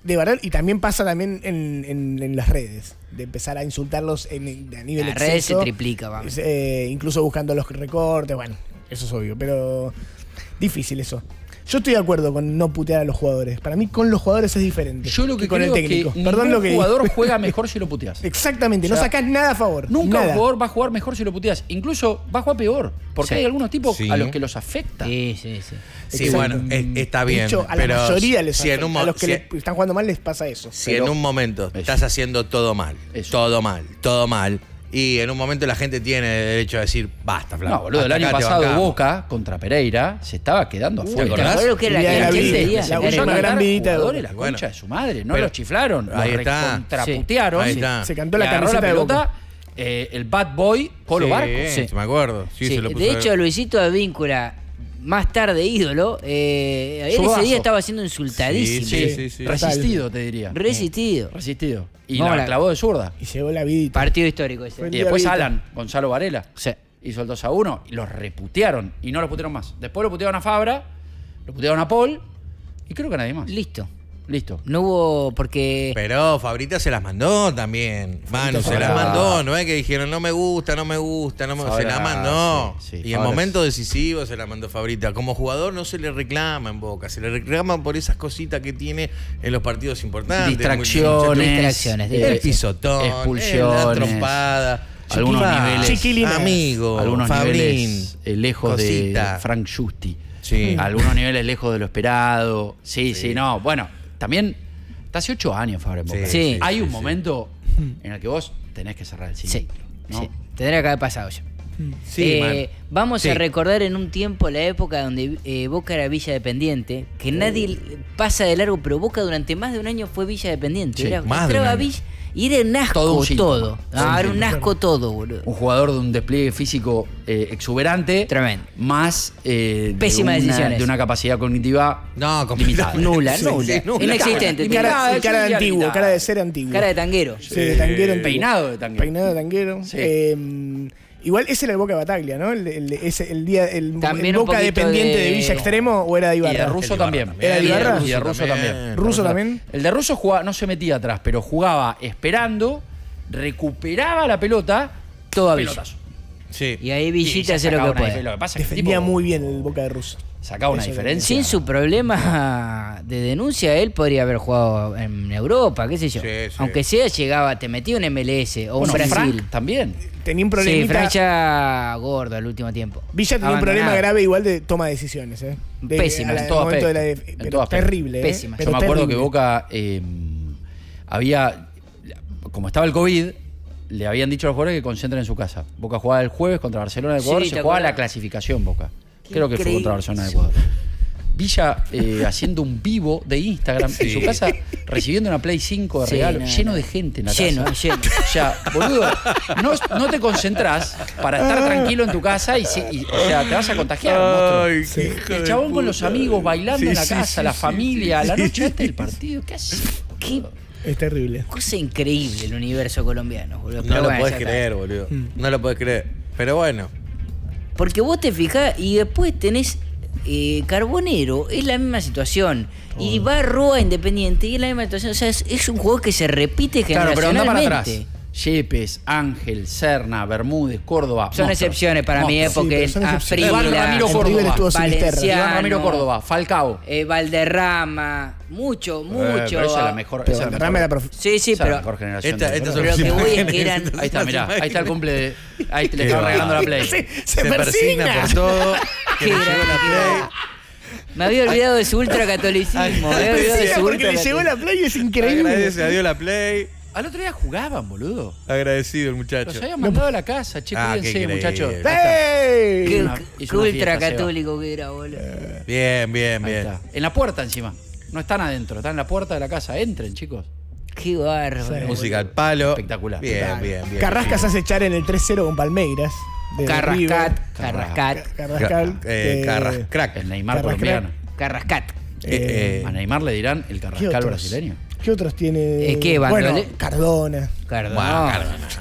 de verdad, y también pasa también en las redes, de empezar a insultarlos a nivel exceso. Las redes se triplica, vamos. Incluso buscando los recortes, bueno, eso es obvio, pero difícil eso. Yo estoy de acuerdo con no putear a los jugadores. Para mí con los jugadores es diferente. Yo lo que con creo el técnico. es que un jugador juega mejor si lo puteas. Exactamente, o sea, no sacás nada a favor. Nunca nada. un jugador va a jugar mejor si lo puteas. Incluso va a jugar peor. Porque hay algunos tipos a los que los afecta. Sí, bueno, está bien. De hecho, a la pero mayoría les afecta. a los que están jugando mal les pasa eso. Si en un momento estás haciendo todo mal, todo mal, y en un momento la gente tiene derecho a decir, basta, Flaco. No, boludo, el año pasado Boca, contra Pereira, se estaba quedando afuera. ¿Te acuerdas que era la gran vidita de la concha de su madre? No los chiflaron, los contraputearon. Se cantó la camiseta de Boca. El bad boy Polo Barco. Sí, me acuerdo. De hecho, Luisito Advíncula, más tarde ídolo, ese día estaba siendo insultadísimo. Sí. Resistido, te diría. Resistido. Y la clavó de zurda. Y llegó la vidita. Partido histórico ese. Y después Alan, Gonzalo Varela. Hizo el 2-1 y los reputearon. Y no los putearon más. Después lo putearon a Fabra, lo putearon a Paul y creo que a nadie más. Listo. No hubo porque... Pero Fabrita se las mandó también. Manu, se las mandó. No es que dijeron, no me gusta. Se las mandó. Y en momento decisivo se las mandó Fabrita. Como jugador no se le reclama en Boca. Se le reclama por esas cositas que tiene en los partidos importantes. Distracciones. El pisotón. Expulsiones. La trompada. Algunos niveles. Amigo. Algunos Fabrín, niveles lejos cosita. de Frank Justi. Sí. Algunos niveles lejos de lo esperado. Sí, no. Bueno. También, está hace 8 años, Fabra, en Boca. Hay un momento en el que vos tenés que cerrar el ciclo. ¿no? Tendría que haber pasado ya. Vamos a recordar en un tiempo la época donde Boca era Villa Dependiente, que nadie pasa de largo, pero Boca durante más de un año fue Villa Dependiente. Entraba Villa y era un asco todo. Era un asco todo, boludo. Un jugador de un despliegue físico exuberante. Tremendo. Más pésimas decisiones. De una capacidad cognitiva limitada. Nula. Inexistente. Cara de antiguo, cara de ser antiguo. Cara de tanguero. Sí, de tanguero antiguo. Peinado de tanguero. Sí. Igual ese era el Boca de Bataglia, ¿no? El Boca dependiente de Villa Extremo, ¿o era de Ibarra? Y de Russo también. ¿Era de Ibarra? Y de Russo también. ¿Russo también? El de Russo jugaba, no se metía atrás, pero jugaba esperando, recuperaba la pelota, toda pelotazo. Sí. Y ahí Villita hace lo que puede. Defendía muy bien el Boca de Russo. Sacaba una diferencia. Sin su problema de denuncia, él podría haber jugado en Europa, qué sé yo. Aunque sea, llegaba, te metía un MLS o un Brasil. Frank también. Tenía un problemita. Sí, Frank ya gordo al último tiempo. Villa tenía un problema grave igual de toma de decisiones. Pésima. En todo aspecto. Pero terrible. Pésima. Yo me acuerdo que Boca había, como estaba el COVID, le habían dicho a los jugadores que concentren en su casa. Boca jugaba el jueves contra Barcelona de Ecuador, se jugaba la clasificación Boca. Creo que fue contra Barcelona de Ecuador. Villa haciendo un vivo de Instagram en su casa, recibiendo una Play 5 de regalo, lleno de gente en la casa. Lleno. O sea, boludo, no te concentrás para estar tranquilo en tu casa y o sea, te vas a contagiar. Ay, el chabón con los amigos bailando en la casa, la familia, la noche antes del partido. ¿Qué hace? Es terrible. Cosa increíble el universo colombiano, boludo. No lo podés creer, boludo. No lo podés creer. Pero bueno. Porque vos te fijás y después tenés Carbonero, es la misma situación. Y Barro a Independiente y es la misma situación. O sea, es un juego que se repite generacionalmente. Claro, pero anda para atrás. Yepes, Ángel, Serna, Bermúdez, Córdoba. Son excepciones para mí, porque es Iván Ramiro Córdoba, Valenciano, Ramiro Córdoba, Falcao. Valderrama, mucho. Pero esa es la mejor. Valderrama era Sí, pero. La mejor generación. Pero lo que voy es que eran. Ahí está, mirá, ahí está el cumple de. Ahí le estaban regalando la Play. Se persigna por todo. Que le llegó la Play. Me había olvidado de su ultracatolicismo. Porque le llegó la Play, es increíble. Agradece a Dios la Play. Al otro día jugaban, boludo. Agradecido el muchacho. Los habían mandado a la casa, che, cuídense, muchachos. ¡Ey! Qué ultracatólico que era, boludo. Bien. En la puerta encima. No están adentro, están en la puerta de la casa. Entren, chicos. Qué bárbaro. Música al palo. Espectacular. Bien. Carrascas hace echar en el 3-0 con Palmeiras. Carrascat. Crack. El Neymar colombiano. Carrascat. A Neymar le dirán el Carrascal brasileño. ¿Qué otros tiene? ¿Qué, bueno, Cardona.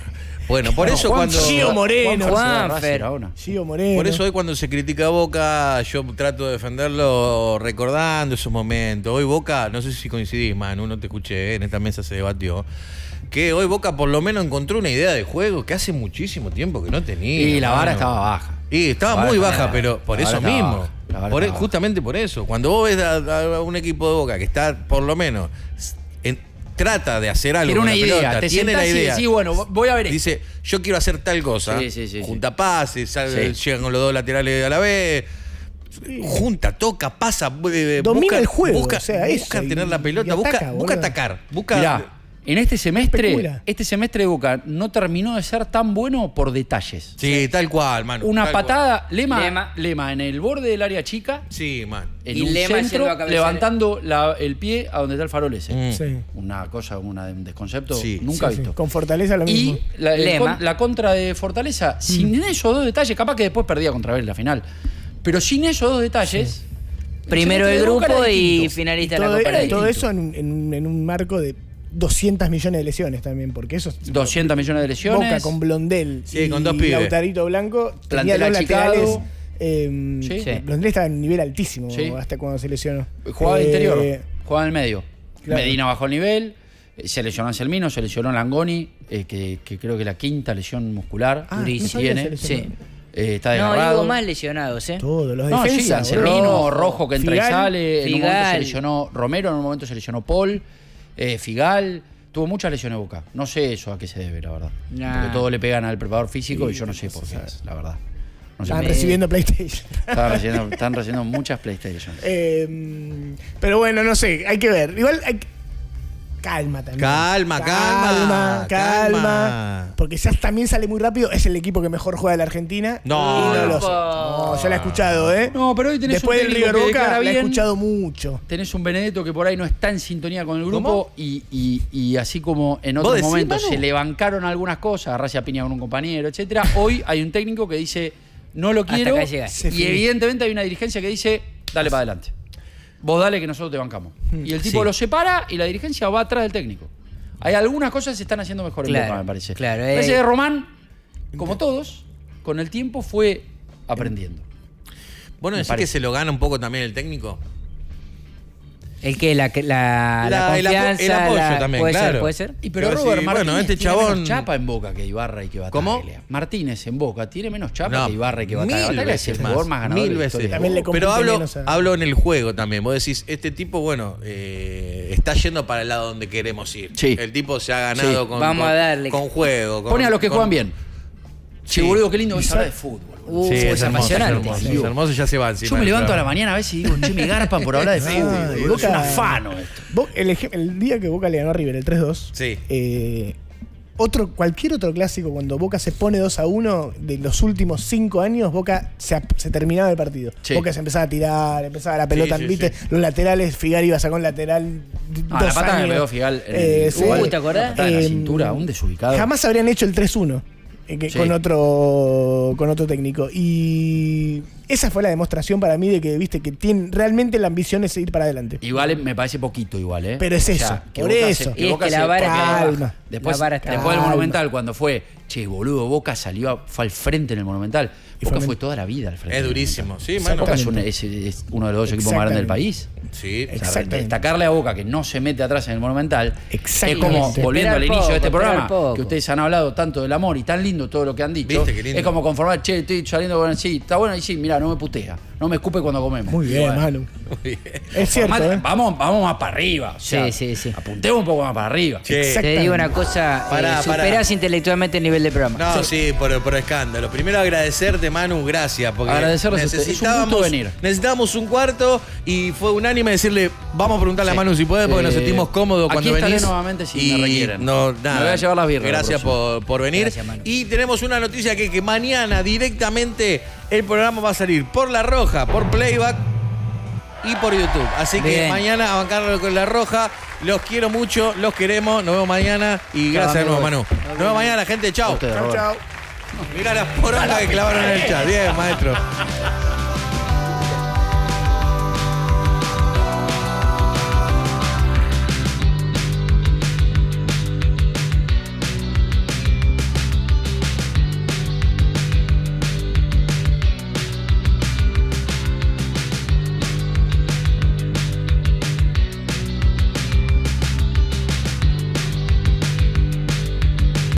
Bueno, por eso cuando... Gio Moreno. Gio Moreno. Por eso hoy cuando se critica a Boca, yo trato de defenderlo recordando esos momentos. Hoy Boca, no sé si coincidís, Manu, no te escuché, en esta mesa se debatió, que hoy Boca por lo menos encontró una idea de juego que hace muchísimo tiempo que no tenía. Y la vara estaba baja. Y estaba muy baja, pero por eso mismo. Justamente por eso. Cuando vos ves a un equipo de Boca que está por lo menos... trata de hacer algo. Tiene una idea, pelota, tiene la idea. Sí, bueno, voy a ver. Dice, yo quiero hacer tal cosa. Junta pases, llegan con los dos laterales a la vez. Junta, toca, pasa, domina el juego. Busca tener la pelota, busca atacar. Mirá, en este semestre de Boca no terminó de ser tan bueno por detalles. Sí, tal cual, mano. Una patada, Lema en el borde del área chica. Sí, man. En un centro, levantando el pie a donde está el farol ese. Una cosa, un desconcepto nunca visto. Con Fortaleza lo mismo. Y la contra de Fortaleza, sin esos dos detalles, capaz que después perdía contra Vélez la final. Pero sin esos dos detalles... Primero del grupo y finalista de la Copa Argentina. Todo eso en un marco de 200 millones de lesiones también, porque eso... 200 millones de lesiones. Boca con Blondel con dos pibes. Lautarito Blanco. Tenía dos laterales. Blondel estaba en un nivel altísimo hasta cuando se lesionó. Jugaba de interior, jugaba en el medio. Claro. Medina bajó el nivel, se lesionó Anselmino, se lesionó Langoni, que creo que la quinta lesión muscular tiene. Está desgarrado. No, hubo más lesionados, Todos los defensas. Anselmino, Rojo que entra y sale. En un momento se lesionó Romero, en un momento se lesionó Paul. Figal, tuvo muchas lesiones de Boca. No sé eso a qué se debe, la verdad. Porque todos le pegan al preparador físico y yo no sé por qué es, la verdad. No sé. Están recibiendo PlayStation. Están recibiendo muchas PlayStation. Pero bueno, no sé, hay que ver. Igual calma también. Calma. Porque ya también sale muy rápido. Es el equipo que mejor juega de la Argentina. No, yo la he escuchado, No, pero hoy tenés después un del River Boca la he escuchado mucho. Tenés un Benedetto que por ahí no está en sintonía con el grupo y así como en otros momentos se le bancaron algunas cosas, agarrarse a piña con un compañero, etcétera. Hoy hay un técnico que dice no lo quiero y evidentemente hay una dirigencia que dice dale para adelante. Vos dale que nosotros te bancamos. Y el tipo lo separa y la dirigencia va atrás del técnico. Hay algunas cosas que se están haciendo mejor en Boca, me parece. Claro, parece que Román, como todos, con el tiempo fue aprendiendo. Bueno, decís que se lo gana un poco también el técnico. El que la confianza, el apoyo también, puede ser. Y pero Robert Martínez este tiene chabón menos chapa en Boca que Ibarra y que Bataglia. ¿Cómo? Martínez en Boca tiene menos chapa que Ibarra y que Bataglia. Bataglia es el jugador más ganador de la historia. También le pero hablo en el juego también. Vos decís, este tipo, está yendo para el lado donde queremos ir. Sí. El tipo se ha ganado Vamos a darle. con juego. Pone a los que juegan bien. Sí, boludo, qué lindo es hablar de fútbol. Es apasionante. Es hermoso, ya se va encima. Yo me levanto a la mañana a veces y digo, che, me garpan por hablar de fútbol. Es un afano esto. El día que Boca le ganó a River, el 3-2, cualquier otro clásico, cuando Boca se pone 2-1, de los últimos 5 años, Boca se terminaba el partido. Boca se empezaba a tirar, empezaba la pelota, ¿viste? Los laterales, Figal iba a sacar un lateral. La pata que me pegó Figal. ¿Te acordás? En la cintura, un desubicado. Jamás habrían hecho el 3-1. Con otro técnico. Y esa fue la demostración para mí de que, viste, que realmente la ambición es ir para adelante. Igual me parece poquito igual, Pero es eso, por eso. Y es que la vara calma. Después del Monumental, cuando fue, boludo, Boca fue al frente en el Monumental. Boca fue toda la vida al frente. Es durísimo, sí, mano. Boca es uno de los dos equipos más grandes del país. Sí, destacarle a Boca que no se mete atrás en el Monumental es como, volviendo al inicio de este programa, que ustedes han hablado tanto del amor y tan lindo todo lo que han dicho. Es como conformar, estoy saliendo con está bueno, y mirá, no me putea, no me escupe cuando comemos. Muy bien, Manu. Es cierto, vamos más para arriba. Sí. Apuntemos un poco más para arriba. Te digo una cosa, superás intelectualmente el nivel de programa. No, sí, por escándalo. Primero agradecerte, Manu, gracias. Porque agradecerles es un gusto venir. Necesitábamos un cuarto y fue unánime decirle, vamos a preguntarle a Manu si puede, porque nos sentimos cómodos cuando venís. Aquí nuevamente si me requieren. Me voy a llevar las birras. Gracias por venir. Gracias, y tenemos una noticia que mañana directamente el programa va a salir por La Roja, por Playback y por YouTube. Así que mañana a bancarlo con La Roja. Los quiero mucho, los queremos. Nos vemos mañana y gracias de nuevo, Manu. Nos vemos mañana, gente. Chau. Chau. Mirá las porongas que clavaron en el chat. Bien, maestro.